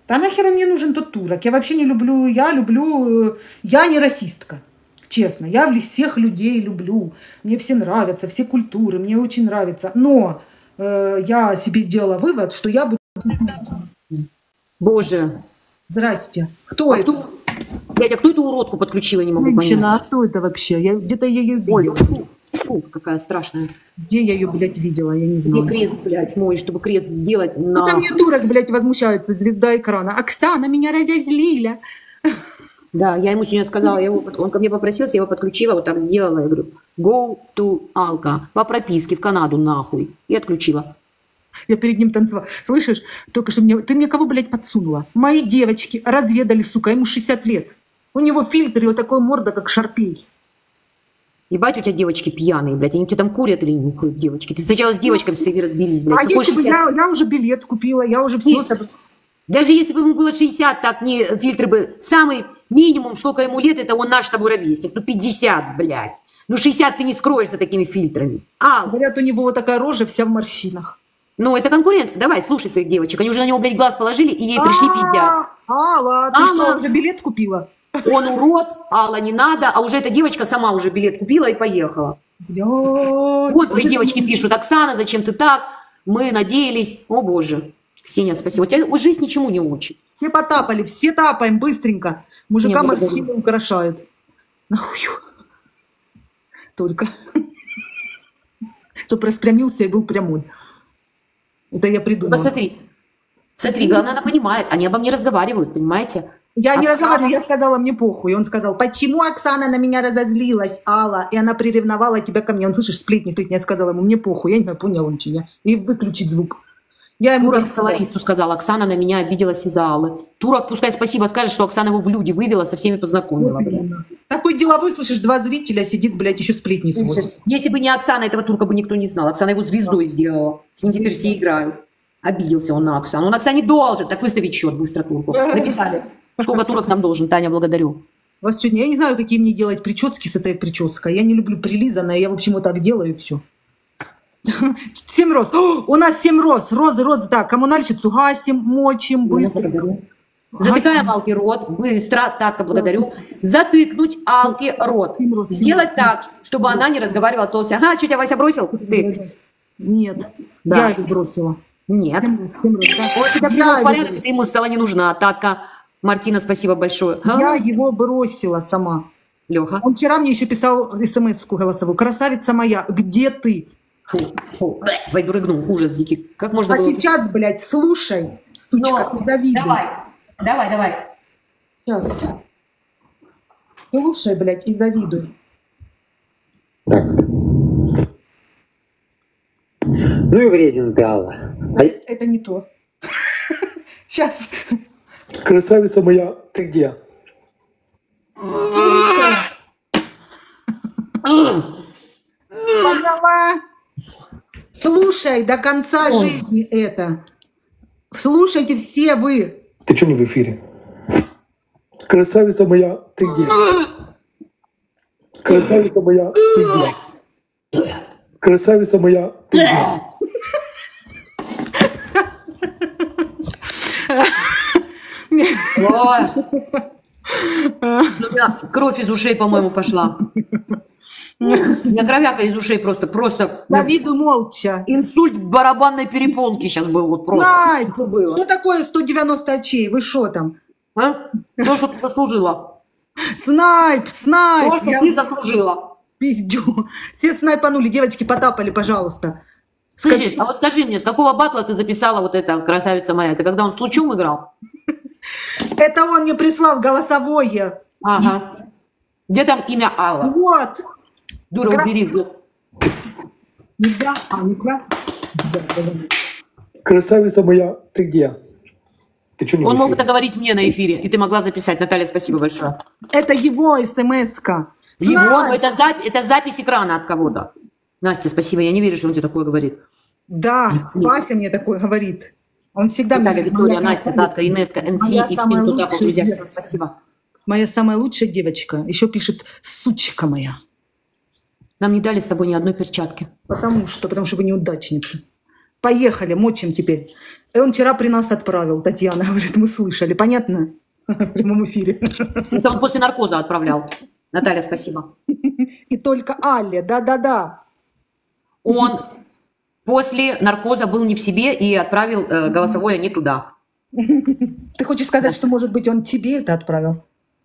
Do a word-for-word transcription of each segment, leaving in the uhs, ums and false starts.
Да нахер он мне нужен тот турок? Я вообще не люблю, я люблю, я не расистка. Честно, я всех людей люблю. Мне все нравятся, все культуры, мне очень нравится. Но э, я себе сделала вывод, что я буду... Боже. Здрасте. Кто а это? Кто... Блядь, а кто эту уродку подключила, не могу Женщина, понять. а кто это вообще? Я где-то ее видела. Ой, фу, фу, какая страшная. Где я ее, блядь, видела? Я не знаю. Где крест, блядь, мой, чтобы крест сделать на... Ну, там мне турок, блядь, возмущается, звезда экрана. Оксана, меня разозлили. Да, я ему сегодня сказала, я его, он ко мне попросился, я его подключила, вот так сделала. Я говорю, go to Alka, по прописке в Канаду нахуй. И отключила. Я перед ним танцевала. Слышишь, только что мне... Ты мне кого, блядь, подсунула? Мои девочки разведали, сука, ему шестьдесят лет. У него фильтр и вот такой морда, как шарпей. Ебать, у тебя девочки пьяные, блядь, они у тебя там курят или не курят девочки? Ты сначала с девочками себе разбились, блядь. А Какой если бы шестьдесят? я, я уже билет купила, я уже все... Даже если бы ему было шестьдесят, так не фильтры бы... Самый минимум, сколько ему лет, это он наш с тобой ровесник. Ну, пятьдесят, блядь. Ну, шестьдесят ты не скроешься такими фильтрами. А, говорят, у него вот такая рожа вся в морщинах. Ну, это конкурент. Давай, слушай своих девочек. Они уже на него, блядь, глаз положили, и ей пришли пиздят. Алла, ты что, уже билет купила? Он урод, Алла, не надо. А уже эта девочка сама уже билет купила и поехала. Блядь. Вот твои девочки пишут: Оксана, зачем ты так? Мы надеялись. О, боже. Ксения, спасибо. У тебя жизнь ничему не учит. Все потапали, все тапаем быстренько. Мужика морщины украшают. Нахуй. Только. Чтоб распрямился и был прямой. Это я придумала. Посмотри. Смотри, главное, она понимает. Они обо мне разговаривают, понимаете? Я Оксана... не разговариваю, я сказала, мне похуй. И он сказал, почему Оксана на меня разозлилась, Алла? И она приревновала тебя ко мне. Он, слышишь, сплетни, сплетни. Я сказала ему, мне похуй. Я не знаю, понял он чья. И выключить звук. Я ему Турок колористу сказал, Оксана на меня обиделась из-за Аллы. Турок пускай спасибо скажет, что Оксана его в люди вывела, со всеми познакомила. Вот такой деловой, слышишь, два зрителя сидит, блядь, еще сплетни сводит. Если бы не Оксана, этого турка бы никто не знал. Оксана его звездой сделала. С ним теперь все играют. Обиделся он на Оксану. Он Оксане должен. Так выставить счет быстро турку. Написали. Сколько турок нам должен? Таня, благодарю. Вас что, я не знаю, какие мне делать прически с этой прической. Я не люблю прилизанное. Я, в общем, вот так делаю и все. Семь роз. О, у нас семь роз. Розы, розы. Так, коммунальщицу гасим, мочим, быстро. Затыкаем Алке рот. Быстро. Татка, благодарю. Затыкнуть Алке рот. Сделать так, чтобы она не разговаривала с Лосей. Ага, что тебя Вася бросил? Ты. Нет. Да. Я его бросила. Нет. семь роз, да? Вот тебя привел в порядок, ты ему стала не нужна. Татка. Мартина, спасибо большое. Я его бросила сама. Леха. Он вчера мне еще писал смс-ку голосовую. Красавица моя, где ты? Фу, фу. Пойду рыгну. Ужас дикий. Как можно а было... сейчас, блядь, слушай, сучка, Но... завидуй. Давай, давай, давай. Сейчас. Слушай, блядь, и завидуй. Ну и вреден ты, Алла. А... Это не то. Сейчас. Красавица моя, ты где? Пожалуйста. Слушай до конца Ой. жизни это. Слушайте все вы. Ты что не в эфире? Красавица моя, ты где? Красавица моя, ты где? Красавица моя, ты где? Кровь из ушей, по-моему, пошла. У меня кровяка из ушей просто, просто... Давиду молча. Инсульт барабанной перепонки сейчас был вот просто. Знай, что, было? Что такое сто девяносто очей? Вы что там? А? То, что ты заслужила. Снайп, снайп. То, что я... ты заслужила. Пиздю. Все снайпанули, девочки потапали, пожалуйста. Слышишь, а вот скажи мне, с какого батла ты записала вот это «Красавица моя»? Это когда он с Лучом играл? Это он мне прислал голосовое. Ага. Где там имя Алла? Вот. Дура, Кра... убери. Нельзя? А, нельзя? Красавица моя, ты где? Ты что не Он мог это говорить мне на эфире, и ты могла записать. Наталья, спасибо большое. Это его смс-ка. Его, это, зап... это запись экрана от кого-то. Настя, спасибо, я не верю, что он тебе такое говорит. Да, Вася мне такое говорит. Он всегда Наталья, мне... Виктория, Настя, Татка, Инесска, эн си и всем туда, друзья. Спасибо. Моя самая лучшая девочка. Еще пишет «сучка моя». Нам не дали с тобой ни одной перчатки. Потому что, потому что вы неудачницы. Поехали, мочим теперь. И он вчера при нас отправил, Татьяна говорит, мы слышали. Понятно? В прямом эфире. Это он после наркоза отправлял. Наталья, спасибо. И только Алле, да-да-да. Он после наркоза был не в себе и отправил э, голосовое не туда. Ты хочешь сказать, что, может быть, он тебе это отправил?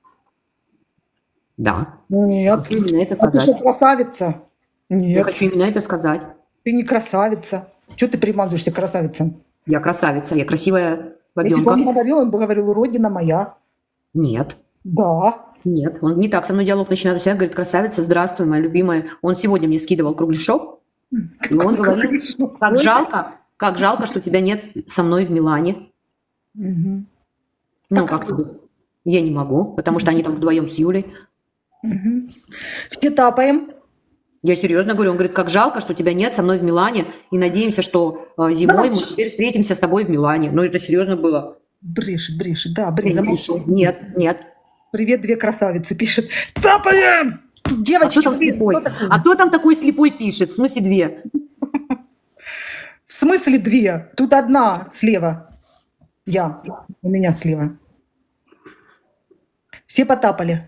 Да. Нет. Хочу именно это А ты сказать. что, красавица? Я Нет, хочу именно это сказать. ты не красавица. Что ты примазываешься к красавицам? Я красавица, я красивая Если бы он бабенка. говорил, он бы говорил, родина моя. Нет. Да. Нет, он не так со мной диалог начинает. Он говорит, красавица, здравствуй, моя любимая. Он сегодня мне скидывал кругляшок, и он говорил, Кругляшок, как слышишь? жалко, как жалко, что тебя нет со мной в Милане. Мгм. Ну, как тебе? Я не могу, потому что они там вдвоем с Юлей. Мгм. Все тапаем. Я серьезно говорю, он говорит, как жалко, что тебя нет со мной в Милане, и надеемся, что э, зимой мы Замолчи. теперь встретимся с тобой в Милане. Ну, это серьезно было. Брешет, брешет, да, Я брешет. не Замолчи. пишу. Нет, нет. Привет, две красавицы, пишет. Тапаем! Тут А девочки, кто там блин, слепой? кто такой? А кто там такой слепой пишет? В смысле две? В смысле две? Тут одна слева. Я. У меня слева. Все потапали.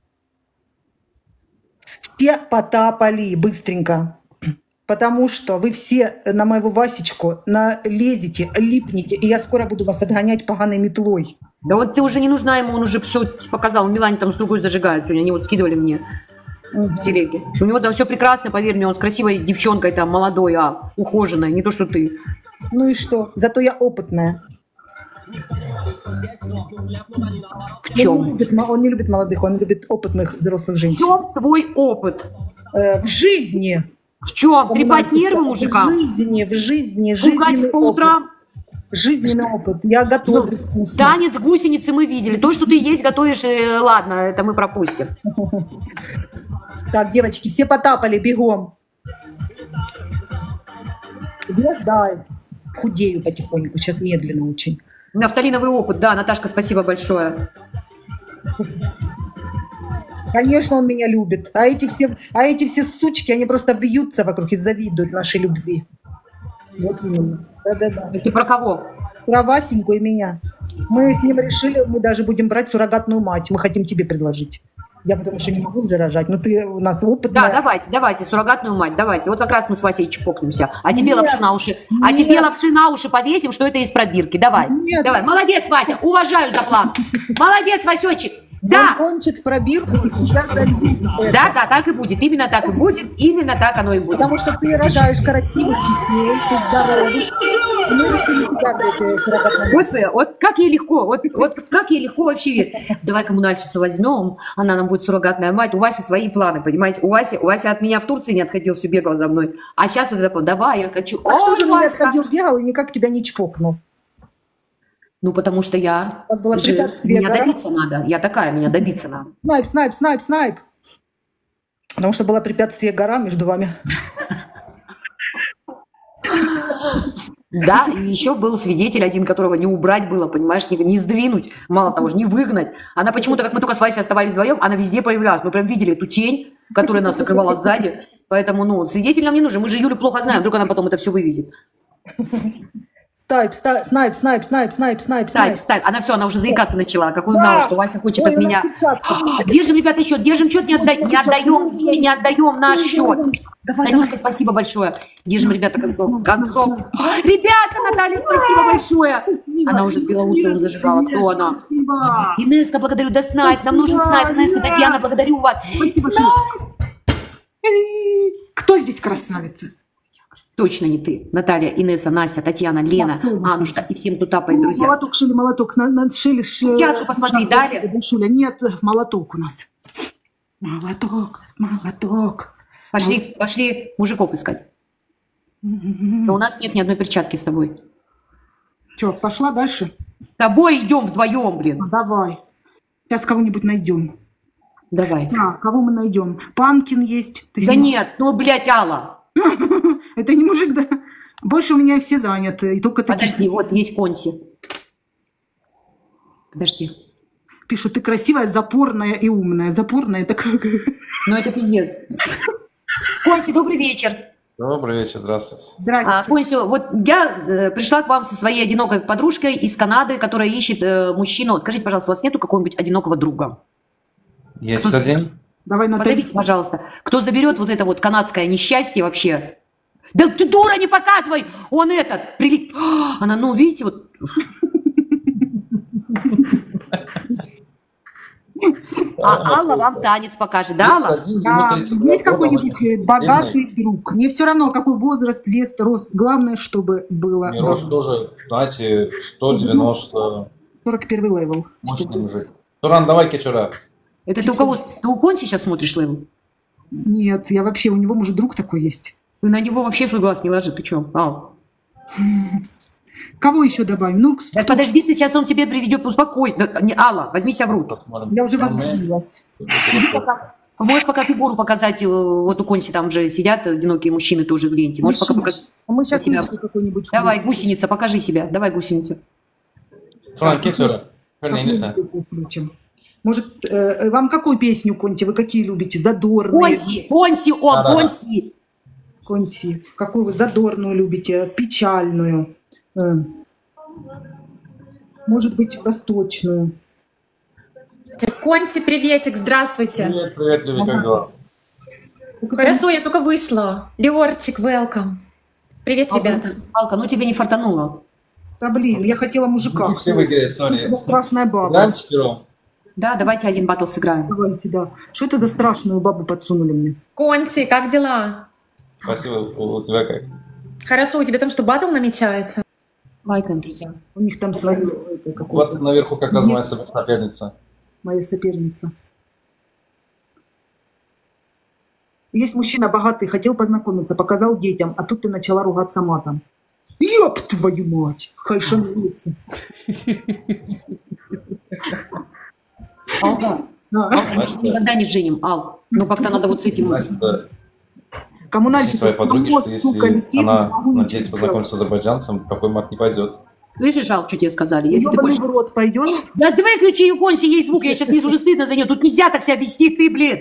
Все потапали быстренько. Потому что вы все на моего Васечку налезете, липнете, и я скоро буду вас отгонять поганой метлой. Да вот ты уже не нужна ему, он уже все показал. В Милане там с другой зажигают. Сегодня они вот скидывали мне в телеге. У него там все прекрасно, поверь мне, он с красивой девчонкой там, молодой, а ухоженной, не то что ты. Ну и что? Зато я опытная. В Он не чем? любит, мо- он не любит молодых, он любит опытных взрослых В женщин. чем твой опыт? Э, в жизни. В чем? Трепать Понимаете, нервы в мужикам? жизни, в жизни, Пугать жизненный их по опыт. утрам? Жизненный опыт. Я готовлю вкусно. Танец гусеницы мы видели. То, что ты есть, готовишь, э, ладно, это мы пропустим. Так, девочки, все потапали, бегом. Дай. Худею потихоньку, сейчас медленно очень. Нафталиновый опыт, да, Наташка, спасибо большое. Конечно, он меня любит. А эти все, а эти все сучки, они просто вьются вокруг и завидуют нашей любви. Вот именно. Да-да-да. Ты про кого? Про Васеньку и меня. Мы с ним решили, мы даже будем брать суррогатную мать. Мы хотим тебе предложить. Я потому что не могу уже рожать, но ты у нас опытная. Да, давайте, давайте, суррогатную мать, давайте. Вот как раз мы с Васей чпокнемся. А тебе Нет, лапши на уши. А нет. тебе лапши на уши повесим, что это из пробирки. Давай. Нет. Давай. Молодец, Вася. Уважаю за план. Молодец, Васечек. Он Да. кончит в пробирку и сейчас зальет это. Да, да, так и будет. Именно так и будет. Именно так оно и будет. Потому что ты рожаешь красивых детей, ты здоровый. Мы решили тебя взять э, суррогатную мать. Господи, вот как ей легко, вот, вот как ей легко вообще верить. Давай коммунальщицу возьмем, она нам будет суррогатная мать. У Васи свои планы, понимаете? У Васи, у Васи от меня в Турции не отходил, все бегал за мной. А сейчас вот это, план. Давай, я хочу. А что Ой, же меня Васька. сходил, бегал и никак тебя не чпокнул? Ну, потому что я... У вас было же- препятствие, меня да? добиться надо. Я такая, меня добиться надо. Снайп, снайп, снайп, снайп. Потому что было препятствие гора между вами. Да, и еще был свидетель один, которого не убрать было, понимаешь, не, не сдвинуть, мало того, не выгнать. Она почему-то, как мы только с Васей оставались вдвоем, она везде появлялась. Мы прям видели эту тень, которая нас накрывала сзади. Поэтому, ну, свидетель нам не нужен. Мы же Юлю плохо знаем, вдруг она потом это все вывезет. Снайп, ста- снайп, снайп, снайп, снайп, снайп, Ставь, снайп. ставь. Она все, она уже заикаться начала, как узнала, Да. что Вася хочет Ой, от у нас меня. перчатки. Держим, ребята, счет, держим счет, не, отда- не отдаем, не, не отдаем наш счет. Давай, Танюшка, спасибо большое. Держим, ребята, концов. концов. Ребята, Наталья, спасибо большое. Она уже с Белоусовым зажигала. Кто она? Спасибо. Инесска, благодарю. Да, снайп. Нам нужен снайп. Инесска, Татьяна, благодарю вас. Спасибо, что... Кто здесь красавица? Точно не ты. Наталья, Инесса, Настя, Татьяна, Лена, что у нас Аннушка и всем, кто тапает, друзья. Молоток, шили, молоток. На, на, шили, ш... Пятку посмотри, Ш- дали? Душуля. Нет, молоток у нас. Молоток, молоток. Пошли, пошли мужиков искать. Но у нас нет ни одной перчатки с тобой. Че, пошла дальше? С тобой идем вдвоем, блин. Ну, давай. Сейчас кого-нибудь найдем. Давай. А, кого мы найдем? Панкин есть. Ты с Да ним- нет, ну, блядь, Алла. Это не мужик, да? Больше у меня все заняты. И только такие Подожди, вот есть Конси. Подожди. пишут, ты красивая, запорная и умная. Запорная это как? Ну, это пиздец. Конси, добрый вечер. Добрый вечер, здравствуйте. А, Здрасте. Консю, вот я э, пришла к вам со своей одинокой подружкой из Канады, которая ищет э, мужчину. Скажите, пожалуйста, у вас нету какого-нибудь одинокого друга? Есть один? Давай на Позовите, пожалуйста. Кто заберет вот это вот канадское несчастье вообще? Да ты дура, не показывай! Он этот, прилип... А, она, ну, видите, вот... А Алла вам танец покажет, да, Алла? Один, ему А, тридцать два есть года, какой-нибудь Ваня. богатый друг? Мне все равно, какой возраст, вес, рост. Главное, чтобы было Мне рост тоже, знаете, сто девяносто, сорок первый левел. мощный мужик. Туран, давай кечура. Это ты у кого? Ты у Конси сейчас смотришь, Лэйл? Нет, я вообще, у него, может, друг такой есть. Ты на него вообще свой глаз не ложи, ты что? Ал. Кого еще добавим? Ну, Да подожди, ты сейчас он тебе приведет, успокойся. Да, не, Алла, возьми себя в руки. я уже возбудилась. Можешь пока фигуру показать, э, вот у Конси там же сидят одинокие мужчины тоже в ленте. Можешь пока показать. А мы сейчас себя. ищем какой-нибудь. Давай, гусеница, покажи себя. Давай, гусеница. Туран, кечура. Какую песню включим? Может, э, вам какую песню, Конти, вы какие любите? Задорные? Конси, Конси, он, Да-да-да. Конси. Конти, какую вы задорную любите? Печальную? Э, может быть, восточную? Конти, приветик, здравствуйте. Привет, привет, Люби, как дела? Хорошо, я только вышла. Леортик, welcome. Привет, ребята. Алка, ну тебе не фартануло. Да блин, я хотела мужика. Ну, все выиграли, Это сори. страшная баба. Играем четвером? Да, давайте один батл сыграем. Давайте, да. Что это за страшную бабу подсунули мне? Конти, как дела? Спасибо, у у тебя как? Хорошо, у тебя там что, батл намечается? Лайкаем, друзья. У них там свои, это, какой-то, Вот наверху как раз моя соперница. моя соперница. Есть мужчина богатый, хотел познакомиться, показал детям, а тут ты начала ругаться матом. Ёб твою мать! Хай шануется. Алка, Да. Алка, мы их никогда не женим, Ал. Ну как-то надо вот с этим... Значит, да, Коммунальщик, своей подруге, само, что сука, если летит, не она могу надеется ничего познакомиться с азербайджанцем, такой мат не пойдет. Слышишь, Ал, что тебе сказали? Если ты Ёбаный хочешь... в рот пойдет. Да выключи, у Конси есть звук, я сейчас мне уже стыдно за нее. Тут нельзя так себя вести, ты, блин.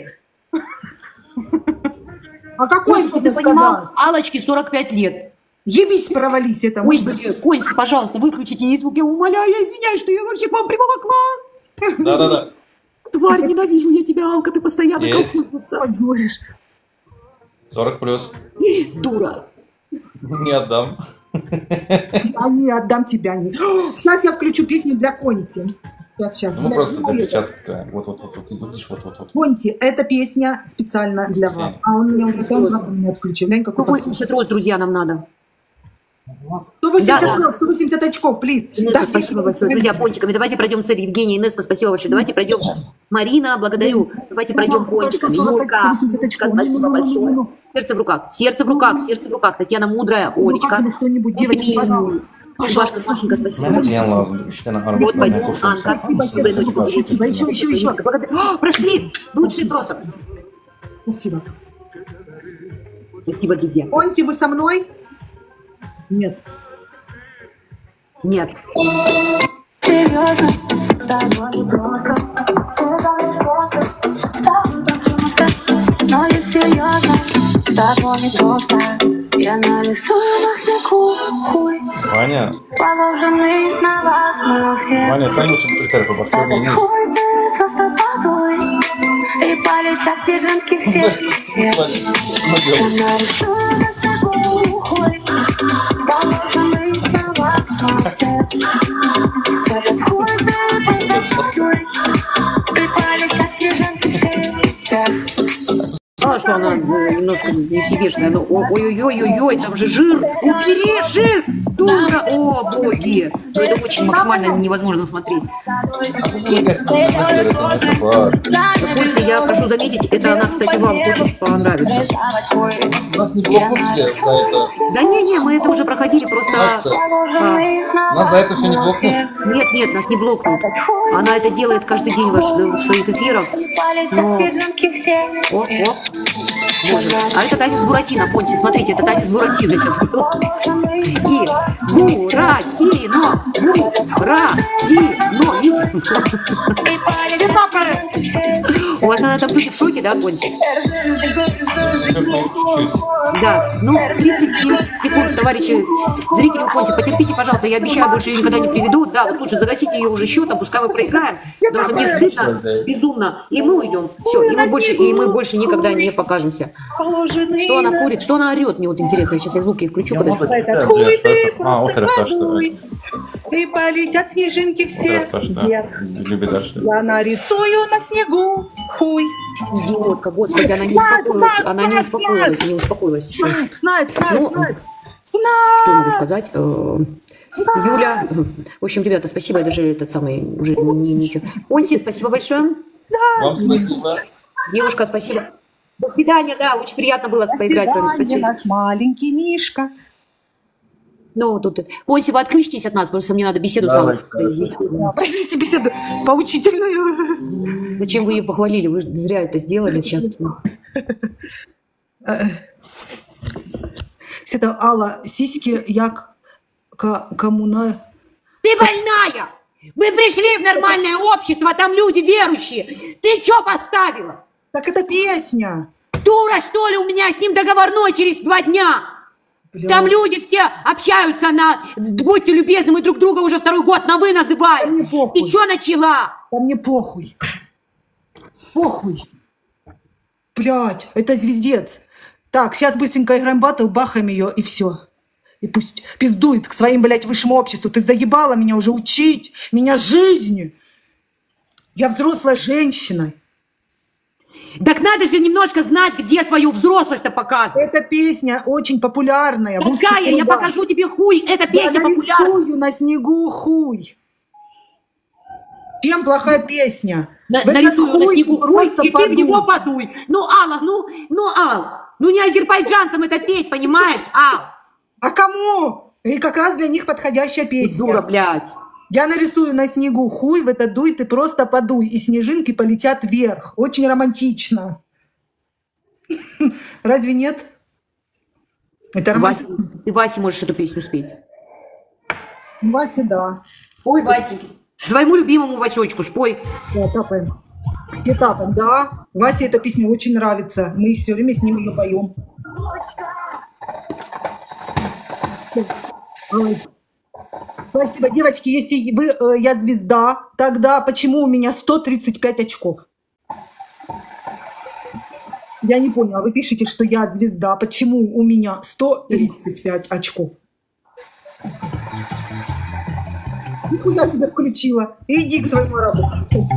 А какой Конси, что ты ты понимал? сказал? Аллочке сорок пять лет. Ебись, провались это. Ой, мужик. блин, Конси, пожалуйста, выключите ей звук, я умоляю, я извиняюсь, что я вообще к вам приволокла. Да-да-да. Тварь, ненавижу я тебя, Алка, ты постоянно Есть. колхозница. Ой, говоришь. сорок плюс. Дура. Не отдам. А не, отдам тебя. Не. Сейчас я включу песню для Конти. Сейчас, сейчас. Ну просто для перчатка. Вот-вот-вот. Видишь, вот-вот-вот. Конти, эта песня специально для вас. А он меня уже там завтра меня отключил. Глянь, какой сто восемьдесят рост, друзья, нам надо. сто восемьдесят, Да, да. сто восемьдесят очков, плиз. Инесса, спасибо большое. Друзья, пончиками. Давайте пройдем цель. Евгения, Инесса, спасибо большое. Давайте пройдем. Марина, благодарю. Давайте пройдем пончиками. Юлька, спасибо большое. Сердце в руках, сердце в руках, сердце в руках. Татьяна Мудрая, Олечка. Ну, что-нибудь, девочки, пожалуйста. Пожалуйста, Машенька, спасибо. Ну, я лазу. Что на Вот пойдем, Анка. Спасибо, спасибо, спасибо. Еще, еще, еще. О, прошли. Лучшие просто. Спасибо. Спасибо, друзья. Конти, вы со мной? Нет. Нет. Серьезно, с тобой не просто. Ты говоришь просто, ставлю так же моста. Но я серьезно, с тобой не просто. Я нарисую на снегу хуй, Ваня, положенный на вас, но все. Ваня, сами лучше критерий по Этот бассейну. хуй ты просто подуй, и полетят снежинки все. Я нарисую на снегу хуй, положенный на вас, но все. Этот хуй ты просто подуй, и полетят снежинки все. А что она э, немножко не всевешная. Ну, о- ой-ой-ой-ой, там же жир. Убери жир! Дура! О, боги! Ну, это очень максимально невозможно смотреть. Пульсе, я прошу заметить, это она, кстати, вам очень понравится. Нас не блокнут все за это. Да не-не, мы это уже проходили, просто... а, Нас за это все не блокнут. нет, нет, нас не блокнут. Она это делает каждый день ваш- в своих эфирах. Но... О, о. Боже. А это танец Буратино, Конси, смотрите, это танец Буратино сейчас был. И Буратино, Буратино, видите? У вас, наверное, там люди в шоке, да, Кончик? Чуть-чуть. Да, ну, тридцать секунд, товарищи зрители Кончик, потерпите, пожалуйста, я обещаю, больше ее никогда не приведу. Да, вот лучше загасите ее уже счетом, пускай мы проиграем, потому что мне стыдно, безумно, и мы уйдем. Все, и мы больше, и мы больше никогда не покажемся. Что она курит, что она орет, мне вот интересно, сейчас я звук ей включу, подожди. Хуй ты, А, просто Отрев тоже, подуй. И полетят снежинки все Отрев тоже, да. вверх. Любит дожди. Я нарисую на снегу хуй. Идиотка, господи, она не успокоилась, она не успокоилась, не успокоилась. Снайп, снайп, снайп, Ну, снайп. Что я могу сказать? Э, Юля, в общем, ребята, спасибо, я даже этот самый, уже не, ничего. Онси, спасибо большое. Вам спасибо. Девушка, спасибо. До свидания, да, очень приятно было До поиграть с вами, свидания, спасибо. наш маленький Мишка. Ну, тут... Онси, вы отключитесь от нас, потому что мне надо беседу с Давай, вами произвести. Простите, беседу поучительную. Зачем вы ее похвалили? Вы же зря это сделали сейчас. Это Алла, сиськи як ка- коммуна... Ты больная! Вы пришли в нормальное общество, там люди верующие. Ты что поставила? Так это песня. Дура, что ли, у меня с ним договорной через два дня. Бля. Там люди все общаются на... Будьте любезны, мы друг друга уже второй год на «вы» Да мне называем. похуй. Ты что начала? Да мне похуй. Похуй. Блять, это звездец. Так, сейчас быстренько играем баттл, бахаем ее и все. И пусть пиздует к своим, блядь, высшему обществу. Ты заебала меня уже учить, меня жизни. Я взрослая женщина. Так надо же немножко знать, где свою взрослость-то показывать. Эта песня очень популярная. в узких Какая? Я кругах. покажу тебе хуй. Эта песня Я популярна. нарисую на снегу хуй. Чем плохая песня? На- В этот нарисую на хуй снегу хуй, просто и ты в подуй. него подуй. Ну, Алла, ну, ну, Ал, ну не азербайджанцам это петь, понимаешь, Ал? А кому? И как раз для них подходящая песня. Дура, блядь. Я нарисую на снегу хуй, в этот дуй ты просто подуй, и снежинки полетят вверх. Очень романтично. Разве нет? Это Вася, романтично. ты Васе можешь эту песню спеть. Вася, да. Ой, Васеньки, своему любимому Васечку спой. Да, тапаем. Все тапаем, да. Васе эта песня очень нравится. Мы все время с ним ее поем. Ой. Спасибо, девочки. Если вы, э, я звезда, тогда почему у меня сто тридцать пять очков? Я не поняла. Вы пишете, что я звезда. Почему у меня сто тридцать пять очков? Нихуя себя включила. Иди к своему работу.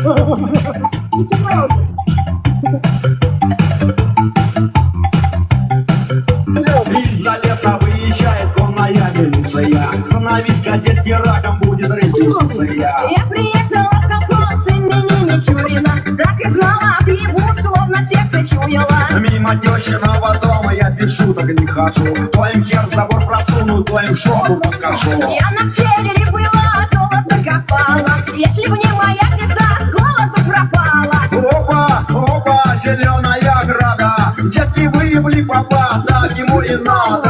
Из-за леса выезжает конная милиция. Становись, кадетки, раком будет репетиция. Я приехала в колхоз имени Мичурина. Так и знала, отъебут, словно сердце чуяла. Мимо тещиного дома я без шуток не хожу. То им хер в забор просуну, то им шоку покажу. Я на севере была, золото копала. Если б не моя пизда, с голоду пропала. Опа, опа, зеленая ограда. Детки выебли папа, так ему и надо.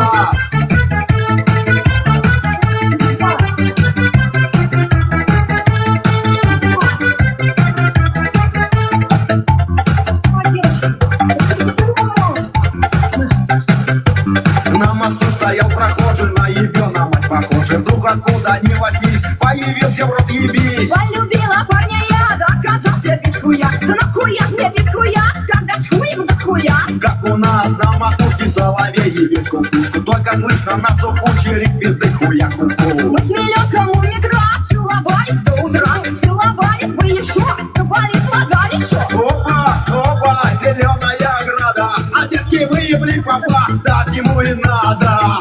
На мосту стоял прохожий, на ебёна мать похожий. Вдруг откуда ни возьмись, появился в рот ебись. Полюбила парня я, да оказался без хуя. Да нахуя мне без хуя, когда с хуем до хуя. Как у нас на макушке соловей ебет кукушку. Только слышно на суху чирик пизды хуя куку. Мы с Миленком у метро целовались до утра. Целовались бы еще, тупали, слагали еще. Опа, опа, зеленая ограда. А детки выебли папа, так ему и надо.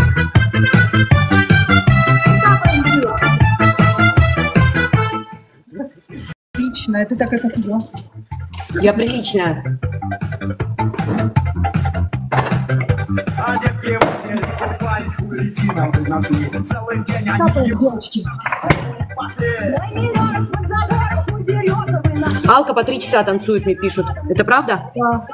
Отлично, ты такая, как я. Я приличная. А детки выебли купались, хуй резиновый нашли. Целый день они Тапаем, ебут. девочки. Пошли. Мой миллион под забором, хуй березовый наш. Алка по три часа танцует, мне пишут. Это правда? Да.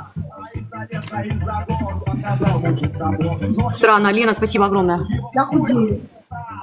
Странно. Лена, спасибо огромное. Я худею.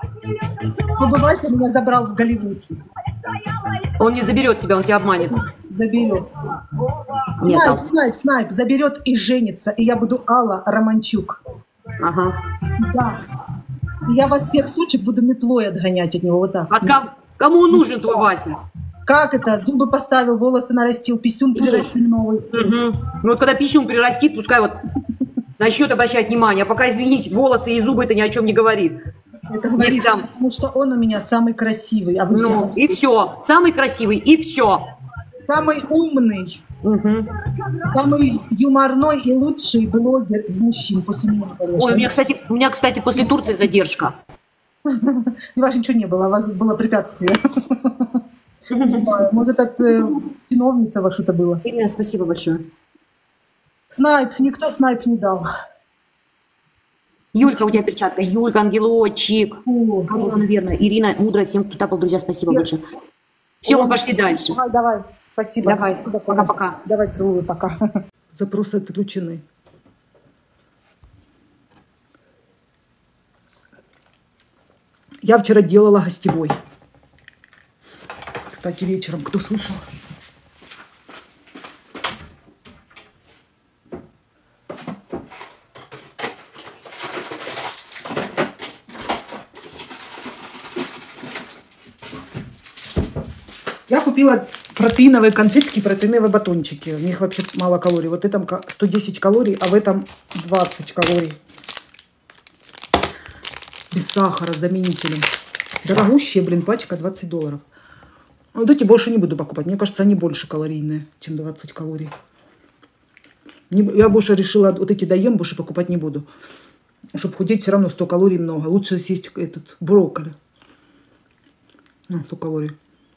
Побывайся, меня забрал в Голливуд. Он не заберет тебя, он тебя обманет. Заберет. Нет, Снайп, Ал. снайп, снайп. Заберет и женится. И я буду Алла Романчук. Ага. Да. И я вас всех сучек буду метлой отгонять от него. Вот так. А ком- кому нужен твой Вася? Как это? Зубы поставил, волосы нарастил, писюн прирастил новый. Угу. Ну вот когда писюн прирастит, пускай вот начнет обращать внимание. А пока, извините, волосы и зубы это ни о чем не говорит. Это говорит, Если там- потому что он у меня самый красивый. А вы все Ну, и все. Самый красивый, и все. самый умный, Угу. самый юморной и лучший блогер из мужчин после меня, конечно. Ой, у меня, кстати, у меня, кстати, после Турции задержка. У вас ничего не было, у вас было препятствие. Не знаю, может, от э, чиновницы ваша это было. Ирина, спасибо большое. Снайп, никто снайп не дал. Юлька, у тебя перчатка. Юлька, ангелочек. О, Алена, наверное. Ирина, мудрая, всем, кто тапал, друзья, спасибо Я- большое. Все, мы пошли дальше. Давай, давай. Спасибо. Давай. Спасибо, Пока-пока. Давай, целую, пока. Запросы отключены. Я вчера делала гостевой. Кстати, вечером, кто слышал? Я купила протеиновые конфетки, протеиновые батончики. В них вообще мало калорий. Вот в этом ка- сто десять калорий, а в этом двадцать калорий. Без сахара, с заменителем. Дорогущие, блин, пачка двадцать долларов. Вот эти больше не буду покупать. Мне кажется, они больше калорийные, чем двадцать калорий. Не- я больше решила, вот эти доем, больше покупать не буду. Чтобы худеть, все равно сто калорий много. Лучше съесть этот брокколи. Ну, сто калорий.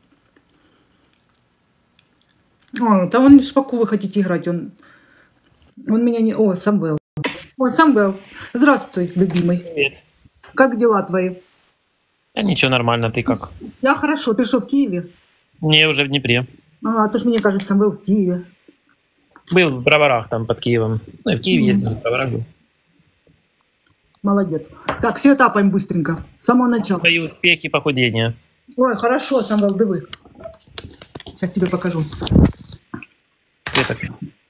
А, да он лишь поку вы хотите играть. Он, он меня не... О, Самвел. Ой, Самвел. Здравствуй, любимый. Привет. Как дела твои? Да ничего, нормально, ты как? Я хорошо. Ты что, в Киеве? Не, уже в Днепре. А, то ж мне кажется, Самвел в Киеве. Был в Броварах там под Киевом. Ну и в Киеве ездил, в Броварах был. Молодец. Так, все этапаем быстренько. С самого начала. Твои успехи похудения. Ой, хорошо, Самвел, дивы. Сейчас тебе покажу. Где так?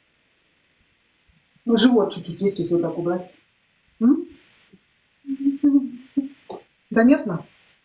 Ну, живот чуть-чуть есть, если вот так убрать. М? Заметно?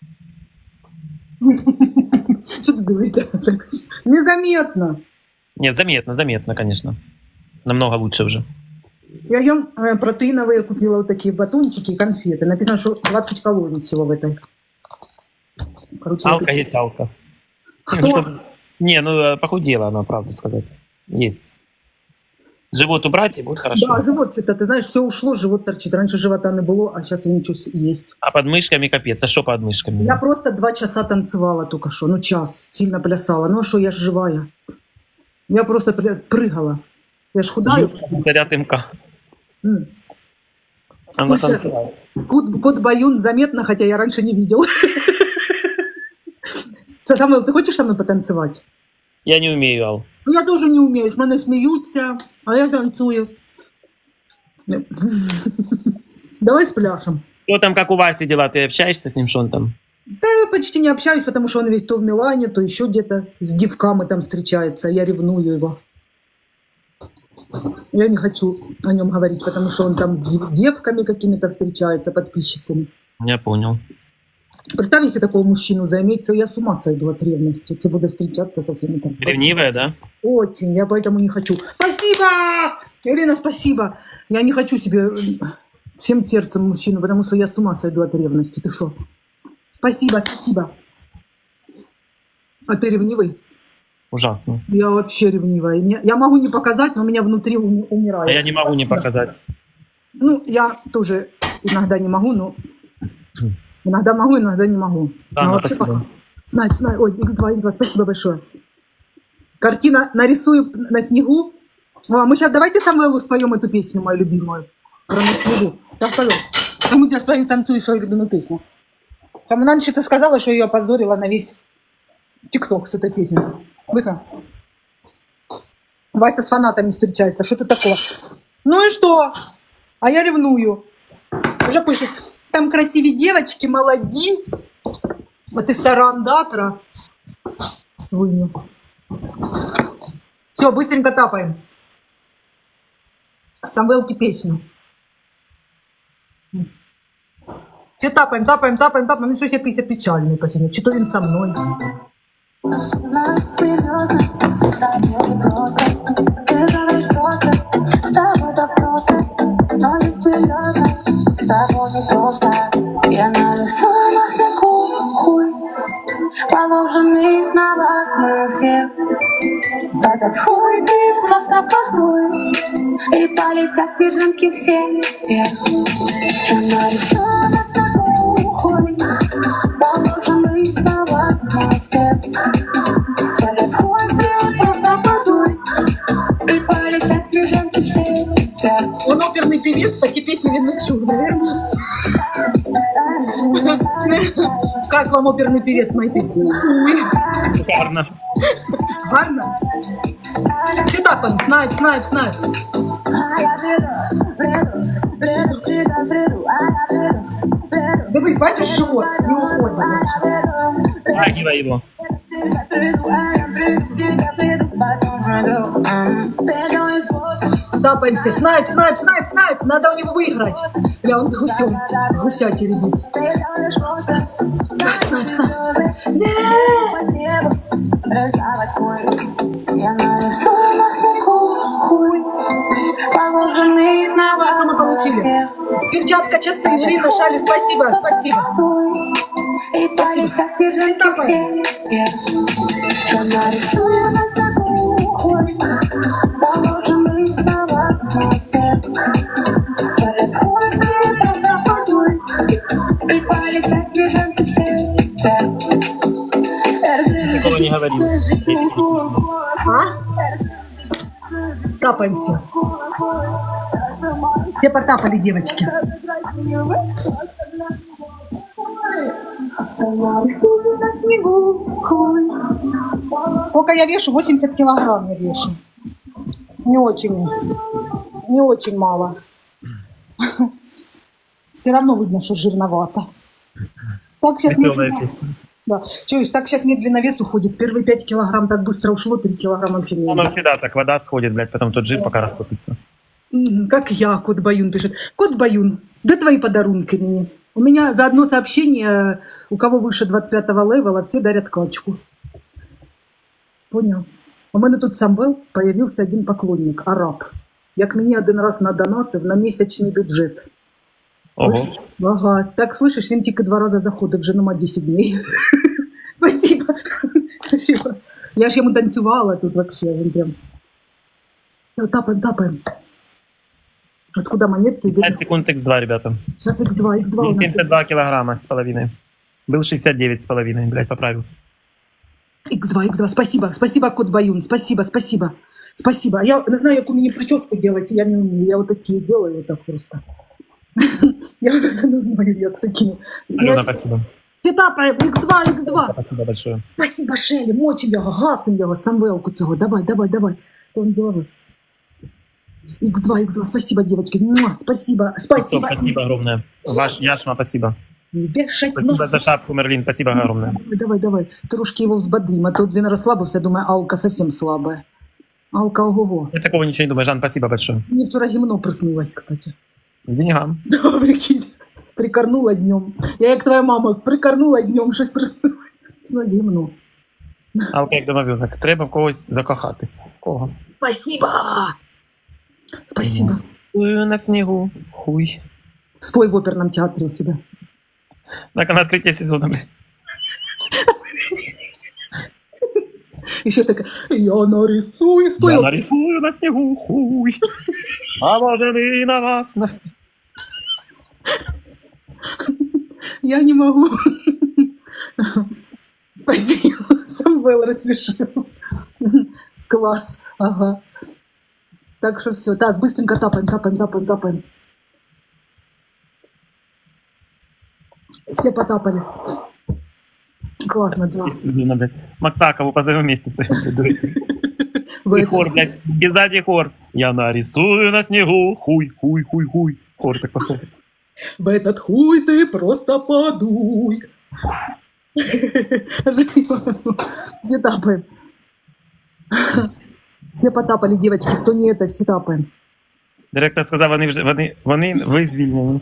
Что ты дивишься? Незаметно. Нет, заметно, заметно, конечно. Намного лучше уже. Я ем э, протеиновые, купила вот такие батончики и конфеты. Написано, что двадцать калорий всего в этой. Короче, Алка вот есть алка. Кто? Не, ну похудела она, правду сказать. Есть. Живот убрать и будет хорошо. Да, живот что-то, ты знаешь, все ушло, живот торчит. Раньше живота не было, а сейчас ничего есть. А под мышками капец. А что под мышками? Я просто два часа танцевала только что, ну час, сильно плясала. Ну а что, я ж живая. Я просто пля- прыгала. Я ж худая. Заряд МК. М. Она Слушай, танцевала. Кот, кот Баюн заметно, хотя я раньше не видел. Самвел, ты хочешь со мной потанцевать? Я не умею, Ал. Ну, я тоже не умею. С мене смеются, а я танцую. Давай спляшем. Что там, как у Васи дела? Ты общаешься с ним, что он там? Да я почти не общаюсь, потому что он весь то в Милане, то еще где-то с девками там встречается. Я ревную его. Я не хочу о нем говорить, потому что он там с дев- девками какими-то встречается, подписчицами. Я понял. Представь, если такого мужчину заиметь, то я с ума сойду от ревности. Если буду встречаться со всеми там. Ревнивая, да? Очень, я поэтому не хочу. Спасибо! Ирина, спасибо! Я не хочу себе м, всем сердцем мужчину, потому что я с ума сойду от ревности. Ты что? Спасибо, спасибо. А ты ревнивый? Ужасно. Я вообще ревнивая. Мне- Я могу не показать, но у меня внутри уми- умирает. А я не могу не Спасибо. показать. Ну, я тоже иногда не могу, но иногда могу, иногда не могу. Да, Но ну, вообще спасибо. пока- Снайп, снайп. Ой, икс два, икс два, спасибо большое. Картина нарисую на снегу. О, а мы сейчас давайте Самвелу споем эту песню, мою любимую. Про на снегу. Я спою. А мы сейчас споем, танцую свою любимую песню. Там раньше ты сказала, что ее опозорила на весь ТикТок с этой песней. Выка. Вася с фанатами встречается. Что это такое? Ну и что? А я ревную. Уже пишет. Там красивые девочки, молоді. Вот из Тарандатора. Свинья. Все, быстренько тапаем. Самвелки песню. Все тапаем, тапаем, тапаем, тапаем. Ну, щось якийсь печальний посидить. Чи то він со мною. Нас серьезно, так не просто. Ты говоришь просто, с тобой так просто. Но не серьезно, с тобой не просто. Я нарисую на снегу хуй, положенный на вас на всех. В этот хуй ты просто подуй, и полетят снежинки все вверх. Я нарисую на снегу хуй, положенный на вас на всех. В этот хуй ты просто подуй, и полетят снежинки все вверх. Он оперный певец, такие песни видно чур, наверное. Как вам оперный певец, мои песни? Гарно. Гарно? Все тапаем, снайп, снайп, снайп. Дивись, бачиш живот? Не уходь. Агивай его. Тапаемся. Снайп, снайп, снайп, снайп. Надо у него выиграть. Бля, он с гусем. Гуся теребит. Снайп, снайп, снайп. Я нарисую на снегу хуй, положенный на вас. Мы получили. Перчатка, часы, Ирина, шали, спасибо, спасибо. И полетят снежинки все вверх. Я нарисую на снегу хуй, положенный на вас на всех. Этот хуй ты просто подуй, и полетят снежинки все вверх. Никого не говорил. А? Тапаемся. Все потапали, девочки. Сколько я вешу? восемьдесят килограмм я вешу. Не очень, не очень мало. Все равно видно, что жирновато. Так сейчас медленно... Да. Чуешь, так сейчас медленно вес уходит. Первые пять килограмм так быстро ушло, три килограмма вообще не. Оно всегда так, вода сходит, блядь, потом тот жир пока раскопится. Как я, Кот Баюн пишет. Кот Баюн, да твои подарунки мне. У меня за одно сообщение, у кого выше двадцать пятого левела, все дарят качку. Понял? У мене тут Самвел появился один поклонник, араб. Як мені один раз надонатив на місячний бюджет. Ого. Ага, так слышишь, він тільки два рази заходив, вже нема десять дней. Спасибо. Спасибо. Я ж йому танцювала тут вообще. Він прям... Тапаем, тапаем. Откуда монетки? пять секунд икс два, ребята. Сейчас икс два, икс два у нас. семьдесят два килограмма с половиной. Был шестьдесят девять с половиной, блядь, поправился. икс два, икс два, спасибо, спасибо, Кот Баюн, спасибо, спасибо, спасибо. Я не знаю, как мне прическу делать, я не умею, я вот такие делаю, вот так просто. Я просто не знаю, я такие. Алена, спасибо. Тапаем, икс два, икс два. Спасибо большое. Спасибо, Шелі, мочим його, гасим його, Самвелку цього, давай, давай, давай. Он головы. икс два, икс два, спасибо, девочки, Муа, спасибо, спасибо. Спасибо огромное. Ваш Яшма, спасибо. Вешать Спасибо нос. за шапку, Мерлин, спасибо огромное. Давай, давай, давай, трошки его взбодрим, а то він розслабився, думаю, Алка совсем слабая. Алка, ого-го. Я такого ничего не думаю, Жан, спасибо большое. Мне вчера гимно приснилось, кстати. Деньгам. Да, прикинь, прикорнула днем. Я як твоя мама, прикорнула днем, щось приснилось. На гімно. Алка, як домовинок, треба в когось закохатись. Кого? Спасибо! Спасибо. Ую на снегу, хуй. Спой в оперном театре у себя. Так, на открытие сезона, блядь. Еще такая, я нарисую, спой. Я нарисую на снегу, хуй. А может и на вас, на всех. Я не могу. Спасибо, Самвел рассмешил. Класс, ага. Так что все, так, быстренько тапаем, тапаем, тапаем, тапаем. Все потапали. Классно, да. Максакову позовем вместе стоим. И хор, блядь, и сзади хор. Я нарисую на снегу, хуй, хуй, хуй, хуй. Хор так пошел. В этот хуй ты просто подуй. Все тапаем. Все потапали, девочки, кто не это, все тапаем. Директор сказав, вони вже вони, вони ви звільнені.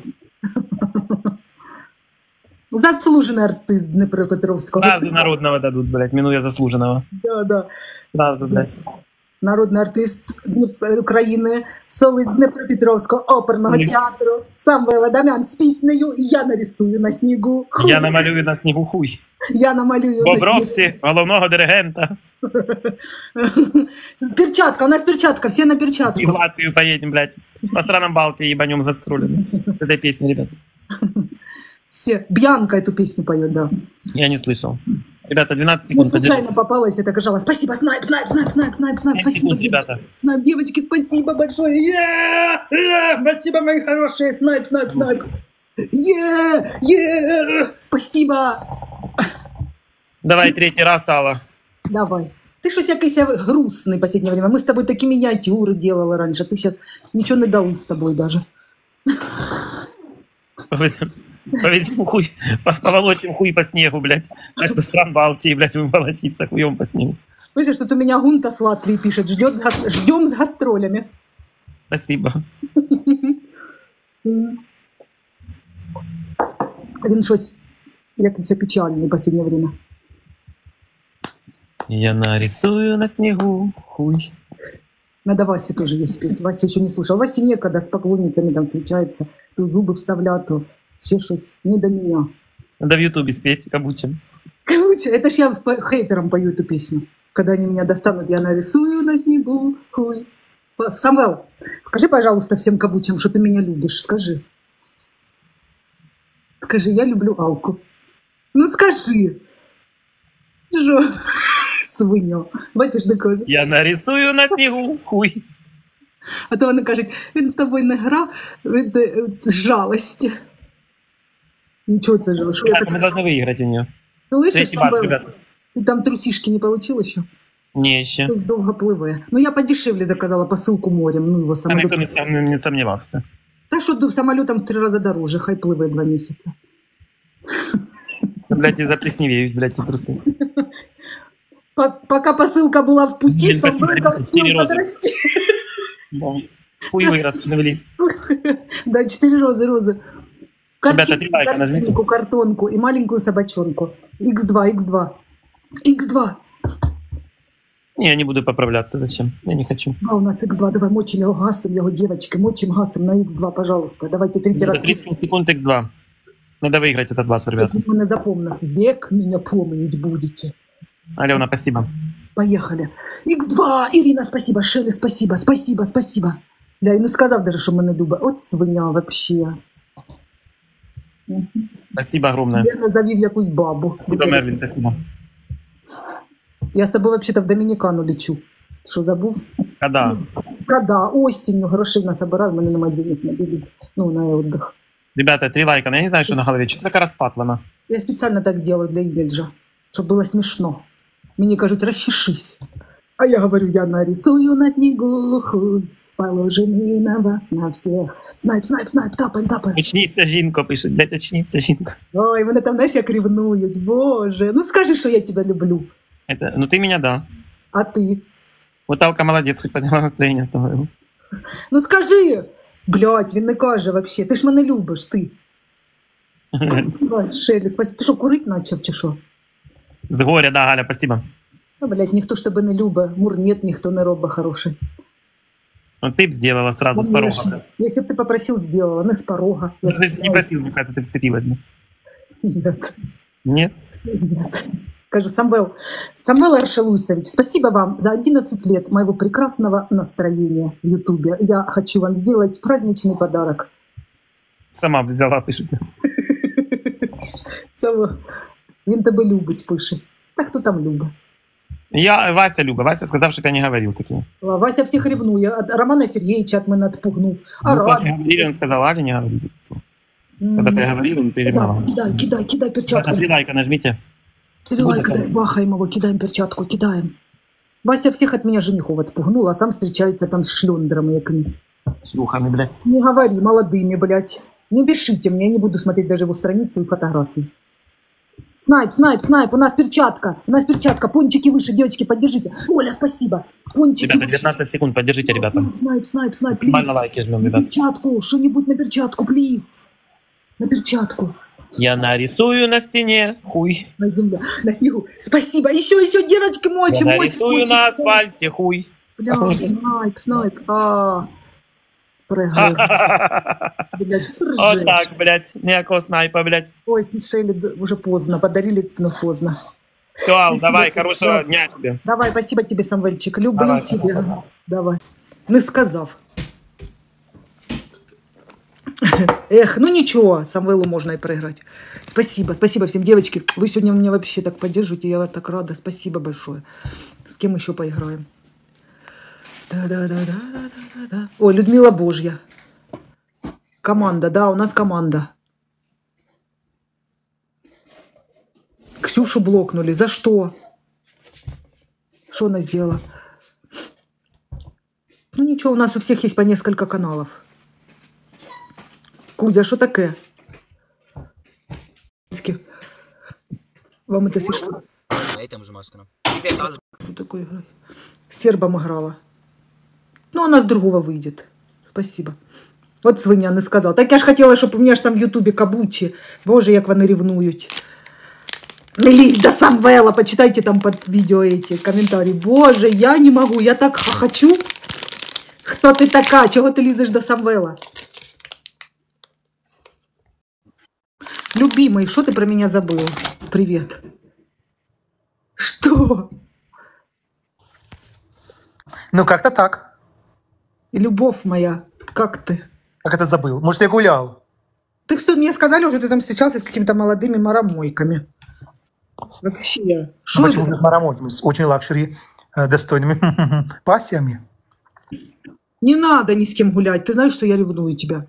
Заслуженный артист Днепропетровского. Сразу народного дадуть, блядь, минуя заслуженого. Да, да. Сразу, блядь. Народний артист Дніп- України, солист Днепропетровського оперного Ні. театру Самвел Адамян з піснею «Я нарисую на снігу». Хуй. Я намалюю на снігу хуй. Я намалюю В на обробці головного диригента. снігу. Перчатка, у нас перчатка, все на И в перчатку. Латвию поедем, блядь. По странам Балтии ебанем застролены. С этой песни, ребят. Все. Бьянка эту песню поет, да. Я не слышал. Ребята, двенадцать Ну, секунд. случайно попалась, я так жала. Спасибо, снайп, снайп, снайп, снайп, снайп, снайп. пять Спасибо, секунд, девочки. ребята. Снайп, девочки, спасибо большое. Е, е, спасибо, мои хорошие. Снайп, снайп, снайп. Е, е, спасибо. Давай третий раз, Алла. Давай. Ты что-то якийсь грустный в последнее время. Мы с тобой такие миниатюры делали раньше. Ты сейчас ничего не дали с тобой даже. Повезем, повезем хуй, по- поволочим хуй по снегу, блядь. Аж до стран Балтии, блядь, будем волочиться хуем по снегу. Слышишь, что у меня Гунта с Латвии пишет. Ждет, с гас- ждем с гастролями. Спасибо. Він щось якийсь печальний в последнее время. Я нарисую на снегу хуй. Надо Васе тоже есть петь. Вася еще не слушал. Васе некогда с поклонницами там встречается. То зубы вставлять, то все щось. Не до меня. Надо в Ютубе спеть, кабучим. Короче, это ж я по- хейтерам пою эту песню. Когда они меня достанут, я нарисую на снегу хуй. Па- Самвел, скажи, пожалуйста, всем кабучам, что ты меня любишь. Скажи. Скажи, я люблю Алку. Ну скажи. Жо. Свиньо. Бачиш, не каже. Я нарисую на снегу хуй. А то вони кажуть, він з тобою не грав від е, жалості. Нічого це ж. Що я Ребята, так мы должны выиграть у нее. слышиш, Третий бат, Самвел? ребята. Ти там трусішки не получила ще? Не, еще. Тут довго пливе. Ну я подешевле заказала посилку морем. Ну його А никто самоліт. не, не сомневался. Так що до- самолітом в три рази дороже, хай пливе два місяці. Блядь, и заплесневеют, блядь, эти трусы. По- Пока посилка була в путі, Блін, Самвел спасибо, успів четыре розы. подрасти. Да. Хуй вырос, навелись. Да, чотири рози, рози. Ребята, три лайка нажмите. Картинку, картонку и маленькую собачонку. икс два, икс два. икс два. Не, я не буду поправляться, зачем? Я не хочу. А у нас икс два, давай мочим его гасом, его девочки, мочим гасом на икс два, пожалуйста. Давайте третий раз. тридцать секунд икс два. Надо выиграть этот бат, ребята. Вы меня запомнив. Век меня помнить будете. Алена, спасибо. Поехали. икс два, Ирина, спасибо, Шелли, спасибо, спасибо, спасибо. Я і не сказав даже, що мене любить. От свиня вообще. Спасибо огромное. Я завів якусь бабу. Куда Мервин, спасибо. Я з тобою вообще-то в Домінікану лечу. Що забув? Когда? Когда? Осінню грошей насобирав, в мене немає денег на білет. Ну, на отдых. Ребята, три лайка. Ну, я не знаю, что на голове. Что такая распатлана? Я специально так делаю для имиджа, чтобы было смешно. Мне кажут, расчешись. А я говорю, я нарисую на снегу хуй, положенный на вас, на всех. Снайп, снайп, снайп, тапаем, тапаем. Очниться, Жінко, пишет. Блядь, очниться, Жінко. Ой, вони там, знаешь, як ревнують, боже. Ну скажи, що я тебя люблю. Это, ну ты меня, да. А ты? Вот Алка молодец, хоть подняла настроение. свое. Ну скажи. Блядь, він не каже вообще. Ти ж мене любиш, ти. Спасибо, Шелі, спасибо. Ти що, курить начав, чи що? С горя, да, Галя, спасибо. Ну, блядь, ніхто ж тебе не любить. Мур, нет, ніхто не робить хороший. Ну ты б сделала сразу с порога. Конечно. Если бы ты попросил, сделала, не с порога. Ну, Я ты же не стараюсь. просил, мне кажется, ты вцепилась бы. Нет, Нет? нет. Скажу, Самвел, Самвел Аршелусович, спасибо вам за одиннадцать лет моего прекрасного настроения в Ютубе. Я хочу вам сделать праздничный подарок. Сама взяла, пишет. Самвел, він тебе любить, пише. Та хто там любить? Я, Вася Люба. Вася сказал, что я не говорил такие. Вася всіх ревнує. От Романа Сергеевича от мене отпугнув. А Ну, с Васей Рада. говорили, он сказал, Али не говорит эти слова. Когда ты говорил, он перебрал. Кидай, кидай, кидай перчатку. Три лайка нажмите. Давай, Будет кидай, бахаем его, кидаем перчатку, кидаем. Вася всех от меня женихов отпугнул, а сам встречается там с шлёндрами якимись. Шлюхами, блядь. Не говори, молодыми, блядь. Не пишите мне, я не буду смотреть даже его страницу и фотографии. Снайп, снайп, снайп, у нас перчатка, у нас перчатка, пончики выше, девочки, поддержите. Оля, спасибо. Пончики. Ребята, девятнадцать секунд, поддержите, ребята. Снайп, снайп, снайп, Нормально плиз. лайки жмем, На ребят. перчатку, что-нибудь на перчатку, плиз. На перчатку. Я нарисую на стене хуй. На земле, на снегу. Спасибо. Еще, еще, девочки, мочи, Я мочи, нарисую мочи. на асфальте хуй. Бля, снайп, снайп. А, прыгай. Бля, что ты Вот ржешь? так, блядь. Ніякого снайпа, блядь. Ой, смешили, д- уже поздно. Подарили, но поздно. Все, Ал, давай, Спасибо. хорошего дня тебе. Давай, спасибо тебе, Самвельчик. Люблю Давай. тебя. Давай. Не сказав. Эх, ну ничего, Самвелу можно и проиграть. Спасибо, спасибо всем, девочки. Вы сегодня меня вообще так поддерживаете, я так рада. Спасибо большое. С кем еще поиграем? Да-да-да-да-да-да-да. Ой, Людмила Божья. Команда, да, у нас команда. Ксюшу блокнули. За что? Что она сделала? Ну ничего, у нас у всех есть по несколько каналов. Кузя, что такое? Вам это слышно? Что такое играть? С сербом играла. Ну, она с другого выйдет. Спасибо. От свиня не сказала. Так я ж хотіла, щоб у мене ж там в Ютубі кабучі. Боже, як вони ревнують. Не лізь до Самвела, почитайте там под відео эти коментарі. Боже, я не можу, я так хочу. Хто ти така? Чого ти лізеш до Самвела? Любимый, что ты про меня забыл? Привет. Что? Ну, как-то так. Любовь моя, как ты? Как это забыл? Может, я гулял? Ты что, мне сказали уже, ты там встречался с какими-то молодыми марамойками. Вообще. Ну, Что почему это? без марамойками? С очень лакшери, э, достойными пассиями. Не надо ни с кем гулять. Ты знаешь, что я ревную тебя.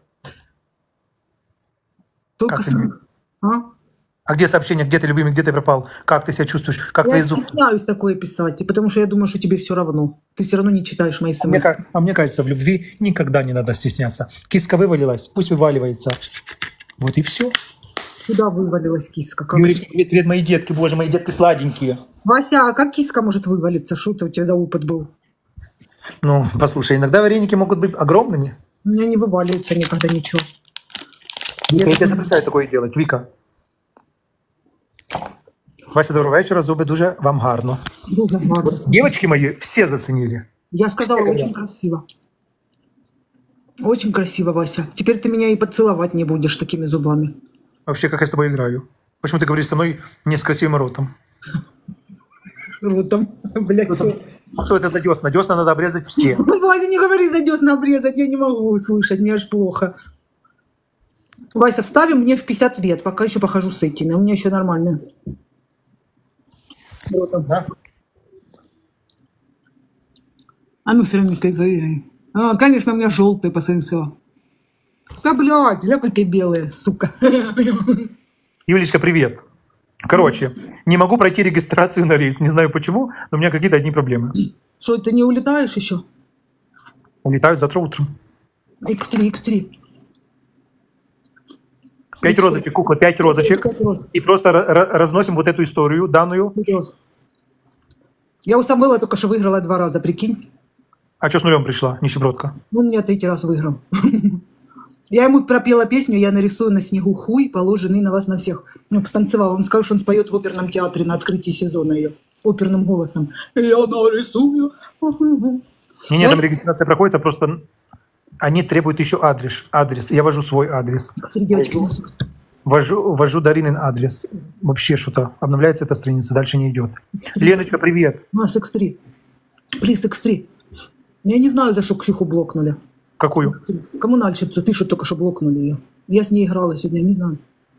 Только Как с... ты? А? А где сообщение, где ты, любимый, где ты пропал? Как ты себя чувствуешь? Как твои Я зубы? стесняюсь такое писать, и потому что я думаю, что тебе все равно. Ты все равно не читаешь мои А мне, смс. ка- а мне кажется, в любви никогда не надо стесняться. Киска вывалилась, пусть вываливается. Вот и все. Куда вывалилась киска? Как... Юрий, привет, привет, мои детки, боже, мои детки сладенькие. Вася, а как киска может вывалиться? Что это у тебя за опыт был? Ну, послушай, иногда вареники могут быть огромными. У меня не вываливается никогда ничего. Вика, я тебе запрещаю такое делать, Вика. Вася, доброго вечора, зуби дуже вам гарно. Дуже гарно. Девочки мои все заценили. Я сказала, Все очень красиво. Очень красиво, Вася. Теперь ты меня и поцеловать не будешь такими зубами. Вообще, как я с тобой играю? Почему ты говоришь со мной не с красивым ротом? Ротом, блядь. Что это, что это за десна? Десна надо обрезать все. Вася, не говори за десна обрезать, я не могу слышать, мне аж плохо. Вася, вставим мне в пятьдесят лет, пока еще похожу с этими, у меня еще нормально. Ротом. Да? А ну, сравни-ка, проверяй. А, конечно, у меня желтые по сенсу. Да, блядь, ля какие белые, сука. Юлечка, привет. Короче, не могу пройти регистрацию на рейс. Не знаю почему, но у меня какие-то одни проблемы. Что, ты не улетаешь еще? Улетаю завтра утром. икс три, икс три. Пять розочек, кукла, пять розочек. И просто ра- ра- разносим вот эту историю данную. Я у Самвела только что выиграла два раза, прикинь. А что с нулем пришла, нищебродка? Ну, он меня третий раз выиграл. Я ему пропела песню «Я нарисую на снегу хуй, положенный на вас на всех». Ну, постанцевал. Он сказал, что он споет в оперном театре на открытии сезона ее оперным голосом. «Я нарисую». Не, нет, там регистрация проходится, просто они требуют еще адрес. адрес. Я ввожу свой адрес. Девочки, Ввожу, ввожу Даринин адрес. Вообще что-то. Обновляется эта страница, дальше не идет. Леночка, привет. нас икс три. Плиз икс три. Я не знаю, за что Ксюху блокнули. Какую? Коммунальщицу пишут, только что блокнули ее. Я с ней играла сегодня, не знаю.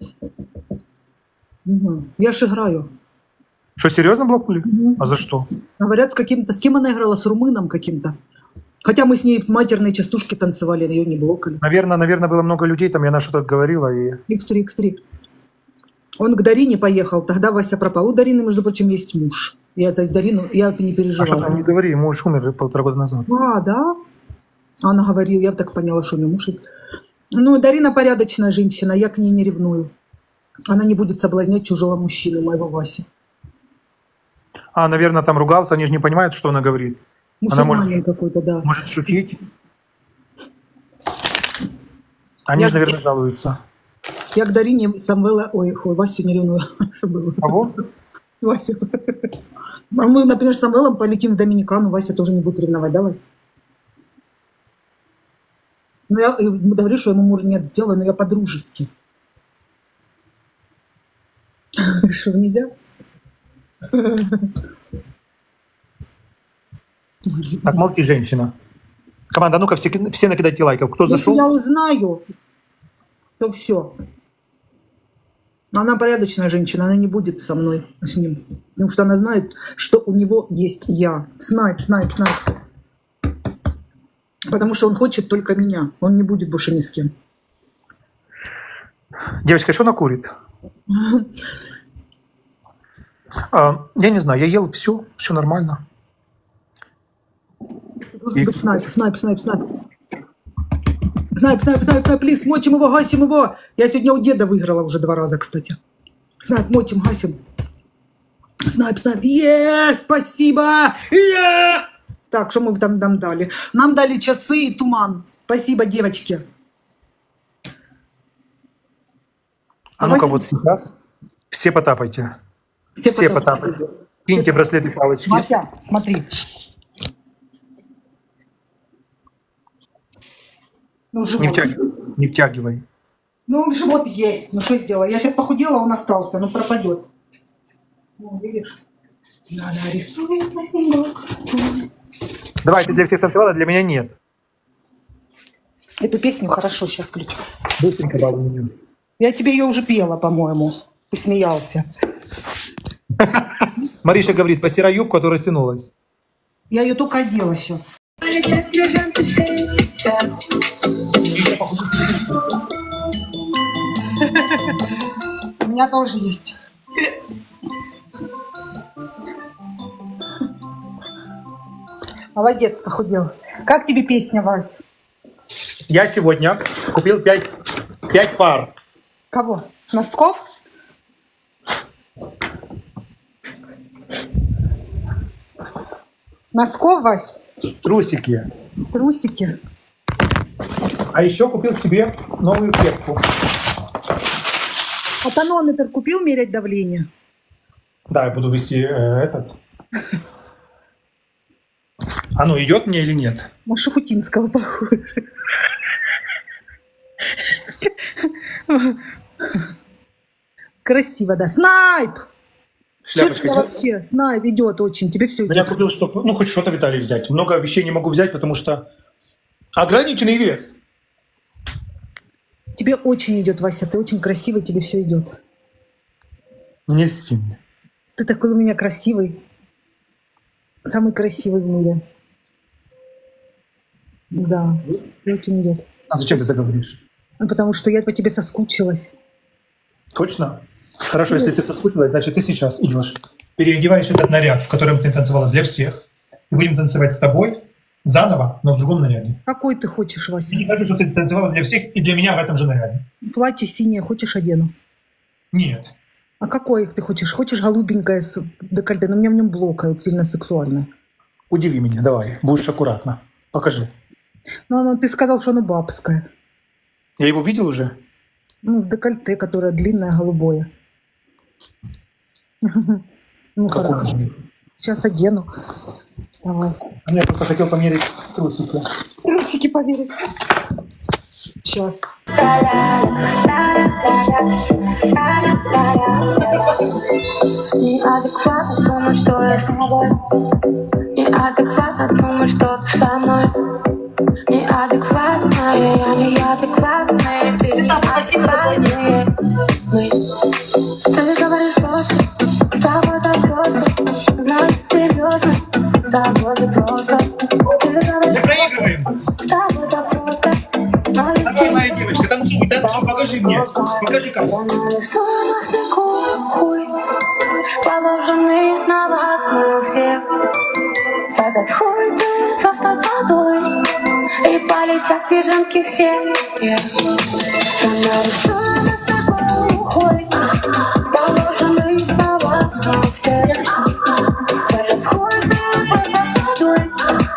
Не знаю. Я ж играю. Что, серьезно блокнули? А за что? Говорят, с каким-то... С кем она играла? С румыном каким-то. Хотя мы с ней матерные частушки танцевали, ее не блокали. Наверное, наверное, было много людей, там я на что-то говорила. И... икс три, икс три. Он к Дарине поехал, тогда Вася пропал. У Дарины, между прочим, есть муж. Я за Дарину, я не А что переживала. там не говори, муж умер полтора года назад. А, да? Она говорила, я так поняла, что у нее муж есть. Ну, Дарина порядочная женщина, я к ней не ревную. Она не будет соблазнять чужого мужчину, моего Васи. А, наверное, там ругался, они же не понимают, что она говорит. Она может, Мусульманин какой-то, да. может шутить. Они Я- же, наверное, жалуются. Я к Дарине Самвела, ой, ой, Васю не ревную. Что было? Кого? Васю. А мы, например, с Самвелом полетим в Доминикану, Вася тоже не будет ревновать, да, Вася? Ну, я э, говорю, что я ему мур нет сделаю, но я по-дружески. Что, нельзя? Так, молчи, женщина. Команда, а ну-ка, все, все накидайте лайков. Кто Если зашел? я узнаю, то все. Она порядочная женщина, она не будет со мной, с ним. Потому что она знает, что у него есть я. Снайп, снайп, снайп. Потому что он хочет только меня. Он не будет больше ни с кем. Девочка, что она курит? А, я не знаю, я ел все, все нормально. Должен быть снайп, снайп, снайп, снайп. Снайп, снайп, снайп, снайп, плиз, мочим его, гасим его. Я сегодня у деда выиграла уже два раза, кстати. Снайп, мочим, гасим. Снайп, снайп. Есть, спасибо. Е! Так, что мы там нам дали? Нам дали часы и туман. Спасибо, девочки. А ну-ка вот сейчас все потапайте. Все Все потапайте. потапайте. Киньте браслеты, палочки. Вася, смотри. Ну, Не живот. втягивай. Не втягивай. Ну, живот есть. Ну, что сделала? Я сейчас похудела, он остался. Ну, пропадет. Ну, видишь? Она рисует на снегу. Давай, ты для всех танцевала, для меня нет. Эту песню хорошо сейчас включу. Быстренько бабу меня. Я тебе ее уже пела, по-моему. Ты смеялся. Мариша говорит, постирай юбку, которая стянулась. Я ее только одела сейчас. У меня тоже есть. Молодец, похудел. Как тебе песня, Вась? Я сегодня купил пять, пять пар. Кого? Носков? Носков, Вась? Трусики. Трусики. А еще купил себе новую кепку. А тонометр купил мерять давление? Да, я буду вести э, этот. Оно идет мне или нет? На Шафутинского похоже. Красиво, да. Снайп! Что Шляпочка тебе идет? вообще? Снайп идет очень. Тебе все Я идет. купил, чтобы, ну, хоть что-то, Виталий, взять. Много вещей не могу взять, потому что ограниченный вес. Тебе очень идет, Вася. Ты очень красивый, тебе все идет. Не стимь. Ты такой у меня красивый. Самый красивый в мире. Да, тебе очень идет. А зачем ты это говоришь? Ну, потому что я по тебе соскучилась. Точно? Хорошо, если ты соскучилась, значит, ты сейчас идешь, переодеваешь этот наряд, в котором ты танцевала для всех, и будем танцевать с тобой заново, но в другом наряде. Какой ты хочешь, Вася? Мне кажется, что ты танцевала для всех и для меня в этом же наряде. Платье синее хочешь, одену? Нет. А какой ты хочешь? Хочешь голубенькое с декольте? Но мне в нем блокают, сильно сексуальное. Удиви меня, давай, будешь аккуратно. Покажи. Ну, оно, ты сказал, что оно бабское. Я его видел уже? Ну, в декольте, которое длинное, голубое. Ну, Какое хорошо. же? Сейчас одену. Давай. А я просто хотел померить трусики. Трусики померить. Сейчас. Неадекватно думать, что я с тобой. Неадекватно думать, что ты со мной. Неадекватная, я неадекватная. Ты неадекватная. Мы. Ты говоришь просто, с тобой так просто. Но серьезно, с тобой ты просто. Ты говоришь Проигрываем. с тобой так просто. Но Давай, моя девочка, танцуй, танцуй, покажи мне. Покажи как. я нарисую на снегу хуй, положенный на вас, на всех. В этот хуй ты просто водой, и полетят снежинки все вверх. Я нарисую на снегу хуй, положенный на вас, на всех. В этот хуй ты просто водой,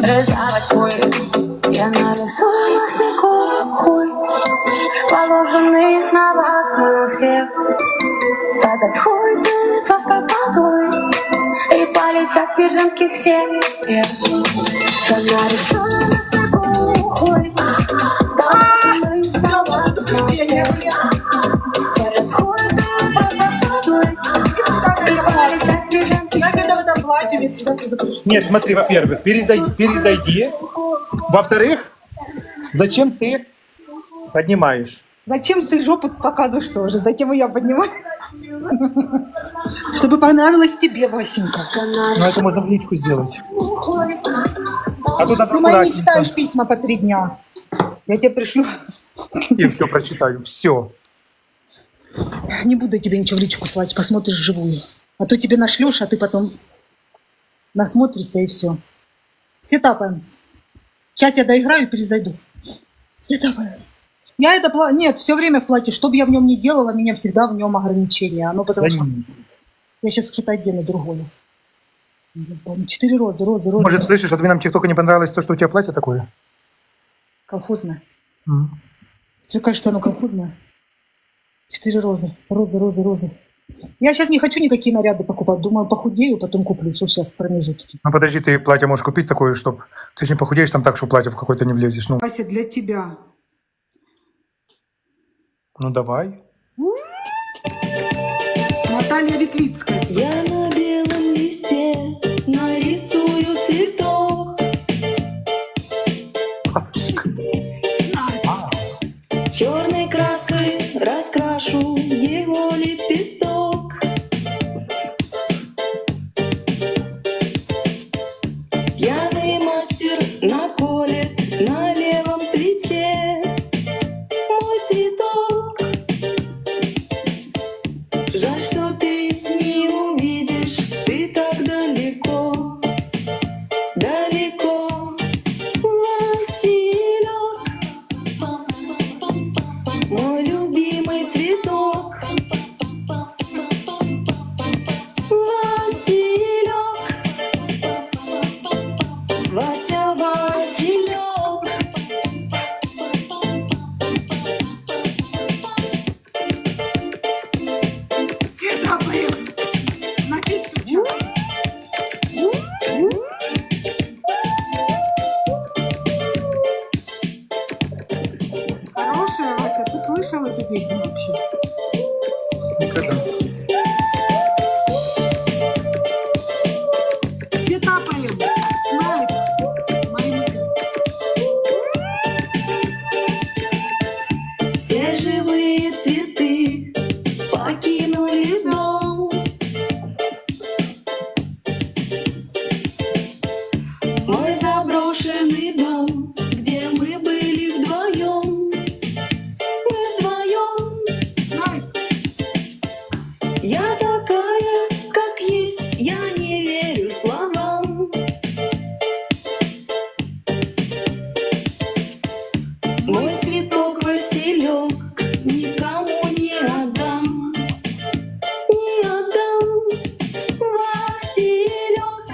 рисовать хуй. Я нарисую на снегу хуй, положенный на вас, на всех. В этот хуй ты просто подуй, и полетят снежинки все вверх. Я нарисую на снегу хуй, положенный на вас, на всех. В этот хуй ты просто подуй, и полетят снежинки все вверх. Нет, смотри, во-первых, перезайди, перезайди. Во-вторых, зачем ты поднимаешь? Зачем ты жопу показываешь тоже? Затем и я поднимаю. Чтобы понравилось тебе, Васенька. Ну, это можно в личку сделать. А тут надо Ты мои не аккуратненько. читаешь письма по три дня. Я тебе пришлю. И все прочитаю, все. Не буду я тебе ничего в личку слать, посмотришь вживую. А то тебе нашлешь, а ты потом насмотришься и все. Все тапаем. Сейчас я доиграю и перезайду. Все тапаем. Я это пла... Нет, все время в платье. Что бы я в нем ни делала, меня всегда в нем ограничения. Оно потому Да что... не- Я сейчас что-то одену другое. Четыре розы, розы, розы. Может, слышишь, админам ТикТока не понравилось то, что у тебя платье такое? Колхозное. М. Тебе кажется, что оно колхозное? Четыре розы. Розы, розы, розы. Я сейчас не хочу никакие наряды покупать. Думаю, похудею, потом куплю. Что сейчас в промежутке. Ну подожди, ты платье можешь купить такое, чтобы ты же не похудеешь там так, что платье в какое-то не влезешь. Ну, Вася, для тебя. ну давай. Наталья Ветлицкая. Я на белом листе нарисую цветок. Черной краской раскрашу его лепесток. Пьяный мастер наколет на левом плече мой цветок. Жаль, что ты не увидишь, ты так далеко, далеко, Василек, мой любимый цветок. Василек, Вася, Василек. Все тапаем. На песню. Хорошая, Вася, ты слышал эту песню вообще? Все тапаем. Снайп. Мои Все живые цветы покинули дом. Мой заброшенный дом, где мы были вдвоем. Мы вдвоем. Я такая, как есть, я не верю словам. Мой цветок Василек никому не отдам, не отдам. Василек,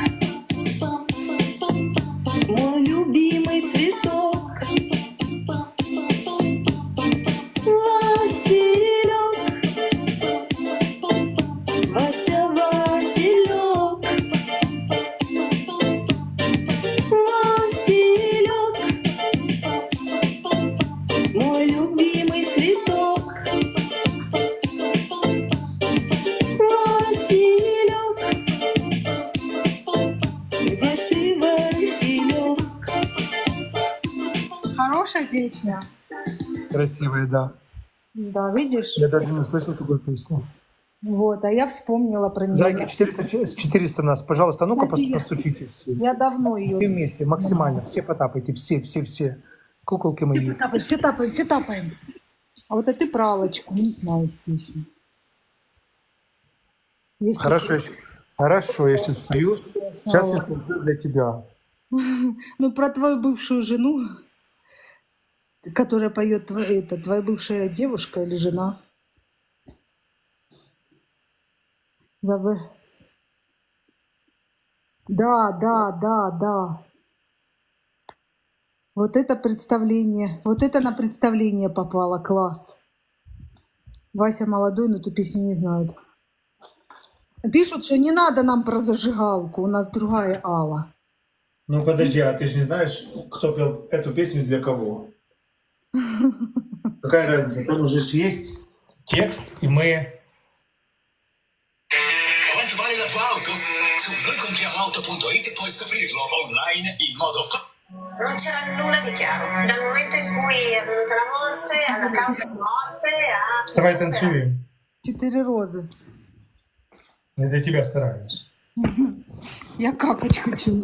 мой любимый цветок. Василек, Вася, Василек, Василек, мой любимый цветок. Василек, где ж ты, Василек? Хорошая песня. Красивые, да. Да, видишь? Я даже не слышал такой песни. Вот, а я вспомнила про нее. Зайки, четыреста, четыреста нас, пожалуйста, ну-ка Кстати, я- постучите все. Я давно ее... Все вместе, максимально, все потапайте, все, все, все. Куколки мои. Все тапаем, все тапаем, все тапаем. А вот это ты про Аллочку, не знаю песню. Есть Хорошо, я, щ- хорошо, я сейчас стою. Сейчас я стою для тебя. Ну, про твою бывшую жену, которая поет, тво- это, твоя бывшая девушка или жена? Да, вы- да, да, да, да. Вот это представление, вот это на представление попало, класс. Вася молодой, но эту песню не знает. Пишут, что не надо нам про зажигалку, у нас другая Алла. Ну подожди, а ты же не знаешь, кто пел эту песню для кого? Какая разница? Там уже есть текст, и мы... Quanto vale la tua auto? Su noi compriamo auto punto it puoi scoprirlo online in modo fa... Non c'era nulla di chiaro. Dal momento in cui è venuta la morte, alla causa di morte, a... Вставай, танцуем. Четыре розы. Я для тебя стараюсь. Я какать хочу.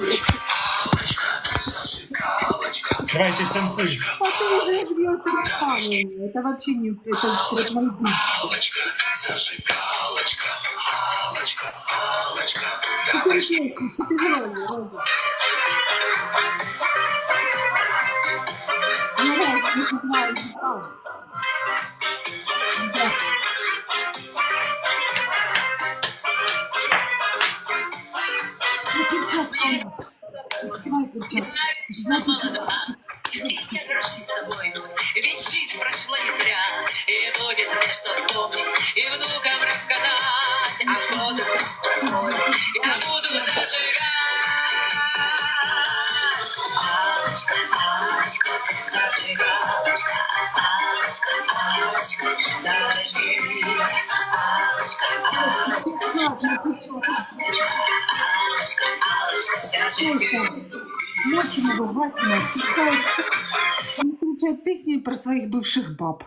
Давай, ты танцуй. А ты уже ждёшь распалывания. Это вообще не... Это про твои Аллочка, зажигалочка, Аллочка, Аллочка. Четыре песни, четыре розы, розы. Давай, не знаю, да. Я горжусь собой, ведь жизнь прошла не зря, и будет мне что вспомнить, и внукам рассказать, а годы пустой я буду зажигать. Аллочка, Аллочка, зажигалочка, Аллочка, Аллочка, дожди. Аллочка, Аллочка, Аллочка, Аллочка, вся жизнь. Моченого Васина читает, он включает песни про своих бывших баб.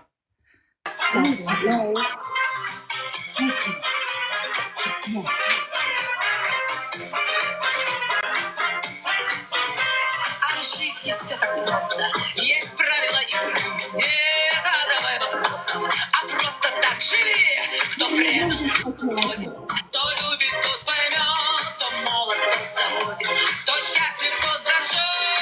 А в жизни все так просто. Есть правила игры. Не задавай вопросов, а просто так живи. Кто предан, ходит, кто любит, тот поймет, кто молод, тот заводит, кто счастлив, тот зажжет.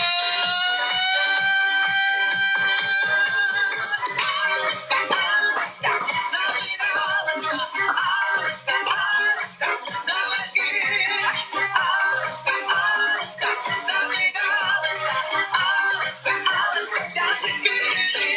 Аллочка, Аллочка, зажигалочка, Аллочка, Аллочка, давай жги. Аллочка, Аллочка, зажигалочка, Аллочка, Аллочка, вся жизнь впереди.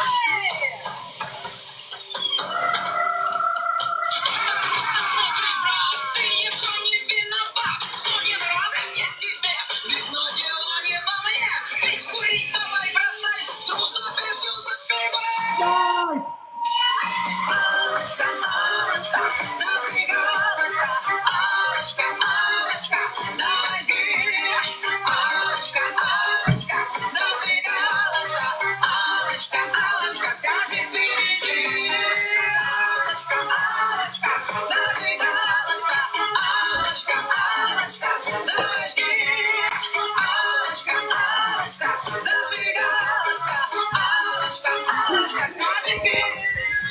Аллочка, Аллочка, зажигалочка, Аллочка, Аллочка, давай жги. Аллочка, Аллочка, зажигалочка, Аллочка, Аллочка, вся жизнь впереди. Аллочка, Аллочка, зажигалочка, Аллочка, Аллочка, давай жги. Аллочка, Аллочка, зажигалочка, Аллочка, Аллочка, вся жизнь впереди.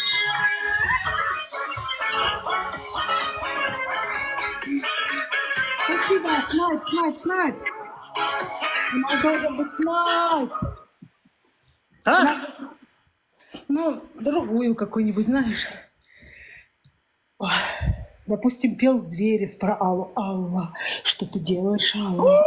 Спасибо, снайп, снайп, снайп. У нас должен быть снайп. А? Ну, другую какую-нибудь, знаешь. Ой, допустим, пел Зверев про Аллу. Алла, что ты делаешь, Алла?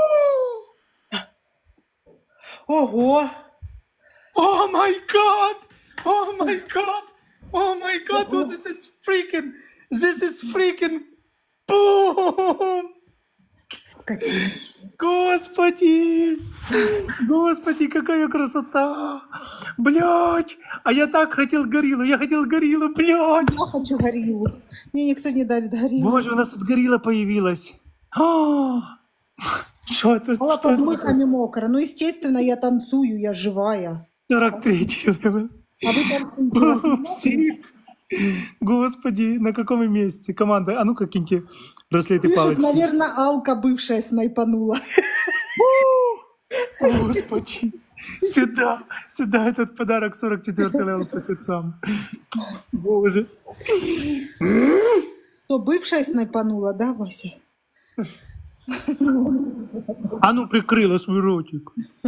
Ого! О май гад! О май гад! О май гад! This is freaking... This is freaking... Boom! Скотина. Господи! Господи, какая красота! Блядь! А я так хотел гориллу, я хотел гориллу, блядь! Я хочу гориллу. Мне никто не дарит гориллу. Боже, у нас тут горилла появилась. А, что тут? Алла под мыхами мокро. Ну, естественно, я танцую, я живая. сорок третий левел. А вы танцуете? Псих. Господи, на каком месте? Команда, а ну-ка киньте браслеты, палочки. Наверное, Алка бывшая снайпанула. Господи. Сюда, сюда этот подарок сорок четвёртый левел по сердцам. Боже. Что, бывшая снайпанула, да, Вася? А ну, прикрыла свой ротик.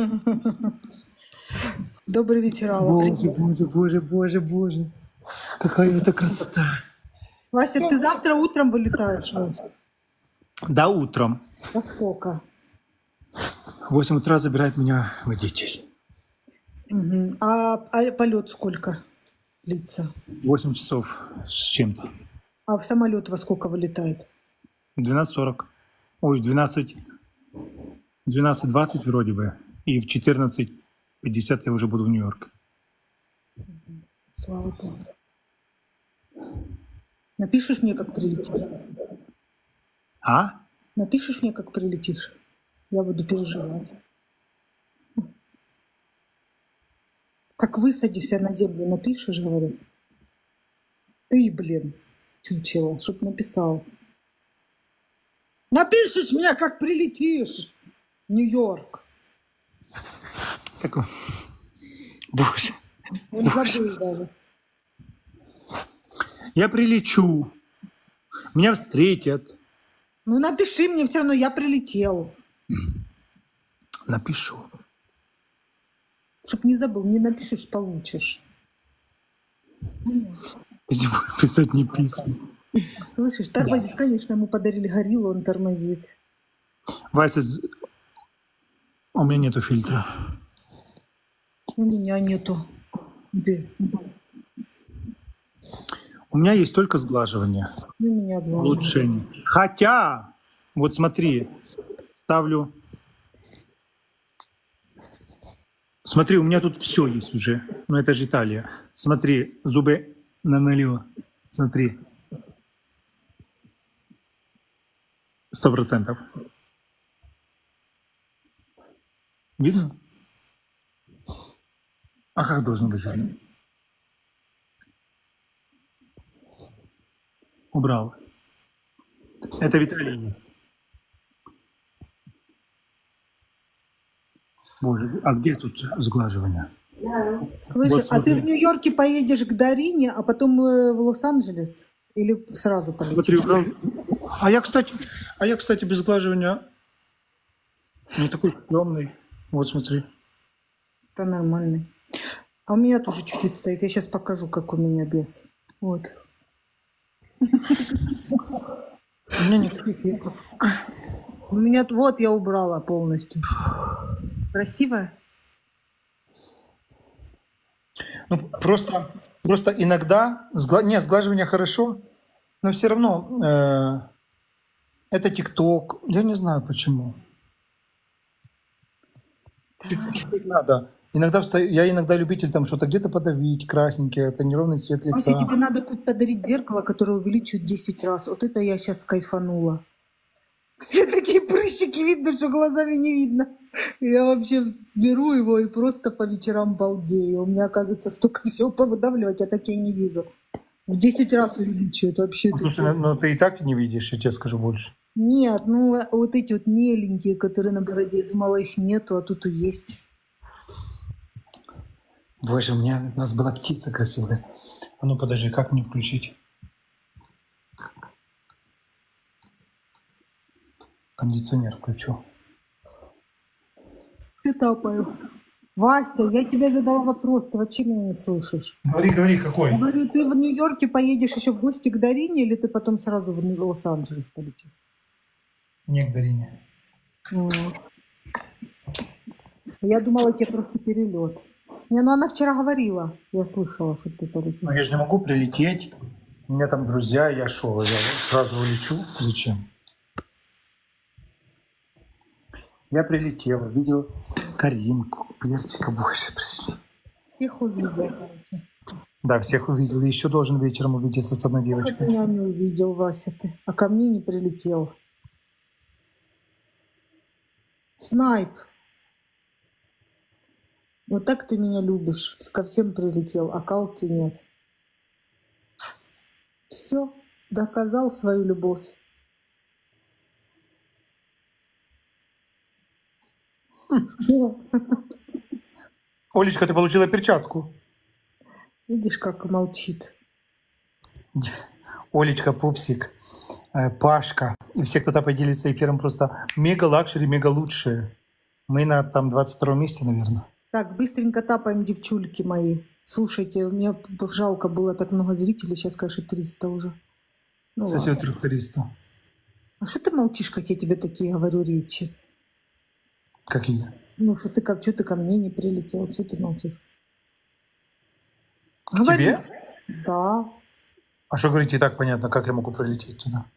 Добрый вечер, Алла. Боже, боже, боже, боже, боже. Какая это красота. Вася, ты завтра утром вылетаешь, Вася? Да, утром. Во сколько? В восемь утра забирает меня водитель. Мгм. А, а полет сколько длится? восемь часов с чем-то. А в самолет во сколько вылетает? В двенадцать сорок. Ой, в двенадцать... двенадцать двадцать вроде бы. И в четырнадцать пятьдесят я уже буду в Нью-Йорке. Слава Богу. Напишешь мне, как прилетишь? А? Напишешь мне, как прилетишь? Я буду переживать. Как высадишься на землю, напишешь, говорю. Ты, блин, чучело, чтоб написал. Напишешь мне, как прилетишь в Нью-Йорк. Так, боже. Он забыл даже. Я прилечу. Меня встретят. Ну напиши мне, все равно я прилетел. Напишу. Чтоб не забыл, не напишешь, получишь. Ты не будешь писать не письма. Слышишь, тормозит, конечно, ему подарили гориллу, он тормозит. Вася, з- у меня нету фильтра. У меня нету. Где? У меня есть только сглаживание. У меня два. Улучшение. Хотя, вот смотри, ставлю. Смотри, у меня тут все есть уже. Но это же Италия. Смотри, зубы на налево. Смотри. Сто процентов. Видно? А как должно быть видно? Убрал. Это в Италии есть. Боже, а где тут сглаживание? Слышь, Вот а ты смотри. в Нью-Йорке поедешь к Дарине, а потом э, в Лос-Анджелес? Или сразу полетишь? Смотри, убрал. А я, кстати, а я, кстати, без сглаживания не такой темный. Вот смотри. Это нормальный. А у меня тоже чуть-чуть стоит. Я сейчас покажу, как у меня без. Вот. У меня никаких фильтров. У меня вот я убрала полностью. Красивая? Ну, просто, просто иногда, сгла... не, сглаживание хорошо, но все равно э, это ТикТок. Я не знаю почему. Чуть-чуть надо. Иногда встаю, я иногда любитель там что-то где-то подавить, красненькое, это неровный цвет лица. Вася, тебе надо тут подарить зеркало, которое увеличивает десять раз. Вот это я сейчас кайфанула. Все такие прыщики, видно, что глазами не видно. Я вообще беру его и просто по вечерам балдею. У меня, оказывается, столько всего повыдавливать, я так я не вижу. В десять раз увеличивает вообще. Ну, слушай, но ты и так не видишь, я тебе скажу больше. Нет, ну вот эти вот меленькие, которые на бороде, я думала, их нету, а тут и есть. Боже, у меня у нас была птица красивая. А ну подожди, как мне включить? Кондиционер включу. Ты тапаю. Вася, я тебе задала вопрос, ты вообще меня не слышишь. Говори, говори, какой? Я говорю, ты в Нью-Йорке поедешь еще в гости к Дарине, или ты потом сразу в Лос-Анджелес полетишь? Не к Дарине. М. Я думала, тебе просто перелет. Не, ну она вчера говорила, я слышала, что ты полетишь. Но я же не могу прилететь. У меня там друзья, я шел, я сразу улечу. Зачем? Я прилетел, видел Каринку, Перчика, боже, пришли. Всех увидел, короче. Да, всех увидел. И еще должен вечером увидеться с одной Как девочкой. меня не увидел, Вася, ты. А ко мне не прилетел. Снайп. Вот так ты меня любишь. Ко всем прилетел, а Калки нет. Все, доказал свою любовь. Олечка, ты получила перчатку. Видишь, как молчит. Олечка, Пупсик, э, Пашка и все, кто там поделится эфиром, просто мега лакшери, мега лучшие. Мы на там двадцать втором месте, наверное. Так, быстренько тапаем, девчульки мои. Слушайте, мне жалко было так много зрителей, сейчас, конечно, триста уже. Ну, Сосед ладно. триста. А что ты молчишь, как я тебе такие говорю речи? Какие? Ну, что ты, как, что ты ко мне не прилетел? Что ты молчишь? Говори. Тебе? Да. А что говорить, и так понятно, как я могу прилететь туда?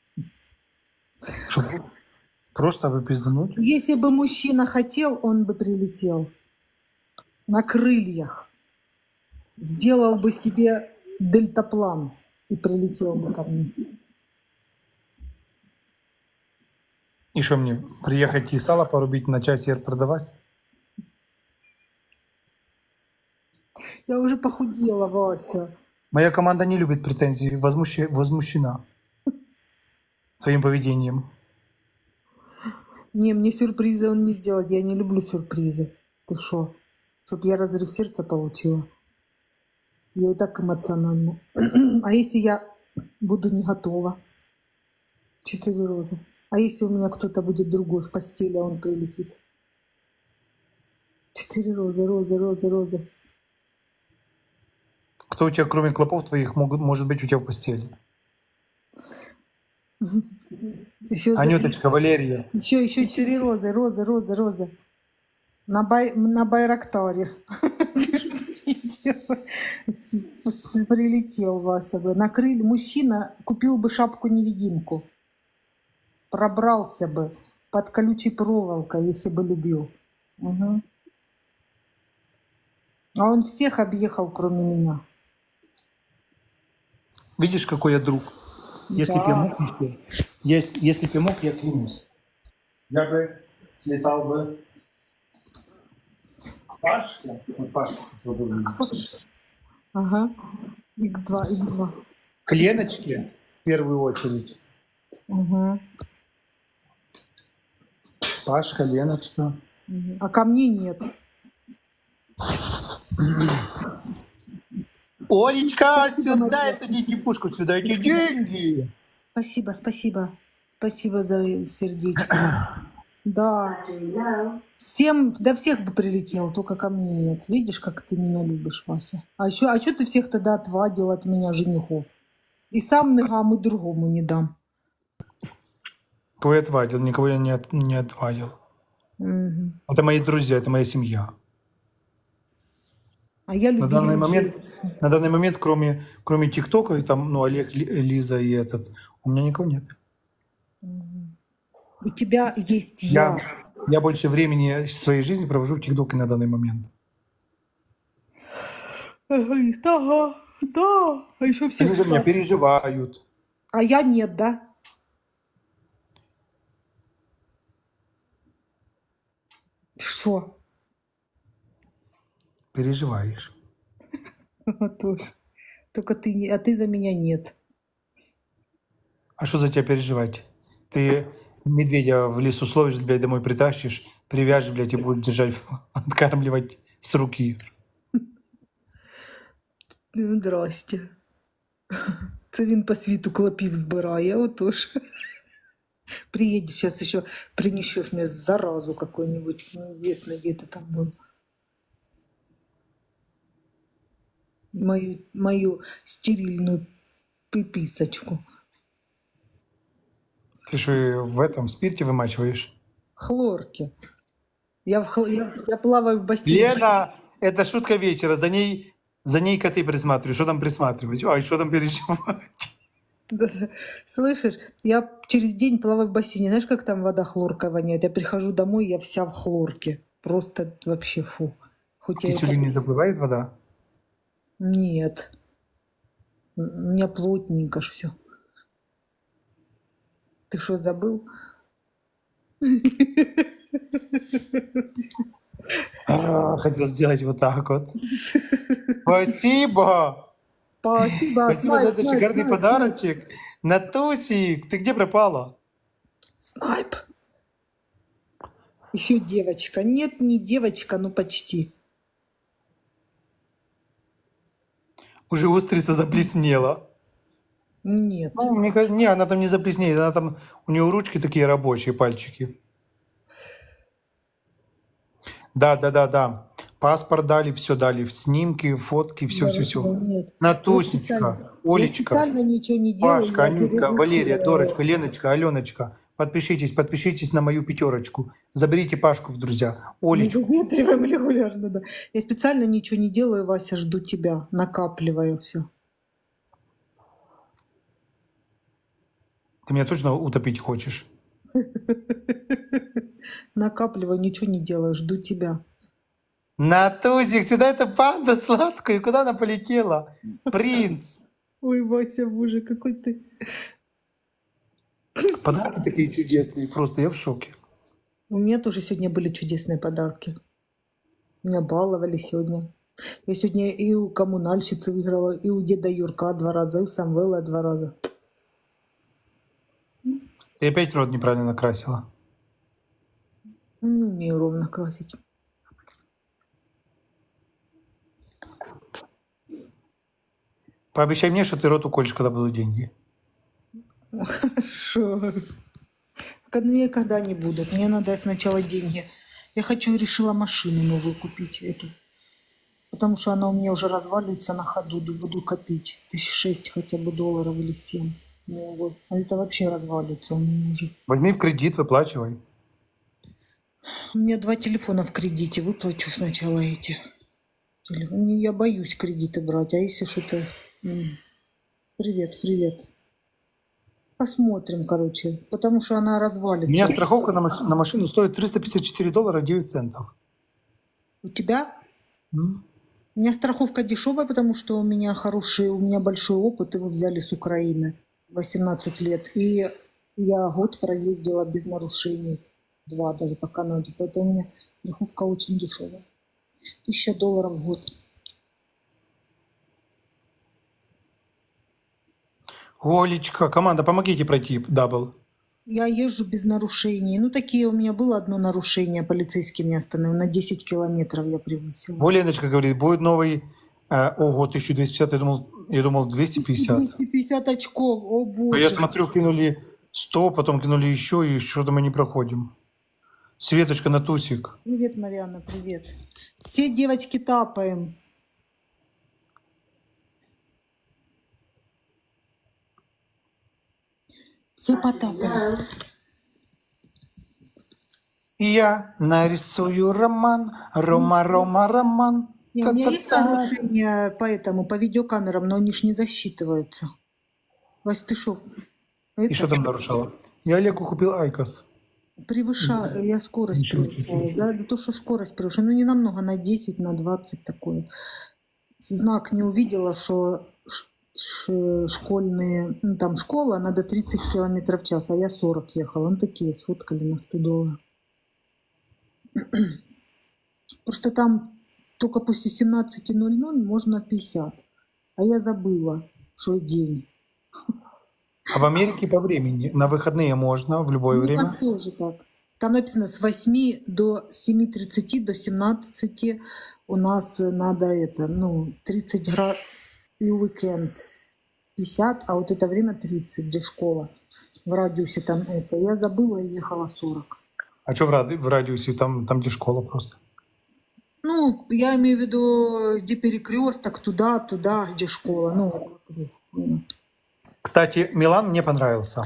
Что, просто выпиздануть? Если бы мужчина хотел, он бы прилетел. На крыльях. Сделал бы себе дельтаплан и прилетел бы ко мне. И что мне, приехать и сало порубить, на чай сыр продавать? Я уже похудела, Вася. Моя команда не любит претензии, возмущ- возмущена своим поведением. Не, мне сюрпризы он не сделает. Я не люблю сюрпризы. Ты шо? Чтоб я разрыв сердца получила. Я и так эмоциональна. А если я буду не готова? Четыре розы. А если у меня кто-то будет другой в постели, а он прилетит? Четыре розы, розы, розы, розы. Кто у тебя, кроме клопов твоих, могут, может быть у тебя в постели? Еще, Анюточка, Валерия. еще, еще четыре розы, розы, розы, розы. На, бай, на Байрактаре. Прилетел Вася бы. Накрыли. Мужчина купил бы шапку-невидимку. Пробрался бы под колючей проволокой, если бы любил. Угу. А он всех объехал, кроме меня. Видишь, какой я друг? Если Да. б я мог еще, если, если б я мог, я клянусь. Я бы слетал бы к Пашке. Вот Пашка, кто был. Ага. икс два, икс два. К Леночке в первую очередь. Угу. Пашка, Леночка. Угу. А ко мне нет. Олечка, сюда эту деньги-пушку, сюда эти деньги. Спасибо, спасибо. Спасибо за сердечко. Да. Всем, да всех бы прилетел, только ко мне нет. Видишь, как ты меня любишь, Вася? А еще, а что ты всех тогда отвадил от меня женихов? И сам ногам и другому не дам. Кого я отвадил? Никого я не, от, не отвадил. Угу. Это мои друзья, это моя семья. А я На люблю данный людей. момент, на данный момент, кроме, кроме ТикТока, и там, ну, Олег, Ли- Лиза и этот, у меня никого нет. У тебя есть я. Я, я больше времени своей жизни провожу в ТикТоке на данный момент. Ага, да, да. А еще все. Они за меня переживают. А я нет, да? Что? Переживаешь. Тоже. Только ты не, а ты за меня нет. А что за тебя переживать? Ты медведя в лесу словишь, блядь, домой притащишь, привяжешь, блядь, и будешь держать, откармливать с руки. Ну, здрасте. Це він по світу клопів збирає, отож. Приедешь сейчас еще, принесешь мне заразу какую-нибудь, неизвестно, где ты там был. Мою, мою стерильную пиписочку. Ты что, в этом в спирте вымачиваешь? Хлорки. Я, в, хл- я, я плаваю в бассейне. Лена, это шутка вечера, за ней, за ней коты присматривают. Что там присматривать? Ой, что там переживать? Да-да. Слышишь, я через день плаваю в бассейне. Знаешь, как там вода хлоркой воняет? Я прихожу домой, я вся в хлорке. Просто вообще фу. Хоть я и Кисюли не заплывает вода? Нет. У меня плотненько ж все. Ты что, забыл? А, хотел сделать вот так вот. Спасибо! Спасибо. Спасибо Снайп, за этот снайп, шикарный снайп, подарочек. Натусик, ты где пропала? Снайп. Еще девочка. Нет, не девочка, но почти. Уже устрица заплеснела. Нет. Ну, мне кажется, не, она там не заплеснеет, она там, у нее ручки такие рабочие, пальчики. Да, да, да, да. Паспорт дали, все дали, снимки, фотки, все, Я все, все. ничего нет. Натусечка, Я Олечка, специально ничего не делаю. Пашка, я Анютка, беру Валерия, все, Дорочка, Леночка, Аленочка, Подпишитесь, подпишитесь на мою пятерочку. Заберите Пашку в друзья. Мы Олечку. выветриваем регулярно, да. Я специально ничего не делаю, Вася, жду тебя. Накапливаю все. Ты меня точно утопить хочешь? Накапливаю, ничего не делаю, жду тебя. Натусик, сюда эта панда сладкая. Куда она полетела? Принц. Ой, Вася, боже, какой ты... Подарки такие чудесные. Просто я в шоке. У меня тоже сегодня были чудесные подарки. Меня баловали сегодня. Я сегодня и у коммунальщицы выиграла, и у деда Юрка два раза, и у Самвела два раза. Ты опять рот неправильно накрасила. Не умею ровно красить. Пообещай мне, что ты рот уколешь, когда будут деньги. Хорошо. Мне когда не будут. Мне надо сначала деньги. Я хочу, решила машину новую купить. Эту. Потому что она у меня уже разваливается на ходу. Буду копить. Тысяч шесть хотя бы долларов или семь. Ну, вот. А это вообще разваливается у меня уже. Возьми в кредит, выплачивай. У меня два телефона в кредите. Выплачу сначала эти. Я боюсь кредиты брать. А если что-то... Привет, привет. Посмотрим, короче. Потому что она развалится. У меня страховка на, маш... на машину стоит триста пятьдесят четыре доллара девять центов. У тебя? Mm. У меня страховка дешевая, потому что у меня хороший, у меня большой опыт. Его взяли с Украины. восемнадцать лет. И я год проездила без нарушений. Два даже по Канаде. Поэтому у меня страховка очень дешевая. Тысяча долларов в год. Олечка, команда, помогите пройти дабл. Я езжу без нарушений. Ну, такие у меня было одно нарушение. Полицейский меня остановил. На десять километров я превысила. Вот Леночка говорит, будет новый... Э, ого, тысяча двести пятьдесят. Я думал, я думал двести пятьдесят. двести пятьдесят очков. О, боже. Я смотрю, кинули сто, потом кинули еще, и что-то мы не проходим. Светочка, Натусик. Привет, Марьяна, привет. Все девочки тапаем. Все потапаем. Я нарисую роман, Рома, Рома, роман. Не, у меня есть нарушения по этому, по видеокамерам, но они ж не засчитываются. Вась, ты шо? И что там нарушало? Я Олегу купил Айкос. Превышаю, я скорость превышаю. За то, что скорость превышаю. Ну, не намного, на десять, на двадцать такое. Знак не увидела, что школьные, ну, там школа, надо тридцать километров в час, а я сорок ехала. Ну, такие сфоткали на сто долларов. Просто там только после семнадцати ноль ноль можно пятьдесят. А я забыла, что день. А в Америке по времени? На выходные можно в любое Ну, время? у нас тоже так. Там написано с восьми до семи тридцати, до семнадцати у нас надо это, ну, тридцать градусов и уикенд пятьдесят, а вот это время тридцать, где школа. В радиусе там это. Я забыла и ехала сорок. А что в, ради... в радиусе? Там, там, где школа просто. Ну, я имею в виду, где перекресток, туда, туда, где школа. Ну, Кстати, Милан мне понравился.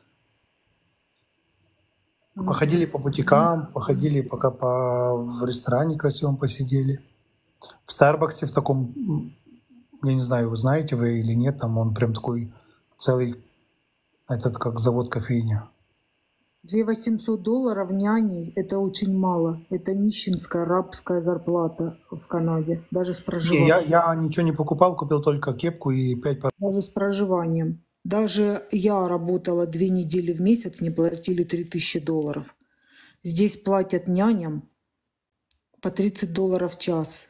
Походили по бутикам, походили пока по... в ресторане красивом посидели. В Старбаксе в таком, я не знаю, вы знаете вы или нет, там он прям такой целый, этот как завод кофейня. две тысячи восемьсот долларов няней – это очень мало. Это нищенская рабская зарплата в Канаде, даже с Не, проживанием. я, я ничего не покупал, купил только кепку и пять... Даже с проживанием. Даже я работала две недели в месяц, не платили три тысячи долларов. Здесь платят няням по тридцать долларов в час.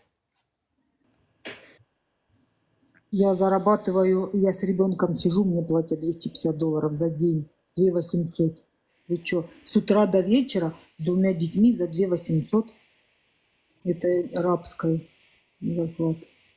Я зарабатываю, я с ребенком сижу, мне платят двести пятьдесят долларов за день, две тысячи восемьсот. Вы что, с утра до вечера с двумя детьми за две тысячи восемьсот? Это рабская зарплата.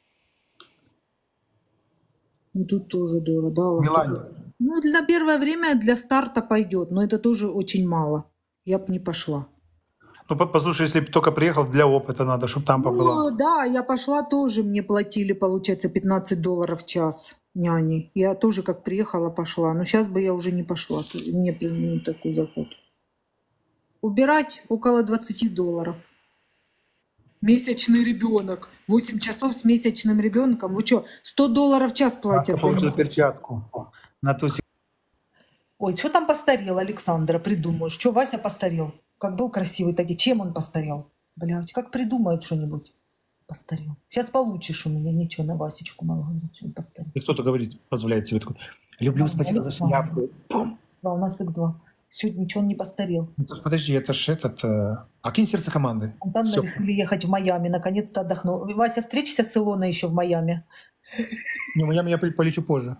Ну тут тоже дорого, да? Милане. Ну, для первое время, для старта пойдет, но это тоже очень мало. Я бы не пошла. Ну, по- послушай, если бы только приехал, для опыта надо, чтобы там побыла. Ну, да, я пошла тоже, мне платили, получается, пятнадцать долларов в час. няней. Я тоже как приехала, пошла. Но сейчас бы я уже не пошла. Нет, не такой заход. Убирать около двадцати долларов. Месячный ребенок. восемь часов с месячным ребенком. Вы что, сто долларов в час платят? По поводу перчатку. На ту се- Ой, что там постарел, Александра, придумаешь? Что, Вася постарел? Как был красивый, так и чем он постарел? Блядь, как придумают что-нибудь? Постарел. Сейчас получишь у меня. Ничего, на Васечку могу. Что постарел. И кто-то говорит, позволяет себе такой. Люблю, спасибо за шляпку. Бум. Да, у нас икс два. Чуть ничего он не постарел. Это ж, подожди, это ж этот... э, А кинь сердце команды. Антон Всё. решили ехать в Майами. Наконец-то отдохнул. Вася, встретишься с Илоной еще в Майами. Не, в Майами я пол- полечу позже.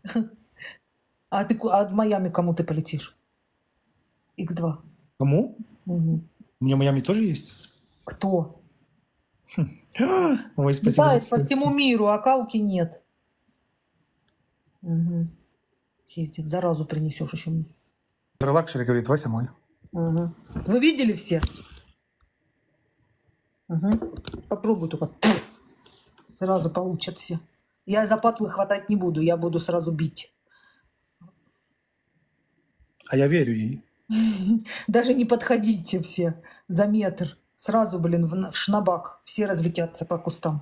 А ты ку- а в Майами кому ты полетишь? икс два. Кому? Угу. У меня в Майами тоже есть. Кто? Ой, спасибо за Летает по совет. всему миру, а Калки нет. Угу. Ездит, заразу принесешь еще мне. Лакшери говорит, Вася мой. Угу. Вы видели все? Угу. Попробуй только. Сразу получат все. Я за патлы хватать не буду, я буду сразу бить. А я верю ей. Даже не подходите все за метр. Сразу, блин, в, в шнабак. Все разлетятся по кустам.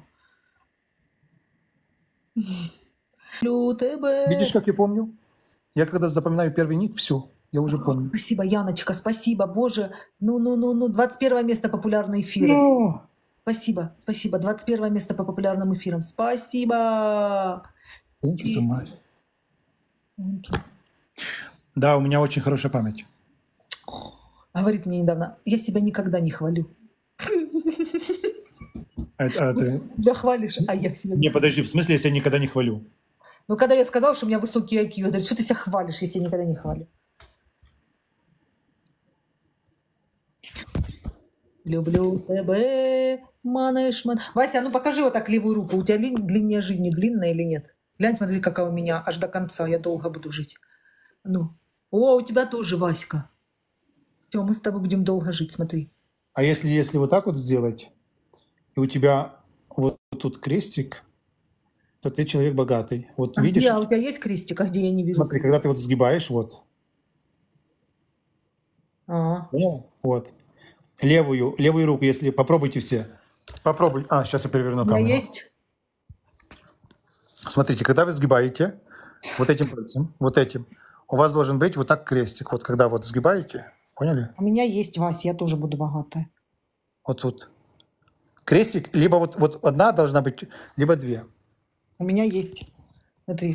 Люблю тебя. Видишь, как я помню? Я когда запоминаю первый ник, все, я уже помню. Спасибо, Яночка, спасибо, боже. Ну-ну-ну-ну, двадцать первое место популярные эфиры. Ну. Спасибо, спасибо. двадцать первое место по популярным эфирам. Спасибо. Thank you so much. Да, у меня очень хорошая память. Говорит мне недавно, я себя никогда не хвалю. А, а ты... Себя хвалишь, а я себя Не, подожди, в смысле, я себя никогда не хвалю? Ну, когда я сказала, что у меня высокий ай кью, я говорю, что ты себя хвалишь, если я никогда не хвалю? Люблю тебя, манешман. Вася, а ну покажи вот так левую руку. У тебя ли- длиннее жизни длинная или нет? Глянь, смотри, какая у меня аж до конца. Я долго буду жить. Ну. О, у тебя тоже, Васька. Все, мы с тобой будем долго жить, смотри. А если, если вот так вот сделать, и у тебя вот тут крестик, то ты человек богатый. Вот А видишь, где? А у тебя есть крестик? А где я не вижу? смотри, когда ты вот сгибаешь, вот, А, поняла? Вот. Левую, левую руку, если попробуйте все. Попробуй. А, сейчас я переверну у меня камеру. есть? Смотрите, когда вы сгибаете вот этим пальцем, вот этим, у вас должен быть вот так крестик. Вот когда вот сгибаете, поняли? У меня есть, Вася, я тоже буду богатая. Вот тут. Крестик, либо вот, вот одна должна быть, либо две. У меня есть. Смотри.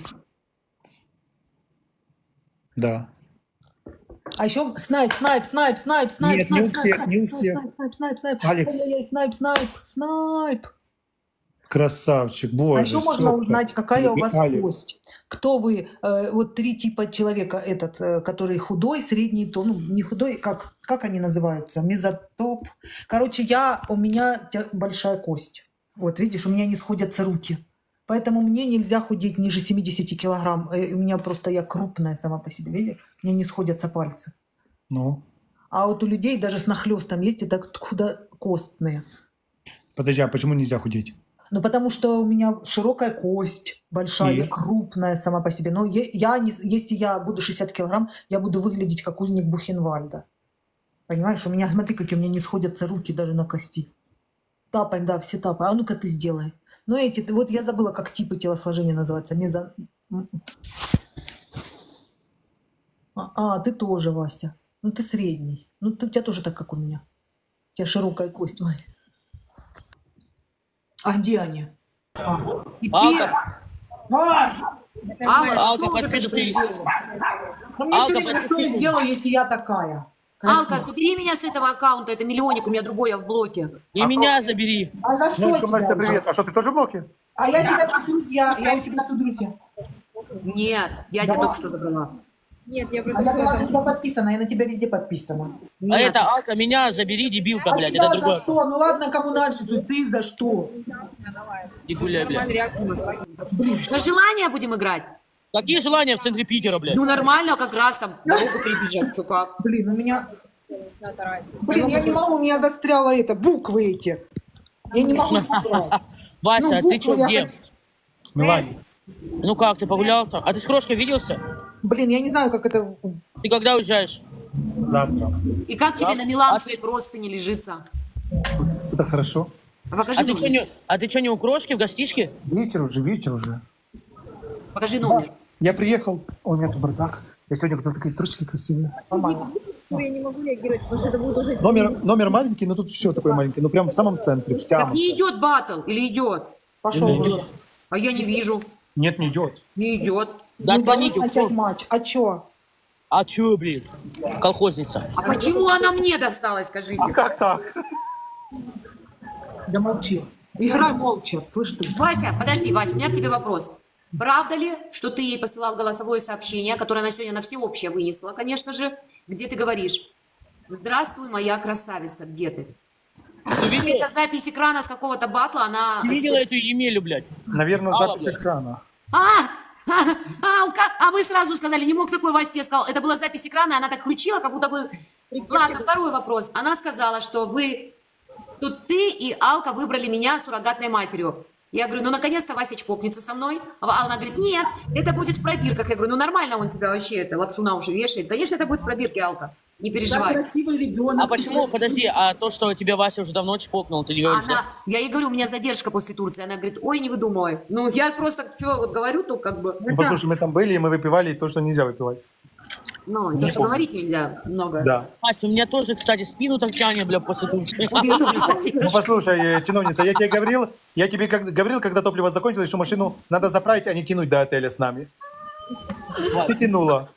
Да. А еще снайп, снайп, снайп, снайп, снайп, Нет, снайп, не у снайп, всех, не у снайп, всех. снайп, снайп, снайп, снайп. Алекс. Ай-яй-яй, снайп, снайп, снайп. Красавчик, А боже. еще можно супер. узнать, какая у вас Алекс. кость. Кто вы? Э, вот три типа человека, этот, э, который худой, средний, то, ну, не худой, как, как они называются? Мезотоп. Короче, я, у меня тя- большая кость. Вот, видишь, у меня не сходятся руки. Поэтому мне нельзя худеть ниже семидесяти килограмм. Э, У меня просто, я крупная сама по себе, видишь? Мне не сходятся пальцы. Ну, А вот у людей даже с нахлестом есть и так худокостные. подожди, а почему нельзя худеть? Ну, потому что у меня широкая кость, большая, И? я крупная сама по себе. Но я, я не, если я буду шестьдесят килограмм, я буду выглядеть как узник Бухенвальда. Понимаешь, у меня, смотри, какие у меня не сходятся руки даже на кости. Тапаем, да, все тапаем. А ну-ка ты сделай. Ну, эти, ты- вот я забыла, как типы телосложения называются. Мезо... А, а, ты тоже, Вася. Ну, ты средний. Ну, ты, у тебя тоже так, как у меня. У тебя широкая кость, Вася. А где они? А, пипец! Алка. А! Алка, что уже подпиши. предупредила? Ну, мне Алка, все время, что я подпиши. сделаю, если я такая? Алка, Красивая. забери меня с этого аккаунта, это миллионник, у меня другой, я в блоке. И меня забери. А за что Настя, тебя? Настя, привет. А что, ты тоже в блоке? А я тебя тут друзья, я у тебя тут друзья. Нет, я тебя только что забрала. Нет, я А я была на тебя подписана, я на тебя везде подписана. А это Алка, меня забери, дебилка, А блядь. тебя Это за другой. что? Ну ладно, коммунальщицу, ты за что? Не гуляй, блядь. На желание будем играть? Какие желания в центре Питера, блядь? Ну нормально, как раз там дорогу перебежать, что как. Блин, у меня... Блин, я не могу, у меня застряло это, буквы эти. Я не могу забрать. Вася, Ну, а ты буквы что, я где? хоть- Милане, Ну как, ты погулял там? А ты с крошкой виделся? Блин, я не знаю, как это... Ты когда уезжаешь? Завтра. И как тебе на миланской простыне лежится? Это хорошо. А покажи А ты номер. что, не, а ты что, не у крошки в гостишке? Вечер уже, вечер уже. Покажи номер. Я приехал, о, у меня тут бардак. Я сегодня купил такие трусики красивые. Нормально. Я не могу реагировать, потому что это будет уже... Номер, номер маленький, но тут все такое маленькое. Ну прям в самом центре, в Так самом. не идет батл или идет? Пошел. Не идет. А я не вижу. Нет, не идет. Не идет. Да, Не удалось отклоните, начать кто? матч. А чё? А чё, блин? Колхозница. А почему она мне досталась, скажите? А как так? Да молчи. Играй молча, слышь ты. Вася, подожди, Вася, у меня к тебе вопрос. Правда ли, что ты ей посылал голосовое сообщение, которое она сегодня на всеобщее вынесла, конечно же, где ты говоришь: «Здравствуй, моя красавица, где ты?» Ты видела, Это запись экрана с какого-то батла, она... ты видела эту Емелю, блядь? Наверное, Алла, запись блядь. экрана. А, а, Алка, а вы сразу сказали, не мог такой Вася тебе сказал. Это была запись экрана, и она так включила, как будто бы... Ладно, второй вопрос. Она сказала, что вы... Тут ты и Алка выбрали меня суррогатной матерью. Я говорю, ну наконец-то Вася чпокнется со мной. А она говорит, нет, это будет в пробирках. Я говорю, ну нормально он тебя вообще это лапшу на уши вешает. Конечно, это будет в пробирке, Алка. Не переживай. Красивый ребенок. А почему, подожди, а то, что тебя Вася уже давно чпокнул, ты не говоришь? Она, я ей говорю, у меня задержка после Турции. Она говорит, ой, не выдумывай. Ну, я просто, что, вот говорю, то как бы... Ну, послушай, мы там были, и мы выпивали, и то, что нельзя выпивать. Ну, и то, что говорить нельзя много. Да. Вася, у меня тоже, кстати, спину так тянет, бля, после Турции. Ну, послушай, э, чиновница, я тебе говорил, я тебе как, говорил, когда топливо закончилось, что машину надо заправить, а не тянуть до отеля с нами. Ты тянула.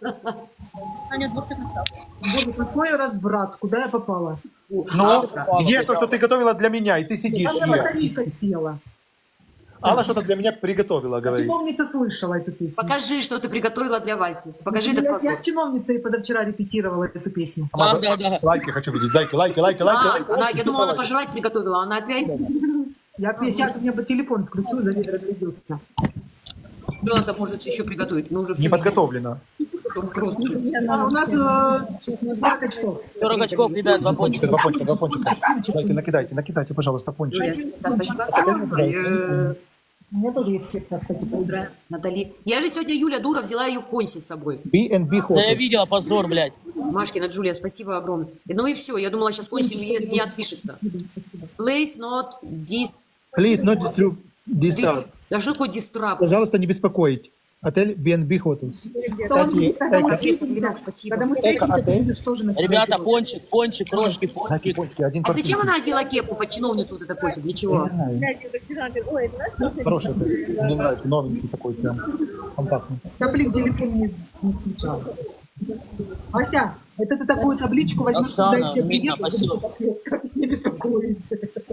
Боже, какой разврат, куда я попала? Ну, где то, что ты готовила для меня, и ты сидишь, Там я ешь. батарейка села. Алла что-то для меня приготовила, говорит. Чиновница слышала эту песню. Покажи, что ты приготовила для Васи. Покажи этот я, вопрос. я с чиновницей позавчера репетировала эту песню. Да, да, да. Лайки хочу видеть, зайки, лайки, лайки, лайки. А, лайки, она, лайки, я думала, она лайки. пожрать приготовила, а она опять... Я сейчас у меня бы телефон включу, да, разгляделся. Ребенок может еще приготовить, но уже все. Не подготовлено. А, у нас э, сорок очков. сорок очков, ребят, два Пончика, пончика. два пончика, два пончика. Дайте, накидайте, накидайте, пожалуйста, пончик. Да, спасибо. Э, У меня тоже есть кепка, кстати, Утро, Натали. Я же сегодня, Юля, дура, взяла ее конси с собой. би энд би Да я Hotels. видела, позор, блядь. Машкина, Джулия, спасибо огромное. Ну и все, я думала, сейчас конси не, не отпишется. Please not dis... Please not disturb this dis- house. Да что такое дистраб? Пожалуйста, не беспокоить. Отель би энд би Hotels. Кстати, эко, Спасибо. Когда мы эко-отель. встретимся, тоже на себя Ребята, делать. пончик, пончик, крошки, Дайте пончик. пончики, один А картинки. зачем она одела кепку под чиновницу вот это просит? Для чего? Хороший отель. Мне нравится, новенький такой прям, компактный. Да блин, телефон не, не включал. Вася, это ты такую табличку возьмешь, Оксана, куда я тебе видно, приеду, спасибо. не беспокойтесь.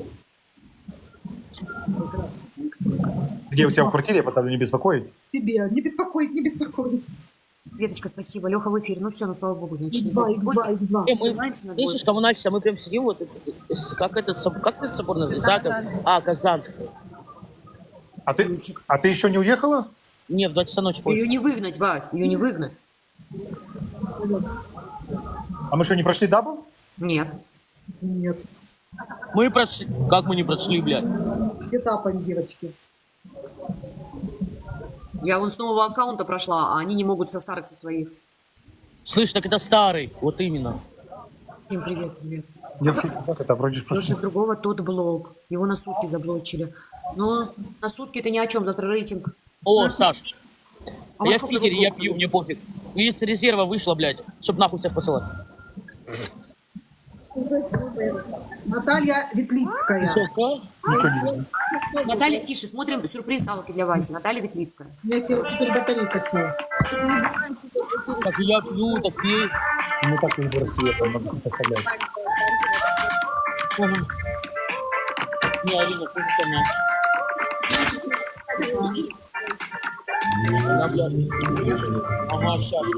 Где у тебя в квартире, я поставлю, не беспокоить? Тебе, не беспокоить, не беспокоить. Светочка, спасибо. Леха в эфире. Ну все, ну слава богу, значит. не Два, будет. их два, их два. Э, мы, Поднимаемся на слышишь, двойку. коммунальщица, мы прям сидим вот, э, э, как этот, соб- как этот собор называется? Так, А, Казанский. А ты, а ты еще не уехала? Не, в два часа ночи Ее позже. не выгнать, Вась, ее не выгнать. А мы что, не прошли дабл? Нет. Нет. Мы прошли. Как мы не прошли, блядь? Этапами, девочки. Я вон с нового аккаунта прошла, а они не могут со старых, со своих. Слышь, так это старый. Вот именно. Всем привет, привет. Я в шутку, как это, вроде ж Леша прошли. с другого тот блог. Его на сутки заблочили. Но на сутки это ни о чем, завтра рейтинг. О, Саш. А я во в сколько Питере, вы я блог пью, мне пофиг. Из резерва вышла, блядь, чтоб нахуй всех посылать. Наталья Ветлицкая. Что, кто? Ничего не видно. Наталья, тише, смотрим сюрприз Алки для Васи. Наталья Ветлицкая. У меня сел- теперь батарейка села. Так я пью, так пей. Ну так и выбор себе сам могу поставлять. Мгм. Не, Алина, ты что, на? Да, блядь. Ага, щас.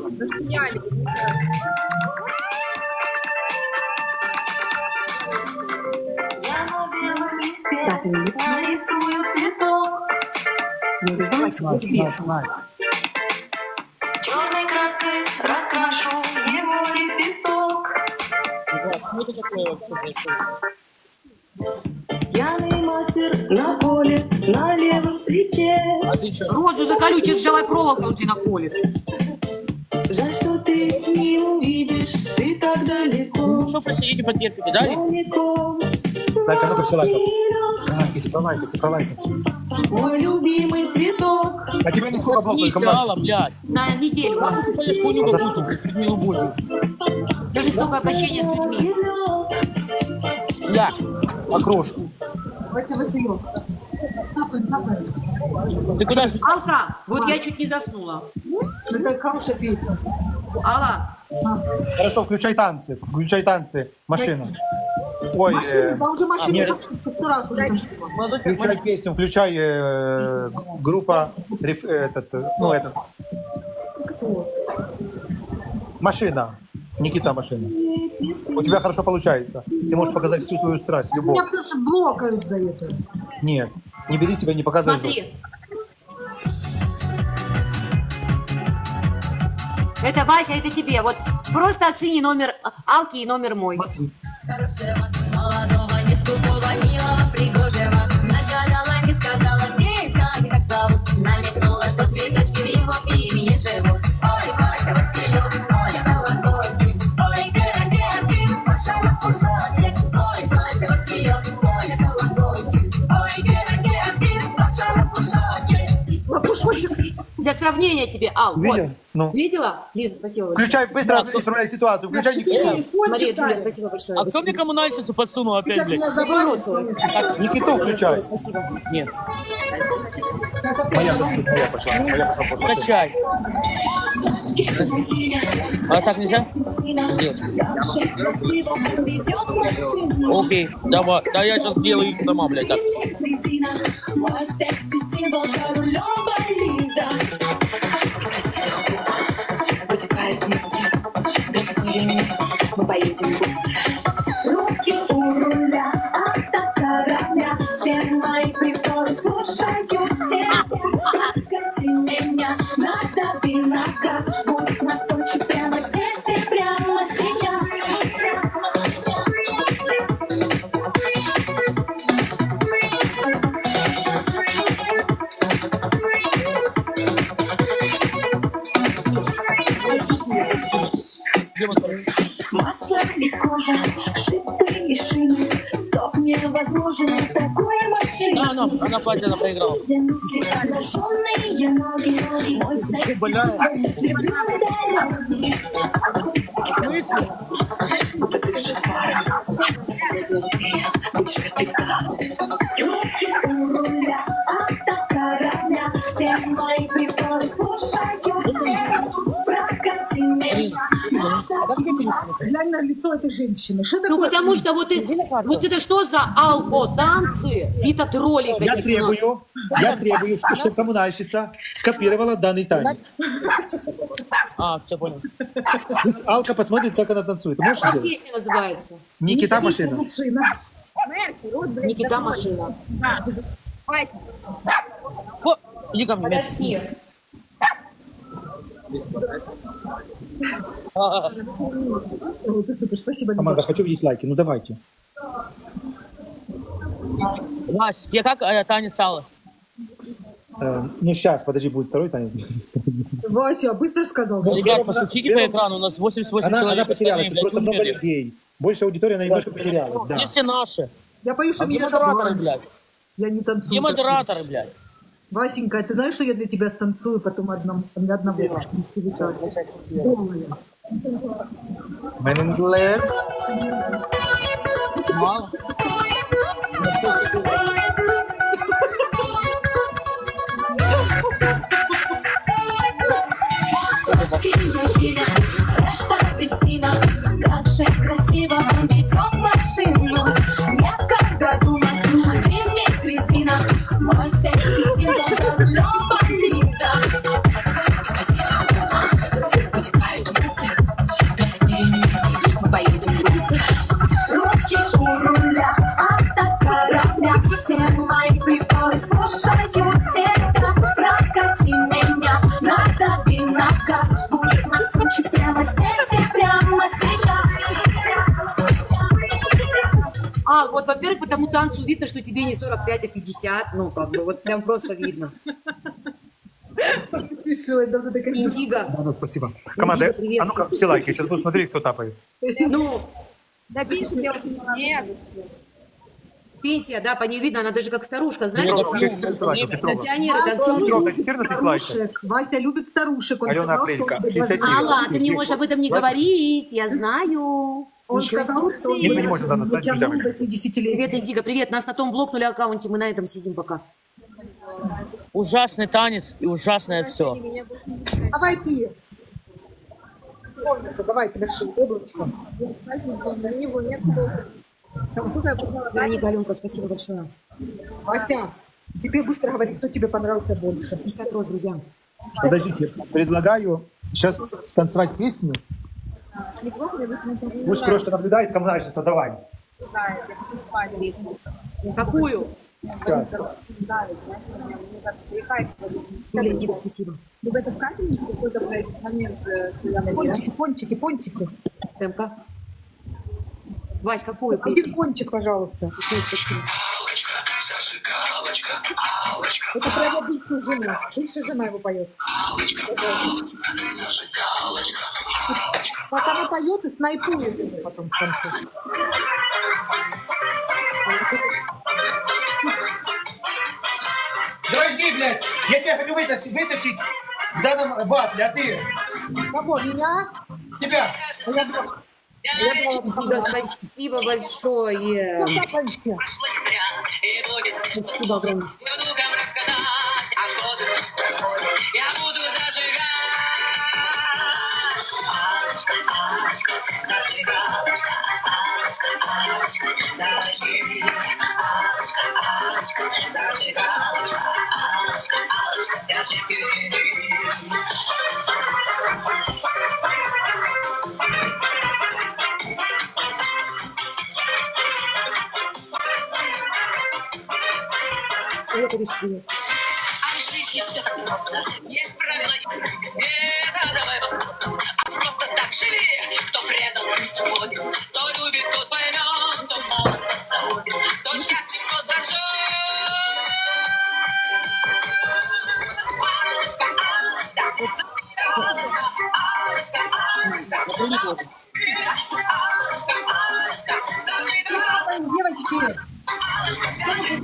Я на белом листе нарисую цветок. Черной краской раскрашу его лепесток. Ага, что это такое вообще происходит? Пьяный мастер на поле, на левом А ты что? Розу за колючей ржавой проволокой он тебе наколет. Жаль, что ты не увидишь, ты так далеко. Ну что, посидите, поддержите, да? Так, а ну-ка все лайков. Лайкайте, пролайкайте, пролайкайте. Мой любимый цветок. А тебе на сколько блок только Алла, блядь. На неделю. А за что? Даже столько общения с людьми. Я. Окрошку. Вася Василек. Ты куда? Алка, вот я чуть не заснула. Это хорошая песня. Алла. Хорошо, включай танцы, включай танцы. Машина. Ой, Машина, э, да уже машина. нет. Сто раз уже танцевала. Включай песню, включай э, группа, реф- этот, э, ну этот. Машина. Никита Машина. У тебя хорошо получается. Ты можешь показать всю свою страсть, любовь. Меня потому что блокают за это. Нет, не бери себя, не показывай. Смотри. Это Вася, это тебе. Вот просто оцени номер Алки и номер мой. Молодого, не скупого, милого, пригожего. Нагадала, не сказала, где искать, как зовут. Намекнула, что цветочки в его имени живут. Ой, Вася Василек, ой, колокольчик. Ой, где, где ты, пошла пушочек. Ой, Вася Василек, ой, колокольчик. Ой, где, где ты, пошла пушочек. Лопушочек. Для сравнения тебе, Ал. Видел? Вот. Ну. Видела? Лиза, спасибо. Включай, быстро исправляй ситуацию. Включай Никиту. Мария, Джулия, спасибо большое. А кто мне коммунальщицу подсунул опять, блядь? Никиту включай. Спасибо. Нет. Моя, моя пошла. Моя пошла. пошла. Скачай. А так нельзя? Нет. Окей, давай. Да я сейчас делаю их дома, блядь, так. Мой секси-символ за рулем болида. Вытекает вниз, преступление, мы поедем быстро. Руки у руля, автокорабля, все мои приборы слушают тебя. Прокати меня, надави на газ, будь настойчив прямо здесь и прямо сейчас. Масло и кожа, шипы и шины. Стоп невозможен такой машины. Да, она, она платье, она проиграла. Обнаженные ноги, мой секс. Подышит пара, будешь капитан. Руки у руля, автокорабля, все мои приборы слушают тебя. Прокати меня. Глянь на лицо этой женщины. Что Ну такое? потому что вот, это, вот это что за алко-танцы? Вид от ролика. Я требую, я требую, что- чтобы коммунальщица скопировала данный танец. А, все понял. Пусть Алка посмотрит, как она танцует. Ты можешь Как сделать? песня называется? Никита Машина. Никита Машина. Фу, иди ко мне. Подожди. А, Ой, ты супер, спасибо. Команда, хочу видеть лайки. Ну давайте. Вась, тебе как э, танец Аллы? Э, ну сейчас, подожди, будет второй танец. Вася, быстро сказал. Ну, Ребят, первым- постучите по экрану, у нас восемьдесят восемь Она, человек. она потерялась, остальные, тут просто блядь, много умерли. людей. Больше аудитория, она немножко потерялась, да. Где все наши? Я боюсь, что А где меня модераторы, забанят. блядь? Я не танцую. Где модераторы, блядь? Васенька, ты знаешь, что я для тебя станцую потом одному, для одного вместе участвовать? Голая. Men in Black. Мало. Фреш апельсина, как же красиво он ведет машину. Нет, когда думать, Димит резина. Мой секси-символ за рулем болида. Из красивых дома вытекает мысли. Преступление, мы поедем быстро. Руки у руля, по тому танцу видно, что тебе не сорок пять, а пятьдесят. Ну, как бы, вот прям просто видно. Индиго. Да, ну, спасибо. Команда, Индиго, привет, а ну-ка, спасибо. все лайки. Сейчас буду смотреть, кто тапает. Ну, Нет. пенсия, да, по ней видно, она даже как старушка, знаете? Петрова, четырнадцать лайков, Петрова. Пенсионеры, да, Петрова, четырнадцать лайков. Старушек. Вася любит старушек. Он Алена сказал, что Апрелька, он инициатива. Алла, ты не можешь об этом не Ладно. говорить, я знаю. Он Ничего сказал, что он Нет, мы не можем, надо стать затянул друзьями. восьмидесятилетний. Привет, Индиго, привет. Нас на том блокнули аккаунте, мы на этом сидим пока. Ужасный танец и ужасное все. Давай ты. Помнится, давай, пляши, облачко. Вероника, Аленка, спасибо большое. Вася, тебе быстро говори, кто тебе понравился больше. пятьдесят роз, друзья. Подождите, предлагаю сейчас станцевать песню. Пусть крошка наблюдает, кому нравится, давай. Какую? Сейчас. Юля, Индиго, спасибо. Пончики, пончики, пончики. ТМК. Вась, какую Один песню? пончик, пожалуйста. Ну, спасибо. Зажигалочка, алочка, Это про его бывшую жену. Бывшая жена его поет. зажигалочка, алочка. Пока она поет и снайпует его потом в конце. Подожди, блядь, я тебя хочу вытащить, вытащить в данном батле, а ты? Кого, меня? Тебя. А я думала, Индиго, спасибо большое. Закапайся. Спасибо огромное. Внукам рассказать о годы с тобой. Я буду зажигать. Алочка, алочка, зажигалочка, алочка, алочка, дожди. Алочка, алочка, зажигалочка, алочка, алочка, всячески веди. Привет, Ариш, привет. А в жизни все так просто. Есть правила игры. Не задавай вопросов, а просто так живи. Кто предал, пусть уходит. Кто любит, тот поймет. Кто молод, тот забудет. Кто счастлив, тот зажжет. Алочка, алочка, алочка, алочка, алочка. Алочка, алочка, зажигай. Девочки, Алочка, всячески.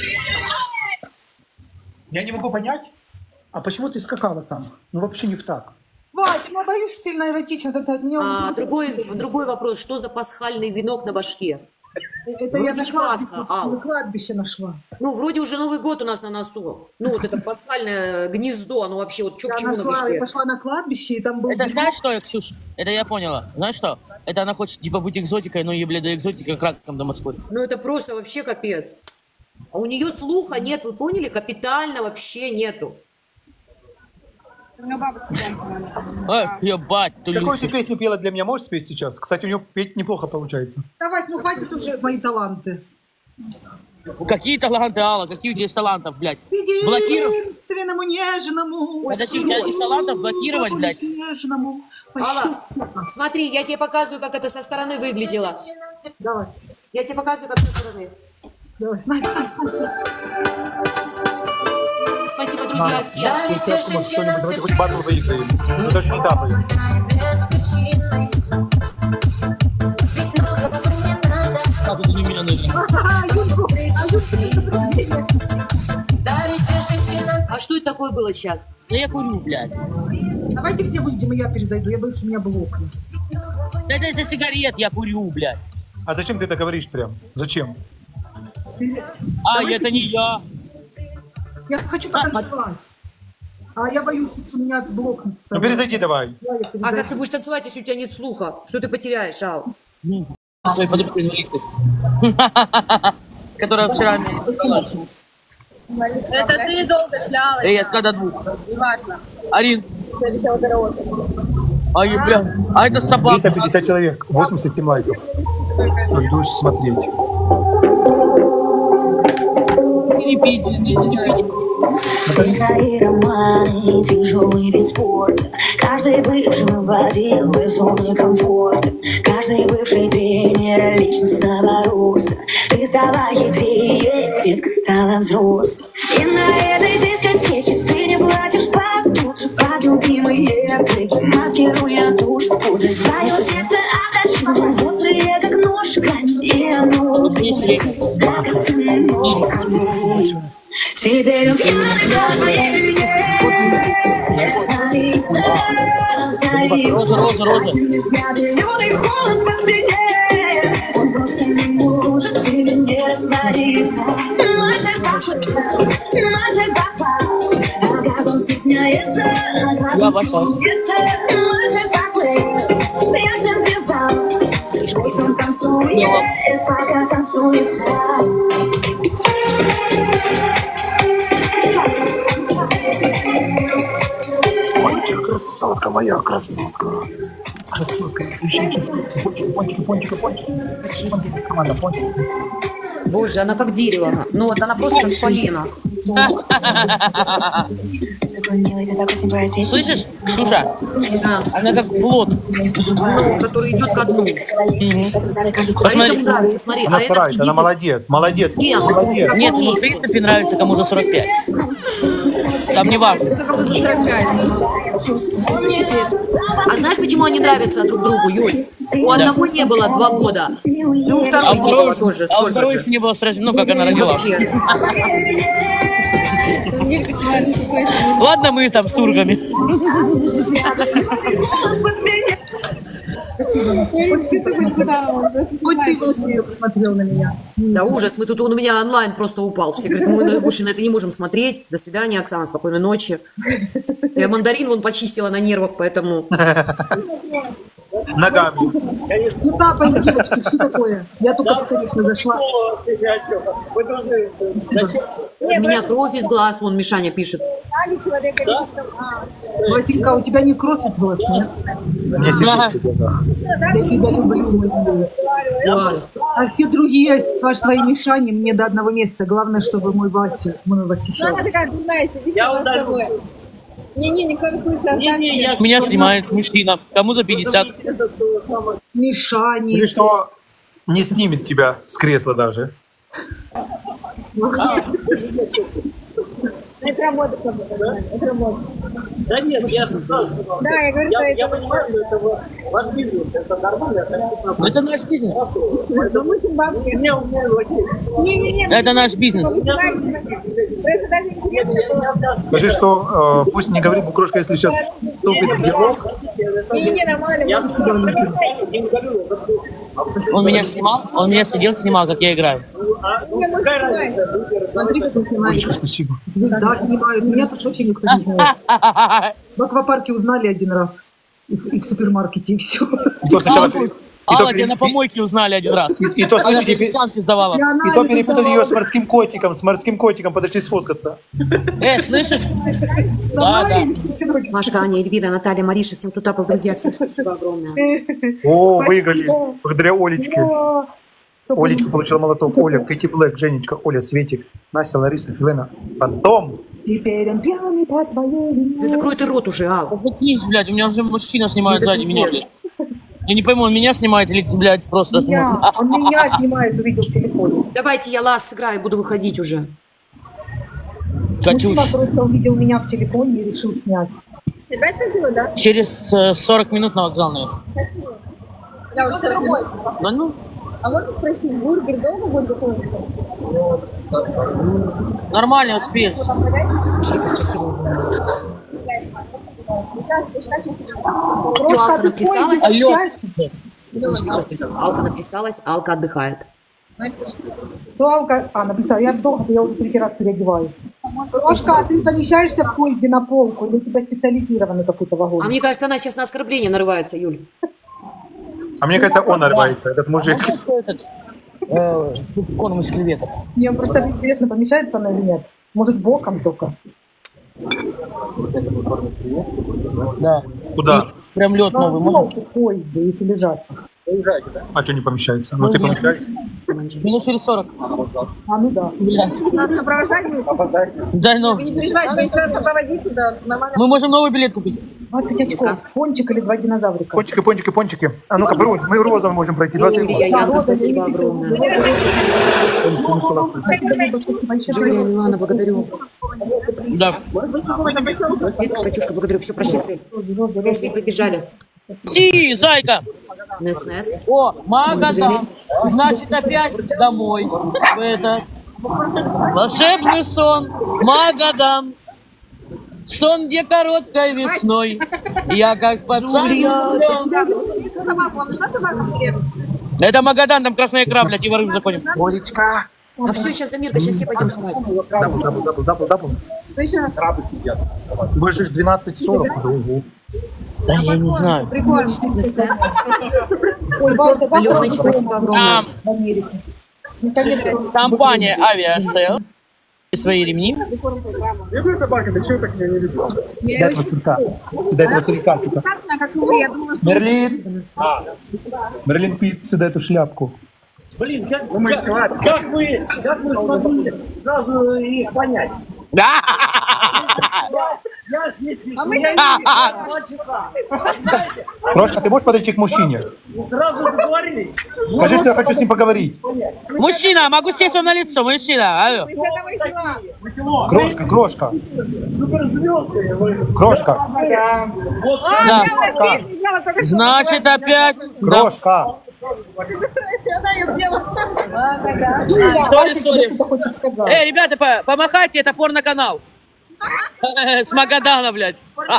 Я не могу понять, а почему ты скакала там? Ну вообще не в так. Вась, ну, я боюсь сильно эротично. Это от меня... А, другой, другой вопрос. Что за пасхальный венок на башке? Это Вроде я на не кладбище, Пасха, а. на кладбище нашла. Ну, вроде уже Новый год у нас на носу. Ну, вот это пасхальное гнездо, оно вообще вот чё Я к чему на нашла, я башке? пошла на кладбище, и там был... Это гриб. знаешь что, Ксюш? Это я поняла. Знаешь что? Это она хочет типа быть экзотикой, но ей, блядь, до экзотика краком до Москвы. Ну, это просто вообще капец. А у нее слуха нет, вы поняли? Капитально вообще нету. У меня бабушка там, по-моему. Эх, ебать, ты Какую Люся. ты песню пела для меня? Можешь спеть сейчас? Кстати, у нее петь неплохо получается. Давай, ну хватит уже мои таланты. Какие таланты, Алла? Какие у тебя есть талантов, блядь? Блокировать? Единственному нежному. Подожди, у тебя есть талантов блокировать, блядь? Нежному. Алла, смотри, я тебе показываю, как это со стороны выглядело. Давай, Я тебе показываю, как со стороны. давай, снайп, снайп. Спасибо, друзья, всем. Я тебя думаю, что-нибудь, давайте хоть батл выиграем. Мы даже не тапаем. Как это не меня нужно? А, Юльку, а Юльку, предупреждение. А что это такое было сейчас? Да я курю, блядь. Давайте все выйдем, и я перезайду. Я боюсь, что у меня блокнут. Да это из-за сигарет я курю, блядь. А зачем ты это говоришь прям? Зачем? А, это не я. Я хочу потанцевать. А я боюсь, что у меня блокнут. Ну перезайди давай. Да, я А перезайду. как ты будешь танцевать, если у тебя нет слуха? Что ты потеряешь, Ал? Твой подружка инвалидка. Которая вчера мне... Это ты долго шляла. Привет, когда двух. Неважно. Арин. Я висела караоке. Ай, бля. А это собака. триста пятьдесят человек, восемьдесят семь лайков. Пойду смотреть. Не пейте, не, не пейте. Стыка и романы, тяжелый вид спорта. Каждый бывший выводил из зоны комфорта. Каждый бывший тренер личностного роста. Ты стала хитрее, детка стала взрослой. И на этой дискотеке ты не платишь по тут же под любимые треки, маскируя тут пудры. Свое сердце отточу, острые как нож, и оно принесет драгоценный новый. Теперь он пьяный по твоей вине. Царица, царица, взгляд и лютый холод по спине. Он просто не может тебе не раствориться. Мальчик такой, мальчик такой, а как он стесняется, а как он смеется. Мальчик такой, я тебе писал, пусть он танцует, пока танцуется. Красотка моя, красотка. Красотка. Пончик, пончик, пончик, пончик. Команда, пончик. Боже, она как дерево. Ну вот она просто как полено. Слышишь, Ксюша? Да. Она как плод, ну, который идет ко дну. Посмотри. Нравится, смотри. Она А это старается, она молодец, молодец, молодец. Нет, ну, в принципе, нравится кому за сорок пять. Там не важно. А знаешь, почему они нравятся друг другу, Юль? У одного не было два года. И у А второго у не второй, было тоже. а у второй еще не было сражения, ну, как она родилась. Ладно, мы там с турками. Спасибо. Хоть ты был посмотрел на меня. Да ужас, мы тут, он у меня онлайн просто упал. Все говорят, мы больше на это не можем смотреть. До свидания, Оксана, спокойной ночи. Я мандарин вон почистила на нервах, поэтому... Ногами. Ну да, пойми, девочки, что такое? Я только, конечно, зашла. У меня кровь из глаз, вон Мишаня пишет. Василька, у тебя не кровь из глаз, нет? У меня сердечко в глазах. Я тебя люблю, мой милый. Да. А все другие, ваш твои Мишани, мне до одного места. Главное, чтобы мой Вася мной восхищал. Она такая дурная, сидит с тобой. Не-не, ни в коем случае. Не, не, я... Меня снимает мужчина, кому-то пятьдесят. Мишани. Или что не снимет тебя с кресла даже. Это работа, это работа. Да нет, я сразу сказал. Да, я говорю, я, что я это... понимаю, что это ваш бизнес, это нормально. Это, это наш бизнес. Но мы с бабки. Не, у меня Не-не-не. Это наш бизнес. Просто даже интересно было. Скажи, что э, пусть не говорит Букрошка, если сейчас вступит в диалог. Не-не, нормально. Я себя не говорю, я забыл. Он меня снимал, он меня сидел, снимал, как я играю. Какая разница? Смотри, как он снимает. Олечка, спасибо. Звезда снимает. Меня тут вообще никто не знает. В аквапарке узнали один раз. И в, и в супермаркете, и все. Алла, тебя на помойке узнали один раз. И, и то, слушайте, Она писанки сдавала. и то перепутали ее с морским котиком, с морским котиком, подошли сфоткаться. Э, слышишь? Да, да. Машка, Аня, Эльвира, Наталья, Мариша, всем кто тапал, друзья, всем спасибо огромное. О, выиграли. Благодаря Олечке. Олечка получила молоток. Оля, Кэти Блэк, Женечка, Оля, Светик, Настя, Лариса, Филена. Фантом. Теперь он пьяный по твоей вине. Ты закрой ты рот уже, Ал. Заткнись, блядь, у меня уже мужчина снимает сзади меня, блядь. Я не пойму, он меня снимает или, блядь, просто... Меня, он меня снимает, увидел в телефоне. Давайте я лас сыграю, буду выходить уже. Катюш. Мужчина просто увидел меня в телефоне и решил снять. Ты опять ходила, да? Через э, сорок минут на вокзал, наверное. Да, уже сорок минут. Да ну. А можно спросить, бургер долго будет готовиться? Нормально, успеешь. Спасибо. Просто Алка написалась. Алло. Алка написалась, Алка отдыхает. Кто Алка? А, написала, я долго, я уже третий раз переодеваюсь. Ложка, а ты помещаешься в поезде на полку или у тебя специализированный какой-то вагон? А мне кажется, она сейчас на оскорбление нарывается, Юль. А мне кажется, он нарывается, этот мужик. Корм из креветок. Мне просто интересно, помещается она или нет. Может, боком только. Да. Куда? Прям лед На новый. полку в поезде, если лежат. А что не помещается? Ну ты помещаешься? Минут через сорок. А, ну да. Надо сопровождать будет? Дай ну. Вы не переживайте, если вас проводите, да, нормально. Мы можем новый билет купить. двадцать очков. Пончик или два динозаврика? Пончики, пончики, пончики. А ну-ка, роз, мы розовым можем пройти. двадцать Юлия, Янка, спасибо огромное. Юлия, Милана, благодарю. Да. Катюшка, благодарю. Все, прошли цель. Прошли, побежали. Си, зайка. Нес-нес. О, Магадан. Значит, опять домой. В этот волшебный сон. Магадан. Сон, где короткой весной. Я как пацан. Это Магадан, там красная икра, блядь, и воры в законе. Олечка. А все, сейчас, Амирка, сейчас все пойдем спать. Дабл, дабл, дабл, дабл, дабл. Что еще? Крабы сидят. Больше двенадцать сорок уже. Угу. Да я не знаю. Прикольно. Ой, Вася, завтра Аленочка, спасибо огромное. в Америке. Наконец-то. Компания Авиасейл. Свои ремни. Люблю собака, да чего так меня не люблю? До этого сырка. До этого сырка. Мерлин. Мерлин Пит, сюда эту шляпку. Блин, как, как, как вы, как вы смогли сразу их понять? Да. Я здесь ведь А мы я здесь не два часа. Знаете, Крошка, ты можешь подойти к мужчине? мы сразу договорились. Скажи, что я хочу с ним поговорить. Мужчина, могу сесть вам на лицо, мужчина. Алло. Мы село. Крошка, крошка, Суперзвезды. вы. крошка, Вот Да. Значит, опять. крошка. Сори, сори. Что-то хочет сказать. Эй, ребята, по- помахайте, это порно-канал. С Магадана, блядь.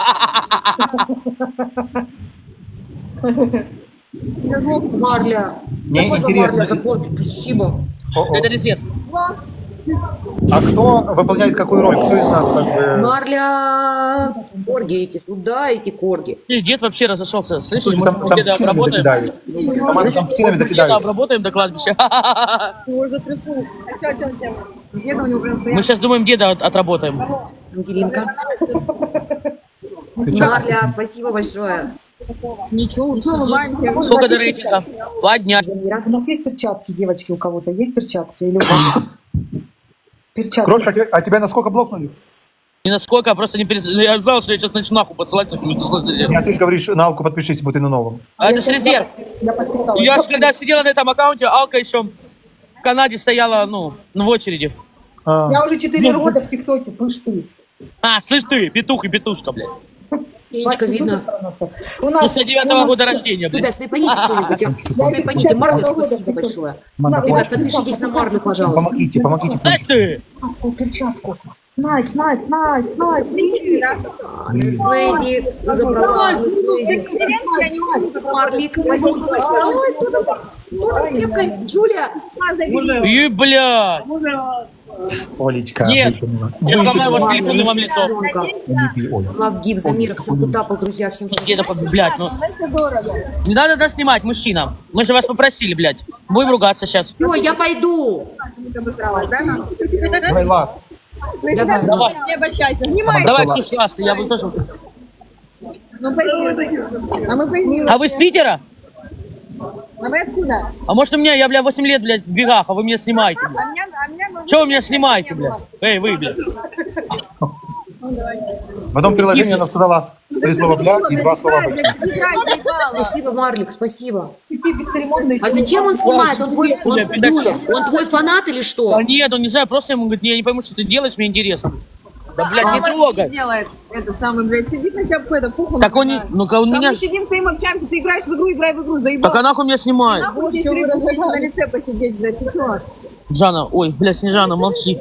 Марля. Мне Спасибо, интересно. Марля, какой- Спасибо. О-о. Это десерт. А кто выполняет какую роль? Кто из нас как бы... Марля. Корги эти, сюда эти корги. И дед вообще разошелся. Слышали, Слушай, может, там, там деда псинами обработаем? докидают. Там, там псинами Деда докидают. обработаем до кладбища. Уже трясу. А что, о чем тема? Где-то у него прям Мы сейчас думаем, деда от- отработаем. Ангелинка. Марля, спасибо большое. Ничего, ничего, улыбаемся. Сколько до рейтинга? Два дня. У нас есть перчатки, девочки, у кого-то есть перчатки? Или у вас? Перчатки. Крошка, а тебя насколько блокнули? Не насколько, а просто не перед... Я знал, что я сейчас начну нахуй подсылать. А ты же говоришь, на Алку подпишись, будь ты на новом. А это ж резерв. Я подписалась. Я же когда сидела на этом аккаунте, Алка еще в Канаде стояла, ну, в очереди. А. Я уже четыре года в ТикТоке, слышь ты. А, слышь ты, петух и петушка, блядь. Янечка, видно. У нас... После девятого года рождения, блядь. Ребят, снайпаните кто-нибудь. Снайпаните. Марлю, спасибо большое. Ребят, подпишитесь на Марлю, пожалуйста. Помогите, помогите. Дай ты! Какую перчатку? Снайп, снайп, снайп, снайп. Слэзи, забрала. Марлик, спасибо большое. Ой, кто там? Кто там с кепкой? Джулия. И, блядь. Олечка. Нет. выполнила. Сейчас сломаю ваш телефон и вам лицо. Не пей, Оля. Love Give за мир, всем кутапал, друзья, всем Деда, блядь, ну. Это дорого. Не надо это снимать, мужчина. Мы же вас попросили, блядь. Будем ругаться сейчас. Все, я пойду. Давай ласт. Давай. Не обольщайся. Снимай. Давай, слушай, ласты, я бы тоже... Мы позднее. А мы позднее. А вы с Питера? А вы откуда? А может у меня, я, бля, восемь лет, блядь, в бегах, а вы меня снимаете, А блядь. меня, а меня... Че вы меня снимаете, блядь? Эй, вы, блядь. Потом приложение она сказала три слова бля и два слова бля. Спасибо, Марлик, спасибо. Такие бесцеремонные. А зачем он снимает? Он твой, он, Юля, он твой фанат или что? А нет, он не знаю, просто ему говорит, я не пойму, что ты делаешь, мне интересно. Да, блядь, не трогай. делает это самый, блядь, сидит на себя это пухом. Так он не... Ну-ка, у меня... Мы сидим, стоим, общаемся, ты играешь в игру, играй в игру, заебал. Так а нахуй меня снимает? Нахуй здесь на лице посидеть, блядь, ты что? Жанна, ой, блядь, Снежана, молчи.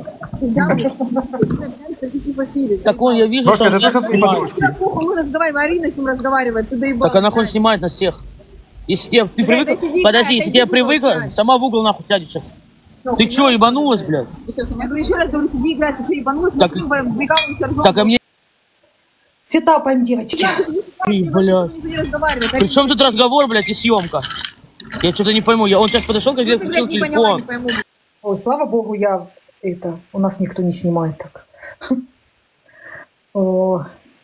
Так он, я вижу, что он меня снимает. Мы разговариваем, Арина с ним разговаривает, ты доебал. Так а нахуй он снимает нас всех. Если тебе, ты привыкла... Подожди, если тебе привыкла, сама в угол нахуй сядешь сейчас. Ты чё, ебанулась, блядь? Я говорю, еще раз говорю, сиди, играй, ты что, ебанулась? Мы Так- с ним вбегаемся, ржем. Так, а мне... Сетапаем, девочки. Эй, блядь. Никто не разговаривает. При чем тут разговор, блядь, и съемка? Я что-то не пойму. Я, он сейчас подошел, когда я Ты, включил блядь, не поняла, не телефон. пойму. Ой, слава богу, я это, у нас никто не снимает так. О,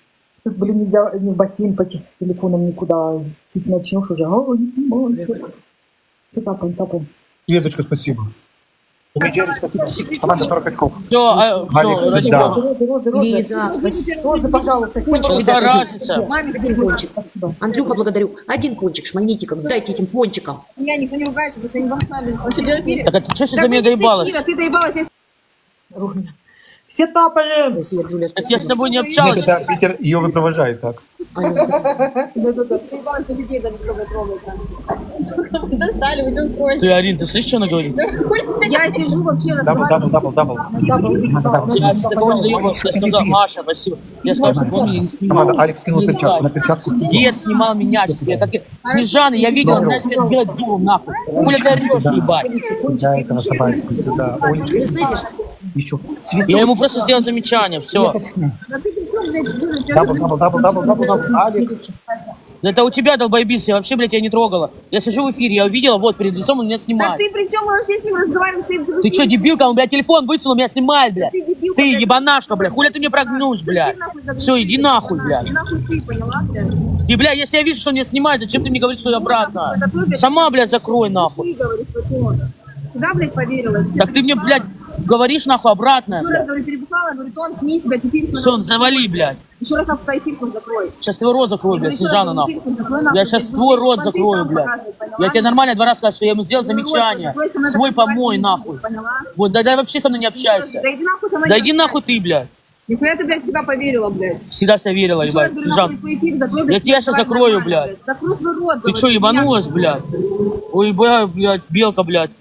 Тут, блин, нельзя ни в бассейн пойти с телефоном никуда. Чуть начнешь уже. А, не снимаю. Все тапаем, тапаем. Светочка, спасибо. Комментарий, спасибо. Команда сорок очков. Все, а, Алекс, все, да. Розы, розы, розы. Лиза, спасибо. Розы, пожалуйста. семь Пончик, розы. ребята, разница? один, один пончик. Андрюха, благодарю. Один пончик с магнитиком. Дайте этим пончикам. Я никто не ругается, просто не волшебник. Он что, делает в эфире? Так а ты что Да за меня вы не доебалась? Сефира, ты доебалась, я Все тапаем. Спасибо, Джулия, Так я с спасибо. тобой не Нет, общалась. это Питер ее выпровожает так. Да-да-да. доебалась, по людей даже трогать трогать. Сука, вы достали, вы что устроили? Ты, Арин, ты слышишь, что она говорит? Я сижу вообще Дабл, дабл, дабл, дабл. Я с тобой не доебалась, я сказал, Маша, спасибо. Я сказал, что помню, я не снимал. Команда, Алекс скинул перчатку. На перчатку. Дед снимал меня, я так и- Снежаны, я видел, знаешь, я делать дуру нахуй. Хуля ты орёшь, ебать. Да, этого собаку сюда. Ой, Ты слышишь? еще. Я ему просто сделал замечание, все. Дабл, дабл, дабл, дабл, дабл, дабл. Алекс. Это у тебя, долбоебис, я вообще, блядь, я не трогала. Я сижу в эфире, я увидела, вот, перед лицом он меня Да снимает. ты при чем мы вообще с ним разговариваем? Ты, Ты что, дебилка, он, блядь, телефон высунул, меня снимает, блядь. Ты дебилка, Ты блядь. ебанашка, блядь, хуля ты мне прогнешь, блядь. Все, иди нахуй, блядь. Нахуй ты, поняла, блядь? И, блядь, если я вижу, что он меня снимает, зачем ты мне говоришь, что я обратно? Закрой, блядь. Сама, блядь, закрой, нахуй. Ты говоришь, что ты сюда, блядь, поверила. Так ты мне, блядь, говоришь, нахуй, обратно. Еще раз говорю, перебухала, говорит, он сни себя, теперь свой- Сон, завали, блядь. Еще раз нахуй свой эфир свой закрой. Сейчас твой рот закрою, Я блядь, говорю, Снежана, еще раз нахуй. эфир свой закрой, нахуй, Я сейчас блядь, твой быстрее, рот понты закрою, там блядь. показывай, поняла? Я тебе нормально два раза сказал, что я ему сделал Твой рот замечание. закрой, со мной Свой разговаривать помой, не нахуй. будешь, поняла? Вот, да, да вообще со мной не общайся. Да иди нахуй со мной Да не иди общайся. нахуй ты, блядь. Нихуя ты, блядь, в себя поверила, блядь. Всегда себя верила, Еще раз ебать. говорю, Снежан. нахуй свой эфир, закрой, блядь, Я тебя свой сейчас давай закрою, нормально, блядь. Закрой свой рот, Ты говорю, что, ебанулась, меня- блядь? Ой, бля, блядь, белка, блядь.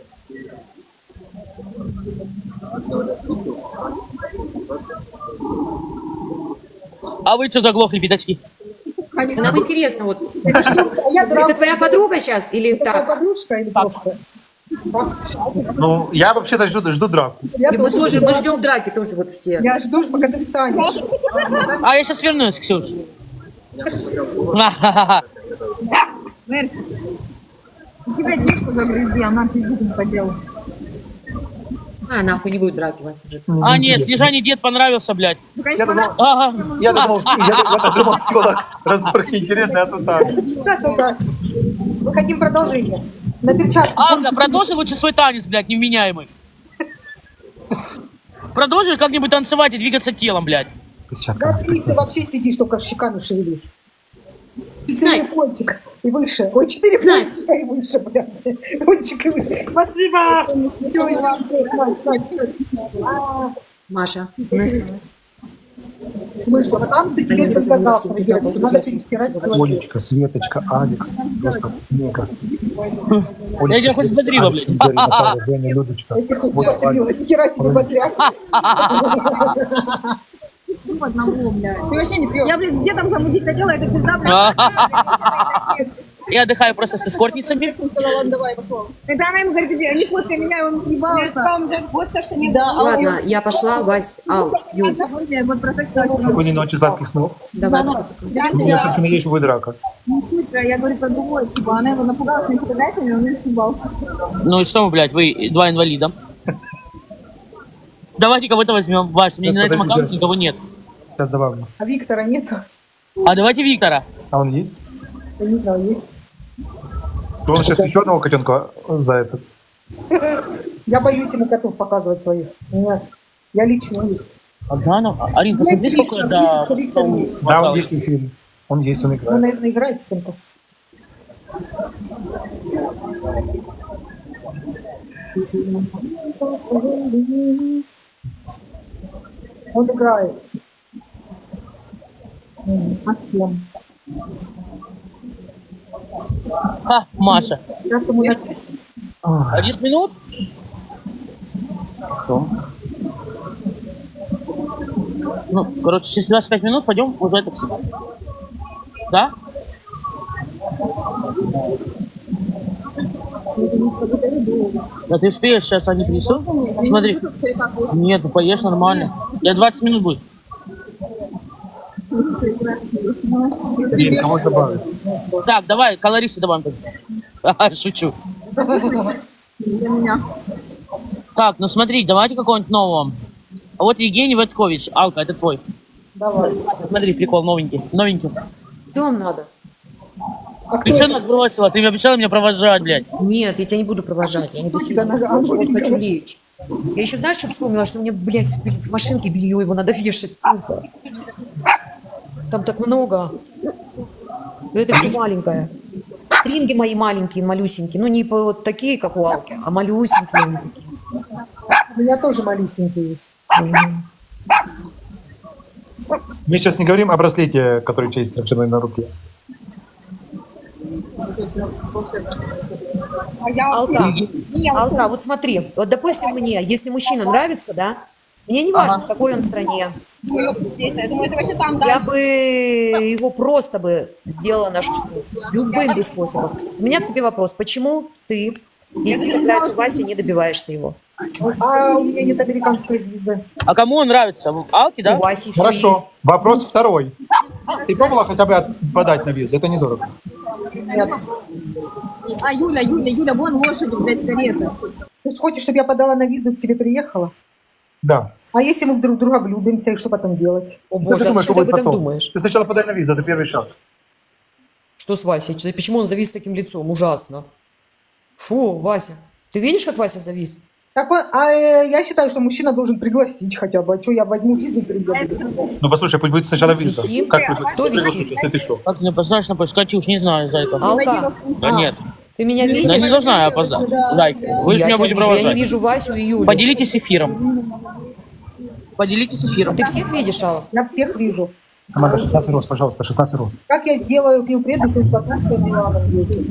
А вы что заглохли, пятачки? Нам интересно, вот. Я Это твоя подруга сейчас или Это твоя так? подружка или просто? Ну, я вообще-то жду, жду драку. Я И мы тоже, мы ждем драки тоже вот все. Я жду, пока ты встанешь. А я сейчас вернусь, Ксюш. Мэр, у тебя чешку загрызи, она пиздит не по делу. А, нахуй не будет драки, Вася уже. А, нет, Снежане дед понравился, блядь. Ну, конечно, Я думал, Ага. я думал, я, я думал, что разборки интересные, а тут так. Да, да, да. Мы хотим продолжение. На перчатку. Алка, продолжи лучше свой танец, блядь, невменяемый. Продолжи как-нибудь танцевать и двигаться телом, блядь. Перчатка. Да, ты, ты вообще сидишь, только щеками шевелишь. Четыре пончика и выше. Ой, четыре пончика и выше, блядь. Пончик и выше. Спасибо! Все, еще. Снай, снай. А, Маша, у нас осталось. Мышка, вот там ты теперь только завтра делаешь. Надо перестирать свой. Олечка, Светочка, Алекс. Просто мега. Я тебя хоть смотрела, блядь. Игорь, Наталья, Женя, Людочка. Я тебе хоть Вот, смотрела, ни хера себе бодряк. Ну, по одному, блядь. Ты вообще не пьешь. Я, блядь, с дедом замутить хотела, это пизда, блядь. Я отдыхаю просто с эскортницами. Ладно, давай, пошел. Это она ему говорит, не фоткай меня, и он съебался. Да, Ладно, я пошла, Вась, Ал, Юль. Вот про секс сказать. Спокойной ночи, сладких снов. Давай. Я только надеюсь, что будет драка. Не суть, я говорю про другое, типа, она его напугалась на фотографиями, он не съебался. Ну и что вы, блядь, вы два инвалида. Давайте кого-то возьмем. Вась, у меня Сейчас, на этом подожди, аккаунте сейчас. никого нет. Сейчас добавлю. А Виктора нету? А давайте Виктора. А он есть? Я не знаю, есть. Он сейчас еще одного котенка за этот. Я боюсь ему котов показывать своих. Нет, я лично их. А да, ну, Арин, посмотри, сколько я до... Да, он есть в эфире. Он есть, он Он, играет. наверное, играет с кем-то. Он играет. М, А с кем? А, Маша. Сейчас ему напишу. Одиннадцать минут? Все. Ну, короче, через двадцать пять минут пойдем вызывать такси. Да? Да ты успеешь, сейчас они принесут. Смотри. Нет, ну поешь нормально. Я двадцать минут будет. Блин, кого добавить? Так, давай, колористы добавим. Ага, шучу. Для меня. Так, ну смотри, давайте какого-нибудь нового. А вот Евгений Ваткович. Алка, это твой. Давай. Смотри, смотри, прикол новенький. Новенький. Что вам надо? А Ты что нас бросила? Ты мне обещала меня провожать, блядь. Нет, я тебя не буду провожать. Я не буду сидеть. Да, Я вот хочу лечь. Я еще, знаешь, что вспомнила? Что мне, блядь, в в машинке белье, его надо вешать, сука. Там так много. Да это все маленькое. Стринги мои маленькие, малюсенькие. Ну, не по- вот такие, как у Алки, а малюсенькие. они такие. У меня тоже малюсенькие. Мы сейчас не говорим о браслете, который у тебя есть толщиной на руке. Алка, Алка, вот смотри, вот допустим мне, если мужчина нравится, да, мне не важно, в какой он стране, Я думаю, это вообще там, я бы его просто бы сделала нашу встречу, любым бы способом. У меня к тебе вопрос, почему ты, если тебе нравится Вася, не добиваешься его? А у меня нет американской визы. А кому он нравится? Алки, да? У Васи всё есть. Хорошо. Вопрос второй. Ты пробовала хотя бы от- подать на визу? Это недорого. Нет. А Юля, Юля, Юля, вон лошадь, блядь, карета. Ты же хочешь, чтобы я подала на визу и к тебе приехала? Да. А если мы друг в друга влюбимся, и что потом делать? О Что боже, ты а думаешь, что что ты об будет этом потом? думаешь? Ты сначала подай на визу, это первый шаг. Что с Васей? Чё- Почему он завис с таким лицом? Ужасно. Фу, Вася. Ты видишь, как Вася завис? Так вот, а э, я считаю, что мужчина должен пригласить хотя бы. А что, я возьму визу и приеду? Ну послушай, пусть будет сначала виза. Висим? Как пригласить? Кто висит? Пригласить, если ты что? Как мне опоздаешь на поезд? Катюш, не знаю, зайка. Алка, Да нет. ты меня видишь? Да не должна я опоздать. Зайка, вы же Я меня тебя будете вижу, я не провожать. вижу Васю и Юлю. Поделитесь эфиром. Поделитесь А эфиром. ты всех видишь, Алла? Я всех вижу. Команда шестнадцать роз, пожалуйста, шестнадцать роз. Как я сделаю к нему приеду, если продукция Милана едет?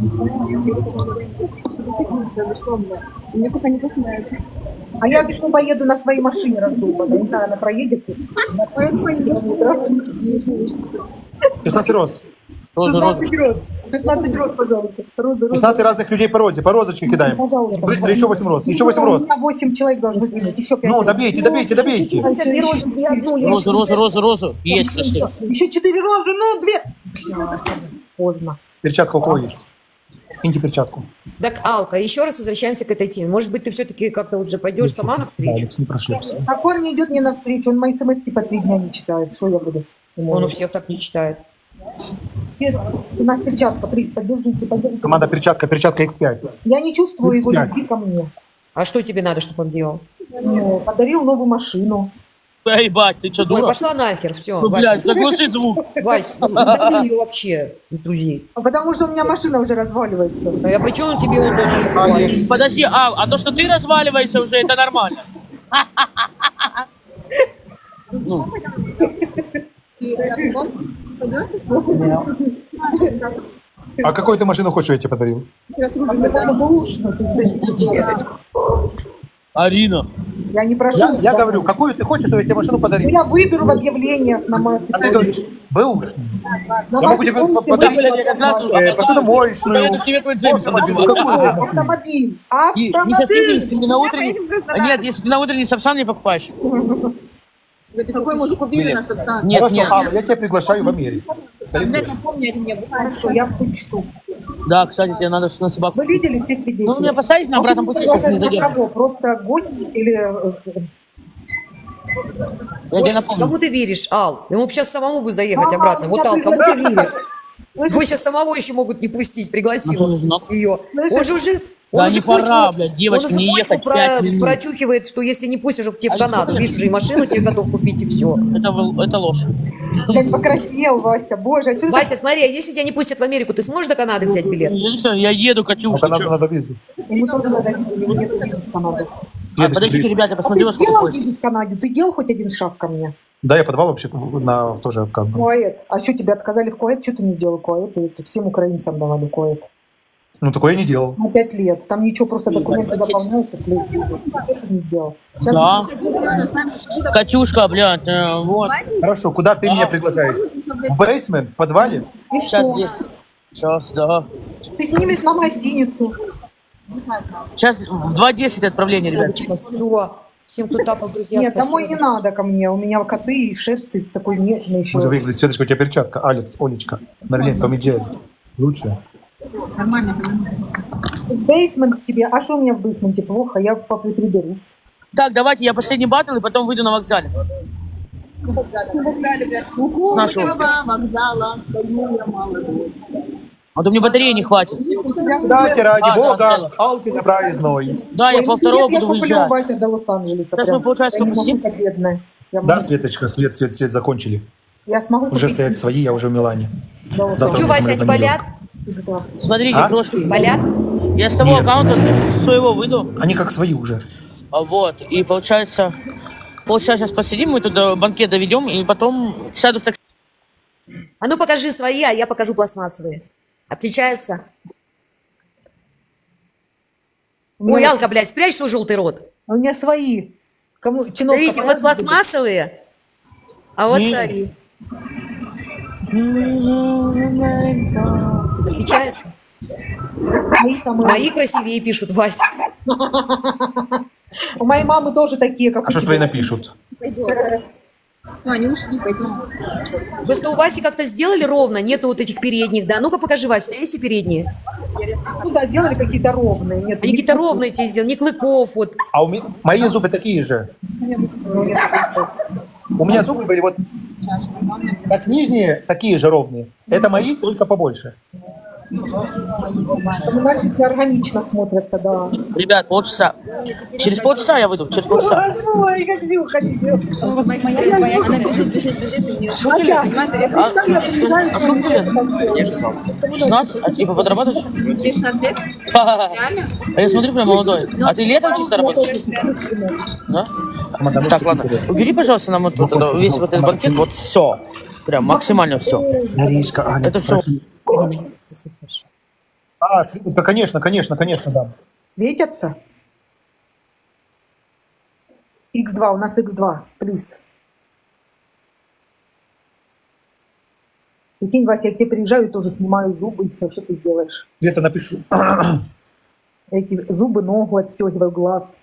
Мне пока не нравится. А я почему поеду на своей машине раздолбанной? Не знаю, она проедет. шестнадцать роз. Роза, роза. шестнадцать роз. шестнадцать роз, пожалуйста. Роза, роза. шестнадцать разных людей по розе, по розочке кидаем. Пожалуйста. Быстро, еще восемь роз, еще восемь роз. У меня восемь человек должно скинуть. Еще пять. Ну, добейте, добейте, добейте. Розу, розу, розу, розу. Есть, пошли. Еще четыре розы, ну, две. Поздно. Перчатка у кого есть? Киньте перчатку. Так, Алка, еще раз возвращаемся к этой теме. Может быть, ты все-таки как-то уже пойдешь сама навстречу? Алекс не прошлепся. Так он не идет мне навстречу, он мои смс по три дня не читает. Что я буду? Он у всех так не читает. У нас перчатка, приз, поддержите, поддержите. Команда перчатка, перчатка икс пять. Я не чувствую его пять. любви ко мне. А что тебе надо, чтобы он делал? Ну, подарил новую машину. Да ебать, ты что, Ой, дура? пошла нахер, все. Ну, блядь, заглуши звук. Вась, ну, удали ее вообще из друзей. А потому что у меня машина уже разваливается. А я при чем тебе он должен покупать? Подожди, а, а то, что ты разваливаешься уже, это нормально. Ну. А какую ты машину хочешь, я тебе подарил? Арина. Я не прошу. Я, я говорю, какую ты хочешь, чтобы я тебе машину подарил? Я выберу в объявлениях на мою. А ты говоришь, бэушную. На Я могу тебе мою подарить пенсию э, посудомоечную. Это тебе какой Джеймс Автомобиль. Какую ты машину? Автомобиль. И- Не совсем, Автомобиль. если ты на утренний... А Нет, если ты на утренний Сапсан не покупаешь. Какой мы уже купили на Сапсан? Нет, Хорошо, нет. Алла, я тебя приглашаю в Америку. Блядь, напомни это мне. Хорошо, я учту. Да, кстати, тебе надо что на собаку. Вы видели все свидетели? Ну, меня посадить на обратном пути, чтобы не задерживать. Кого? Просто гость или... э, Я тебе напомню. Кому ты веришь, Ал? Ему сейчас самому бы заехать А, обратно. Вот, я Ал, кому ты пригласила. веришь? Его сейчас самого еще могут не пустить, пригласил ее. Он же уже... Да Он не уже пора, почву- блядь, девочка, он уже не почву ехать про- пять минут. протюхивает, что если не пустишь, чтобы тебе в А Канаду. это- Видишь, уже и машину тебе готов купить, и все. Это, в- это ложь. Блядь, покраснел, Вася. Боже, а что за... Вася, смотри, а если тебя не пустят в Америку, ты сможешь до Канады взять билет? Я, не знаю, я еду, Катюш. Ну, ты Канаду чё? надо визу. Ему тоже надо визу, у него нет визы в Канаду. А, подождите, ребята, А ты посмотри, во сколько сделал поезд. визу в Канаде? Ты делал хоть один шаг ко мне? Да, я подавал вообще на тоже отказ. был. Куэт. А что, тебе отказали в Куэт? Что ты не сделал Куэт? И всем украинцам давали Куэт. Ну, такое я не делал. На пять лет. Там ничего, просто документы заполняются. клеят. Что ты не сделал? Сейчас Да. Катюшка, блядь, э, вот. Хорошо, куда ты меня приглашаешь? В бейсмент, в подвале? И Сейчас что? здесь. Сейчас, да. Ты снимешь нам гостиницу. Сейчас в два десять отправление, ребят. Все. Всем, кто тапал, друзья, Нет, спасибо. домой не надо ко мне. У меня коты и шерсть ты такой нежный еще. Можно выиграть. Светочка, у тебя перчатка. Алекс, Олечка, Мерлин, Том и Джерри. Лучше. Нормально. Бейсмент к тебе. А что у меня в бейсменте плохо? Я приберусь. Так, давайте я последний батл и потом выйду на вокзале. На вокзале, блядь. С нашего. Вокзала. Стою я молодой. А то мне батареи не хватит. Дайте, ради А, бога, да, Алки проездной. Да, я Ой, по ну, второму нет, буду я куплю выезжать. Вася до Лос-Анджелеса. Сейчас прям. мы, получается, Я не как могу, посидим? как бедная. Я Да, могу- Светочка, свет, свет, свет, закончили. Я смогу Уже купить стоят свои, я уже в Милане. до Лос-Анджелеса. Завтра Че, мы Вася, самолет они на Нью-Йорк. болят? Смотрите, А? крошки. Болят? Я с того Нет. аккаунта с своего выйду. Они как свои уже. А вот, и получается, полчаса сейчас посидим, мы туда банкет доведем, и потом сяду в такси. А ну покажи свои, а я покажу пластмассовые. Отличается? Ой, Алка, блядь, спрячь свой желтый рот. У меня свои. Кому? Чиновка, Смотрите, вот пожалуйста. пластмассовые, а вот Не. свои. Отличается? Мои самые Мои красивее пишут, Вася. У моей мамы тоже такие, как А у что тебя. твои напишут? Ну, они ушли, пойдем. Просто у Васи как-то сделали ровно, нету вот этих передних, да? Ну-ка покажи, Вася, у тебя есть и передние? Ну да, сделали какие-то ровные. Нет, Они какие-то ровные тебе сделали, не клыков, вот. А у меня, мои зубы такие же. У меня зубы были вот как нижние, такие же ровные. Это мои, только побольше. Мальчики органично смотрятся, да. Ребят, полчаса. Через полчаса я выйду, через полчаса. Ой, как Зюха не делает. Она бежит, бежит, бежит, и мне Вася, я представь, я приезжаю, А сколько тебе? шестнадцать? А типа подрабатываешь? Тебе шестнадцать лет? Реально? А я смотрю, прям молодой. А ты летом чисто работаешь? Да? Так, ладно. Убери, пожалуйста, нам вот тут это, весь вот этот банкет, вот все. Прям максимально все. Маришка, Аня, Это все. А, Светочка, конечно, конечно, конечно, да. Светятся? икс два, у нас икс два, плюс. Прикинь, Вася, я к тебе приезжаю и тоже снимаю зубы, и все, что ты сделаешь? Света, напишу. Эти зубы, ногу отстегиваю, глаз.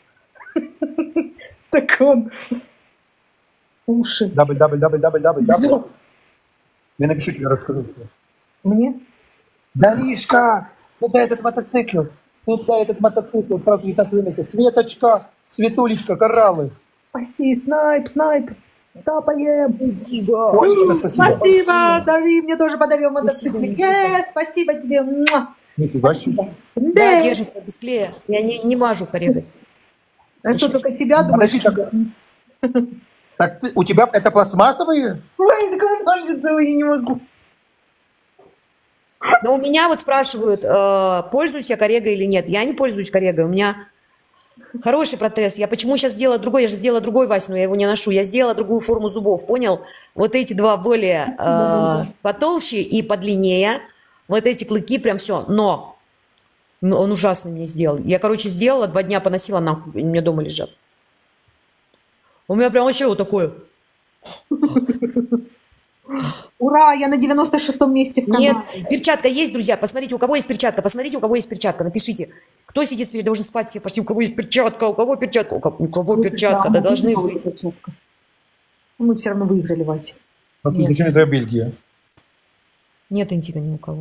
Стакан. Уши. Дабл, дабл, дабл, дабл, дабл, дабл. Я напишу тебе, расскажу тебе. Мне? Даришка, сюда этот мотоцикл, сюда этот мотоцикл, сразу летать вместе. Светочка, Светулечка, кораллы. Спасибо, снайп, снайп. Тапаем. Олечка, спасибо. Спасибо, Дави, мне тоже подарил мотоцикл. Е, спасибо тебе. Муа. Нифига себе. Да, держится без клея. Я не, не мажу коррегой. А что, только тебя думаешь? Подожди, так, так ты, у тебя это пластмассовые? Ой, так он нравится, я не могу. Но у меня вот спрашивают, э, пользуюсь я коррегой или нет. Я не пользуюсь коррегой. У меня хороший протез. Я почему сейчас сделала другой? Я же сделала другой, Вась, но я его не ношу. Я сделала другую форму зубов, понял? Вот эти два более э, потолще и подлиннее. Вот эти клыки прям все. Но, но он ужасно мне сделал. Я, короче, сделала, два дня поносила, нахуй, они у меня дома лежат. У меня прям вообще вот такое. Ура, я на девяносто шестом месте в Нет, Канаде. перчатка есть, друзья. Посмотрите, у кого есть перчатка. Посмотрите, у кого есть перчатка. Напишите. Кто сидит спереди, должен спать все почти. У кого есть перчатка, у кого перчатка, у кого, у кого перчатка, да, должны быть. Мы все равно выиграли, Вася. Зачем это Бельгия? Нет, Интига, ни у кого.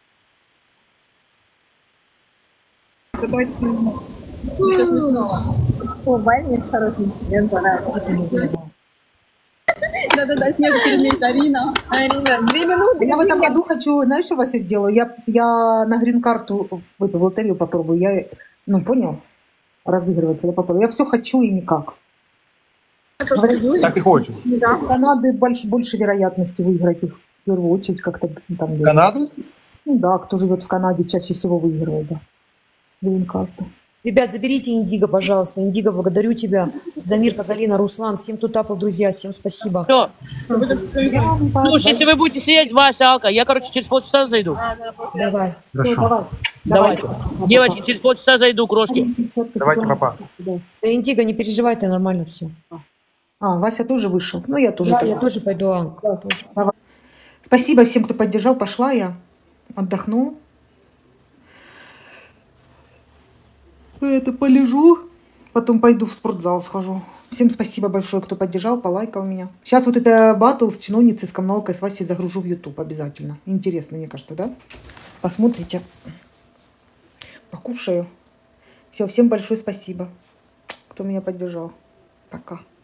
О, Ваня, мне хороший инцидент понравился. Да-да-да, снег перед ней, Арина. Арина, две минуты. Я в этом году хочу, знаешь, что, Вася, сделаю? Я, я на грин-карту в эту лотерею попробую. Я, ну, понял? Разыгрывать. Я попробую. Я все хочу и никак. Так и хочешь. Да. В Канады больше, больше вероятности выиграть их в первую очередь как-то там. Канады? Ну да, кто живет в Канаде, чаще всего выигрывает, да. Грин-карта. Ребят, заберите Индиго, пожалуйста. Индиго, благодарю тебя. Замирка, Галина, Руслан. Всем, кто тапал, друзья, всем спасибо. Все. Слушай, если вы будете сидеть, Вася, Алка, я, короче, через полчаса зайду. Давай. Хорошо. Давайте. Девочки, через полчаса зайду, крошки. Давайте, папа. Да, Индиго, не переживай, ты нормально все. А, Вася тоже вышел. Ну, я тоже. Да, пойду. я тоже пойду, Алка. Да, тоже. Давай. Спасибо всем, кто поддержал. Пошла я. Отдохну. Это полежу. Потом пойду в спортзал схожу. Всем спасибо большое, кто поддержал, полайкал меня. Сейчас вот это батл с чиновницей, с коммуналкой, с Васей загружу в YouTube обязательно. Интересно, мне кажется, да? Посмотрите. Покушаю. Все, всем большое спасибо, кто меня поддержал. Пока.